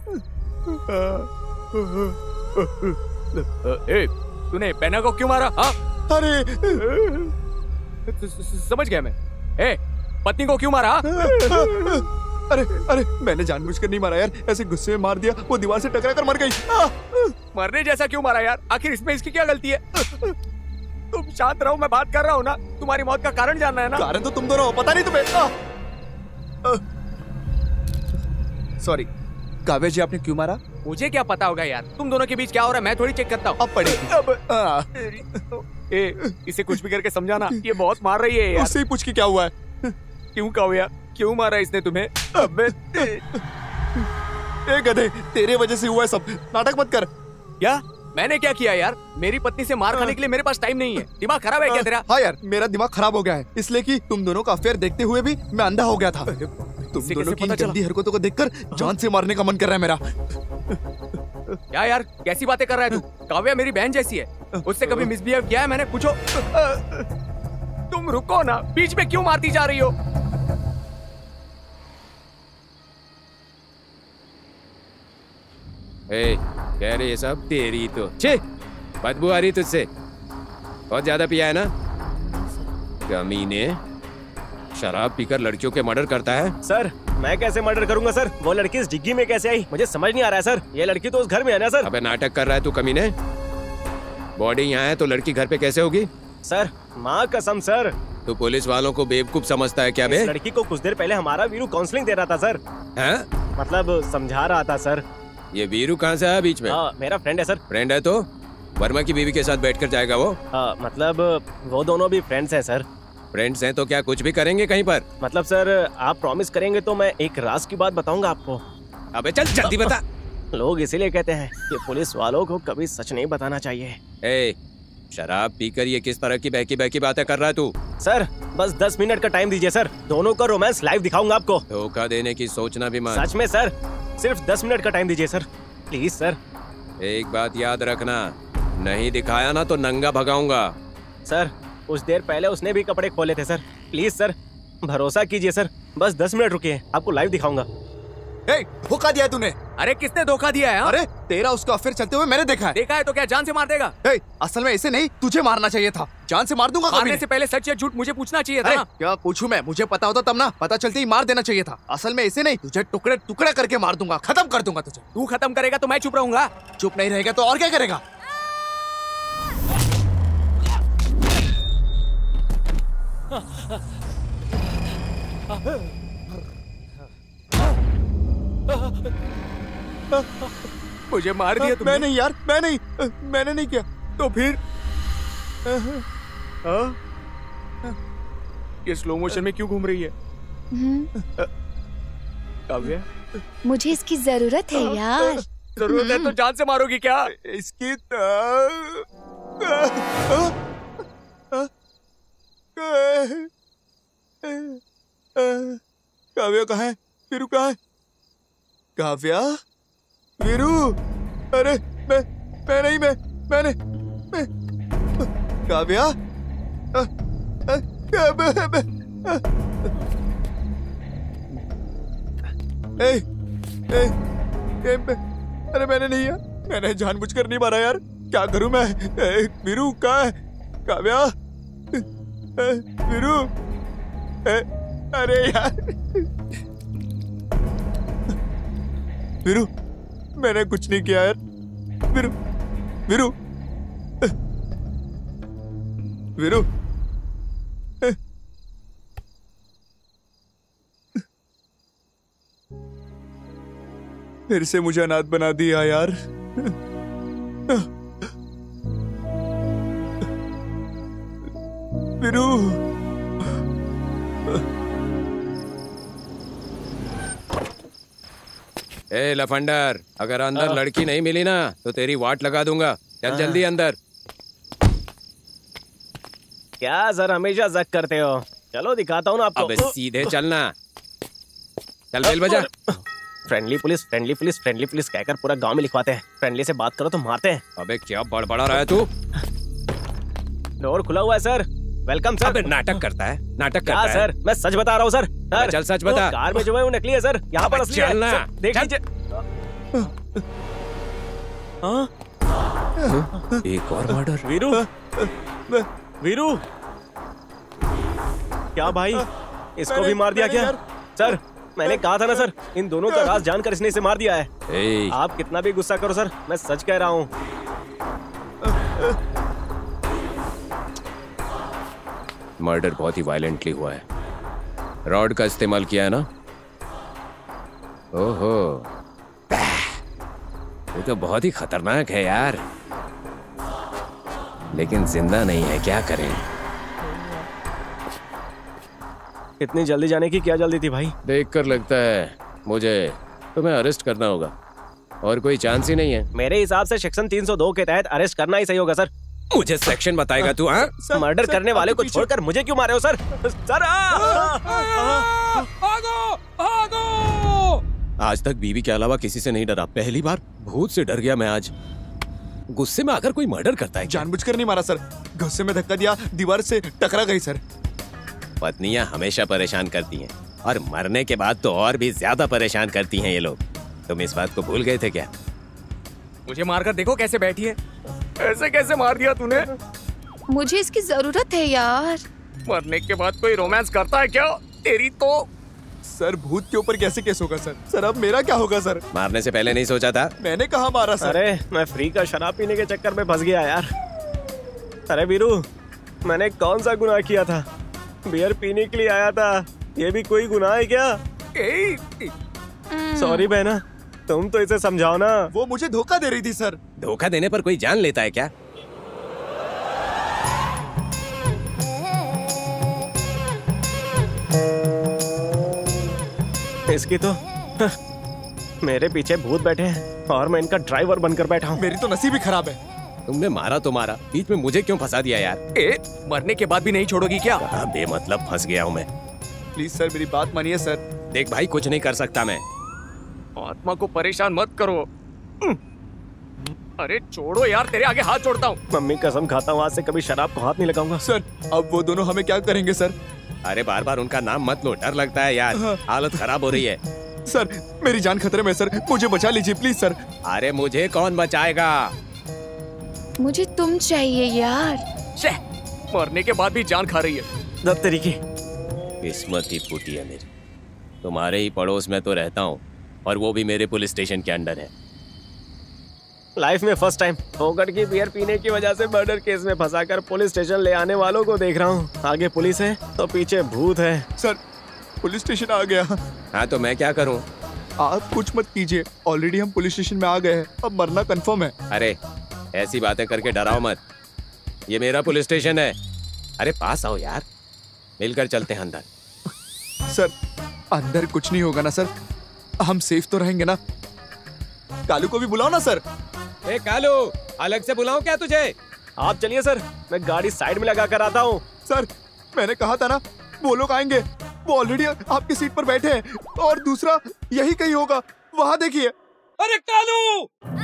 ए, तूने पैना को क्यों मारा? हाँ? अरे समझ गया मैं। ए, पत्नी को क्यों मारा? अरे अरे मैंने जानबूझकर नहीं मारा यार, ऐसे गुस्से में मार दिया, वो दीवार से टकरा कर मर गई। मरने जैसा क्यों मारा यार? आखिर इसमें इसकी क्या गलती है? तुम शांत रहो, मैं बात कर रहा हूँ ना। तुम्हारी मौत का कारण जानना है ना? कारण तो तुम दोनों हो, पता नहीं तुम्हें। सॉरी काव्या जी, आपने क्यों मारा? मुझे क्या पता होगा यार, तुम दोनों के बीच क्या हो रहा है मैं थोड़ी चेक करता हूँ। अब पड़ेगी। इसे कुछ भी करके समझाना, ये बहुत मार रही है यार। उससे ही पूछ के क्या हुआ है? क्यों काव्या, क्यों मारा इसने तुम्हें? अबे ए गधे, तेरे वजह से हुआ है सब, नाटक मत कर। क्या मैंने क्या किया यार? मेरी पत्नी से मार खाने के लिए मेरे पास टाइम नहीं है। दिमाग खराब है क्या तेरा? हाँ यार, मेरा दिमाग खराब हो गया है, इसलिए कि तुम दोनों का अफेयर देखते हुए भी मैं अंधा हो गया था। तुम दोनों की गंदी हरकतों को देखकर जान से मारने का मन कर रहा है मेरा। क्या यार, कैसी बातें कर रहा है तू? काव्या मेरी बहन जैसी है, उससे कभी मिसबिहेव किया है मैंने? पूछो। तुम रुको ना, बीच में क्यों मारती जा रही हो? कह रहे ये सब तेरी तो छे, बदबू आ रही तुझसे। बहुत ज्यादा पिया है ना? कमीने, शराब पीकर लड़कियों के मर्डर करता है। सर मैं कैसे मर्डर करूंगा सर? वो लड़की इस डिग्गी में कैसे आई, मुझे समझ नहीं आ रहा है सर। ये लड़की तो उस घर में है ना सर? अबे नाटक कर रहा है तू कमीने। बॉडी यहाँ है तो लड़की घर पे कैसे होगी? सर माँ कसम सर। तू पुलिस वालों को बेवकूफ समझता है क्या बे? इस लड़की को कुछ देर पहले हमारा वीरू काउंसलिंग दे रहा था सर। हैं? मतलब समझा रहा था सर। ये वीरू कहाँ से आया बीच में? मेरा फ्रेंड है सर। फ्रेंड है तो वर्मा की बीवी के साथ बैठकर जाएगा वो? मतलब वो दोनों भी फ्रेंड्स हैं सर। फ्रेंड्स हैं तो क्या कुछ भी करेंगे कहीं पर? मतलब सर आप प्रॉमिस करेंगे तो मैं एक राज की बात बताऊंगा आपको। अबे चल जल्दी बता। लोग इसीलिए कहते हैं कि पुलिस वालों को कभी सच नहीं बताना चाहिए। ए, शराब पीकर ये किस तरह की बहकी बहकी बातें कर रहा है तू? सर बस 10 मिनट का टाइम दीजिए सर, दोनों का रोमांस लाइव दिखाऊंगा आपको। धोखा देने की सोचना भी मत। सच में सर, सिर्फ 10 मिनट का टाइम दीजिए सर, प्लीज सर। एक बात याद रखना, नहीं दिखाया ना तो नंगा भगाऊंगा। सर कुछ देर पहले उसने भी कपड़े खोले थे सर, प्लीज सर भरोसा कीजिए सर, बस 10 मिनट रुकिए, आपको लाइव दिखाऊंगा। धोखा दिया तूने। अरे किसने धोखा दिया है? अरे तेरा उसका अफेयर चलते हुए मैंने देखा है। देखा है तो क्या जान से मार देगा? असल में ऐसे नहीं, तुझे मारना चाहिए था। जान से मार दूंगा। मारने से पहले सच या झूठ मुझे पूछना चाहिए था ना। क्या पूछूं मैं? मुझे पता होता तब ना, पता चलते ही मार देना चाहिए था। असल में ऐसे नहीं, तुझे टुकड़े टुकड़ा करके मार दूंगा, खत्म कर दूंगा तुझे। तू खत्म करेगा तो मैं चुप रहूंगा? चुप नहीं रहेगा तो और क्या करेगा? मुझे मार दिया तुमने। मैं नहीं यार, मैं नहीं, मैंने नहीं किया। तो फिर ये स्लो मोशन में क्यों घूम रही है? काव्या, मुझे इसकी जरूरत है यार। जरूरत है तो जान से मारोगी क्या? इसकी काव्या कहाँ है? वीरू कहाँ है? काव्या, वीरू, अरे मैं नहीं, मैंने काव्या, अरे मैंने नहीं यार, मैंने जानबूझकर नहीं मारा यार, क्या करूं मैं? वीरू कहाँ है? काव्या, वीरू, अरे यार वीरू, मैंने कुछ नहीं किया यार। वीरू, वीरू, वीरू, फिर से मुझे अनाथ बना दिया यार। वीरू, ए लफंडर, अगर अंदर लड़की नहीं मिली ना तो तेरी वाट लगा दूंगा। चल जल्दी अंदर। क्या सर हमेशा जक करते हो? चलो दिखाता हूँ ना आपको। अबे सीधे चलना। चल बेल बजा। Friendly police, friendly police, friendly police कहकर पूरा गांव में लिखवाते हैं। फ्रेंडली से बात करो तो मारते हैं। अबे क्या बड़बड़ा रहा है तू? डोर खुला हुआ है सर। Welcome sir. अबे नाटक करता है, नाटक क्या करता है। सर? मैं सच बता रहा हूँ सर। सर चल सच बता। कार में जो है वो नकली है सर, यहाँ पर असली है। चलना। सर, देख लीजिए। हाँ? एक और मर्डर। वीरू, वीरू, क्या भाई इसको भी मार दिया क्या? सर मैंने कहा था ना सर, इन दोनों का राज जानकर इसने इसे मार दिया है। आप कितना भी गुस्सा करो सर, मैं सच कह रहा हूँ। मर्डर बहुत ही वायलेंटली हुआ है। रॉड का इस्तेमाल किया है ना? ओहो, ये तो बहुत ही खतरनाक है यार। लेकिन जिंदा नहीं है, क्या करें? इतनी जल्दी जाने की क्या जल्दी थी भाई? देखकर लगता है मुझे तुम्हें अरेस्ट करना होगा, और कोई चांस ही नहीं है। मेरे हिसाब से सेक्शन 302 के तहत अरेस्ट करना ही सही होगा सर। मुझे सेक्शन बताएगा तू? हाँ, मर्डर करने वाले को छोड़कर मुझे क्यों मारे हो सर? सर भागो, भागो! आज तक बीवी के अलावा किसी से नहीं डरा, पहली बार भूत से डर गया मैं आज। गुस्से में आकर कोई मर्डर करता है? जानबूझकर नहीं मारा सर, गुस्से में धक्का दिया, दीवार से टकरा गई सर। पत्नियां हमेशा परेशान करती हैं, और मरने के बाद तो और भी ज्यादा परेशान करती हैं ये लोग। तुम इस बात को भूल गए थे क्या? मुझे मारकर देखो कैसे बैठी है। ऐसे कैसे मार दिया तूने? मुझे इसकी जरूरत है यार। मरने के बाद कोई रोमांस करता है क्या? तेरी तो। सर भूत के ऊपर कैसे केस होगा सर? सर अब मेरा क्या होगा सर? मारने से पहले नहीं सोचा था? मैंने कहा मारा सर। अरे मैं फ्री का शराब पीने के चक्कर में फंस गया यार। अरे वीरू, मैंने कौन सा गुनाह किया था? बियर पीने के लिए आया था, ये भी कोई गुनाह है क्या? सॉरी बहना, तुम तो इसे समझाओ ना। वो मुझे धोखा दे रही थी सर। धोखा देने पर कोई जान लेता है क्या? इसकी तो मेरे पीछे भूत बैठे हैं और मैं इनका ड्राइवर बनकर बैठा हूँ। मेरी तो नसीब ही खराब है। तुमने मारा तो मारा, बीच में मुझे क्यों फंसा दिया यार? मरने के बाद भी नहीं छोड़ोगी क्या? बेमतलब फंस गया हूँ मैं। प्लीज सर मेरी बात मानिए सर। देख भाई, कुछ नहीं कर सकता मैं। आत्मा को परेशान मत करो। अरे छोड़ो यार, तेरे आगे हाथ जोड़ता हूँ। मम्मी कसम खाता हूँ आज से कभी शराब को हाथ नहीं लगाऊंगा। सर अब वो दोनों हमें क्या करेंगे सर? अरे बार बार उनका नाम मत लो, डर लगता है यार। हालत खराब हो रही है। सर मेरी जान खतरे में सर, मुझे बचा लीजिए प्लीज सर। अरे मुझे कौन बचाएगा? मुझे तुम चाहिए यार। मरने के बाद भी जान खा रही है। दब तरीके। किस्मत ही फूटी है मेरी। तुम्हारे ही पड़ोस में तो रहता हूँ, और वो भी मेरे पुलिस स्टेशन के अंडर है। लाइफ में फर्स्ट टाइम फोकट की बियर पीने की वजह से मर्डर केस में फंसाकर पुलिस स्टेशन ले आने वालों को देख रहा हूँ। आगे पुलिस है तो पीछे भूत है। सर पुलिस स्टेशन आ गया। हाँ तो मैं क्या करूँ? आप कुछ मत कीजिए, ऑलरेडी हम पुलिस स्टेशन में आ गए हैं, अब मरना कंफर्म है। अरे ऐसी बातें करके डराओ मत, ये मेरा पुलिस स्टेशन है। अरे पास आओ यार, मिलकर चलते हैं अंदर। सर अंदर कुछ नहीं होगा ना सर? हम सेफ तो रहेंगे ना? कालू को भी बुलाओ ना सर। ए कालू, अलग से बुलाऊं क्या तुझे? आप चलिए सर, मैं गाड़ी साइड में लगा कर आता हूँ। सर मैंने कहा था ना वो लोग आएंगे, वो ऑलरेडी आपकी सीट पर बैठे हैं, और दूसरा यही कहीं होगा, वहाँ देखिए। अरे कालू!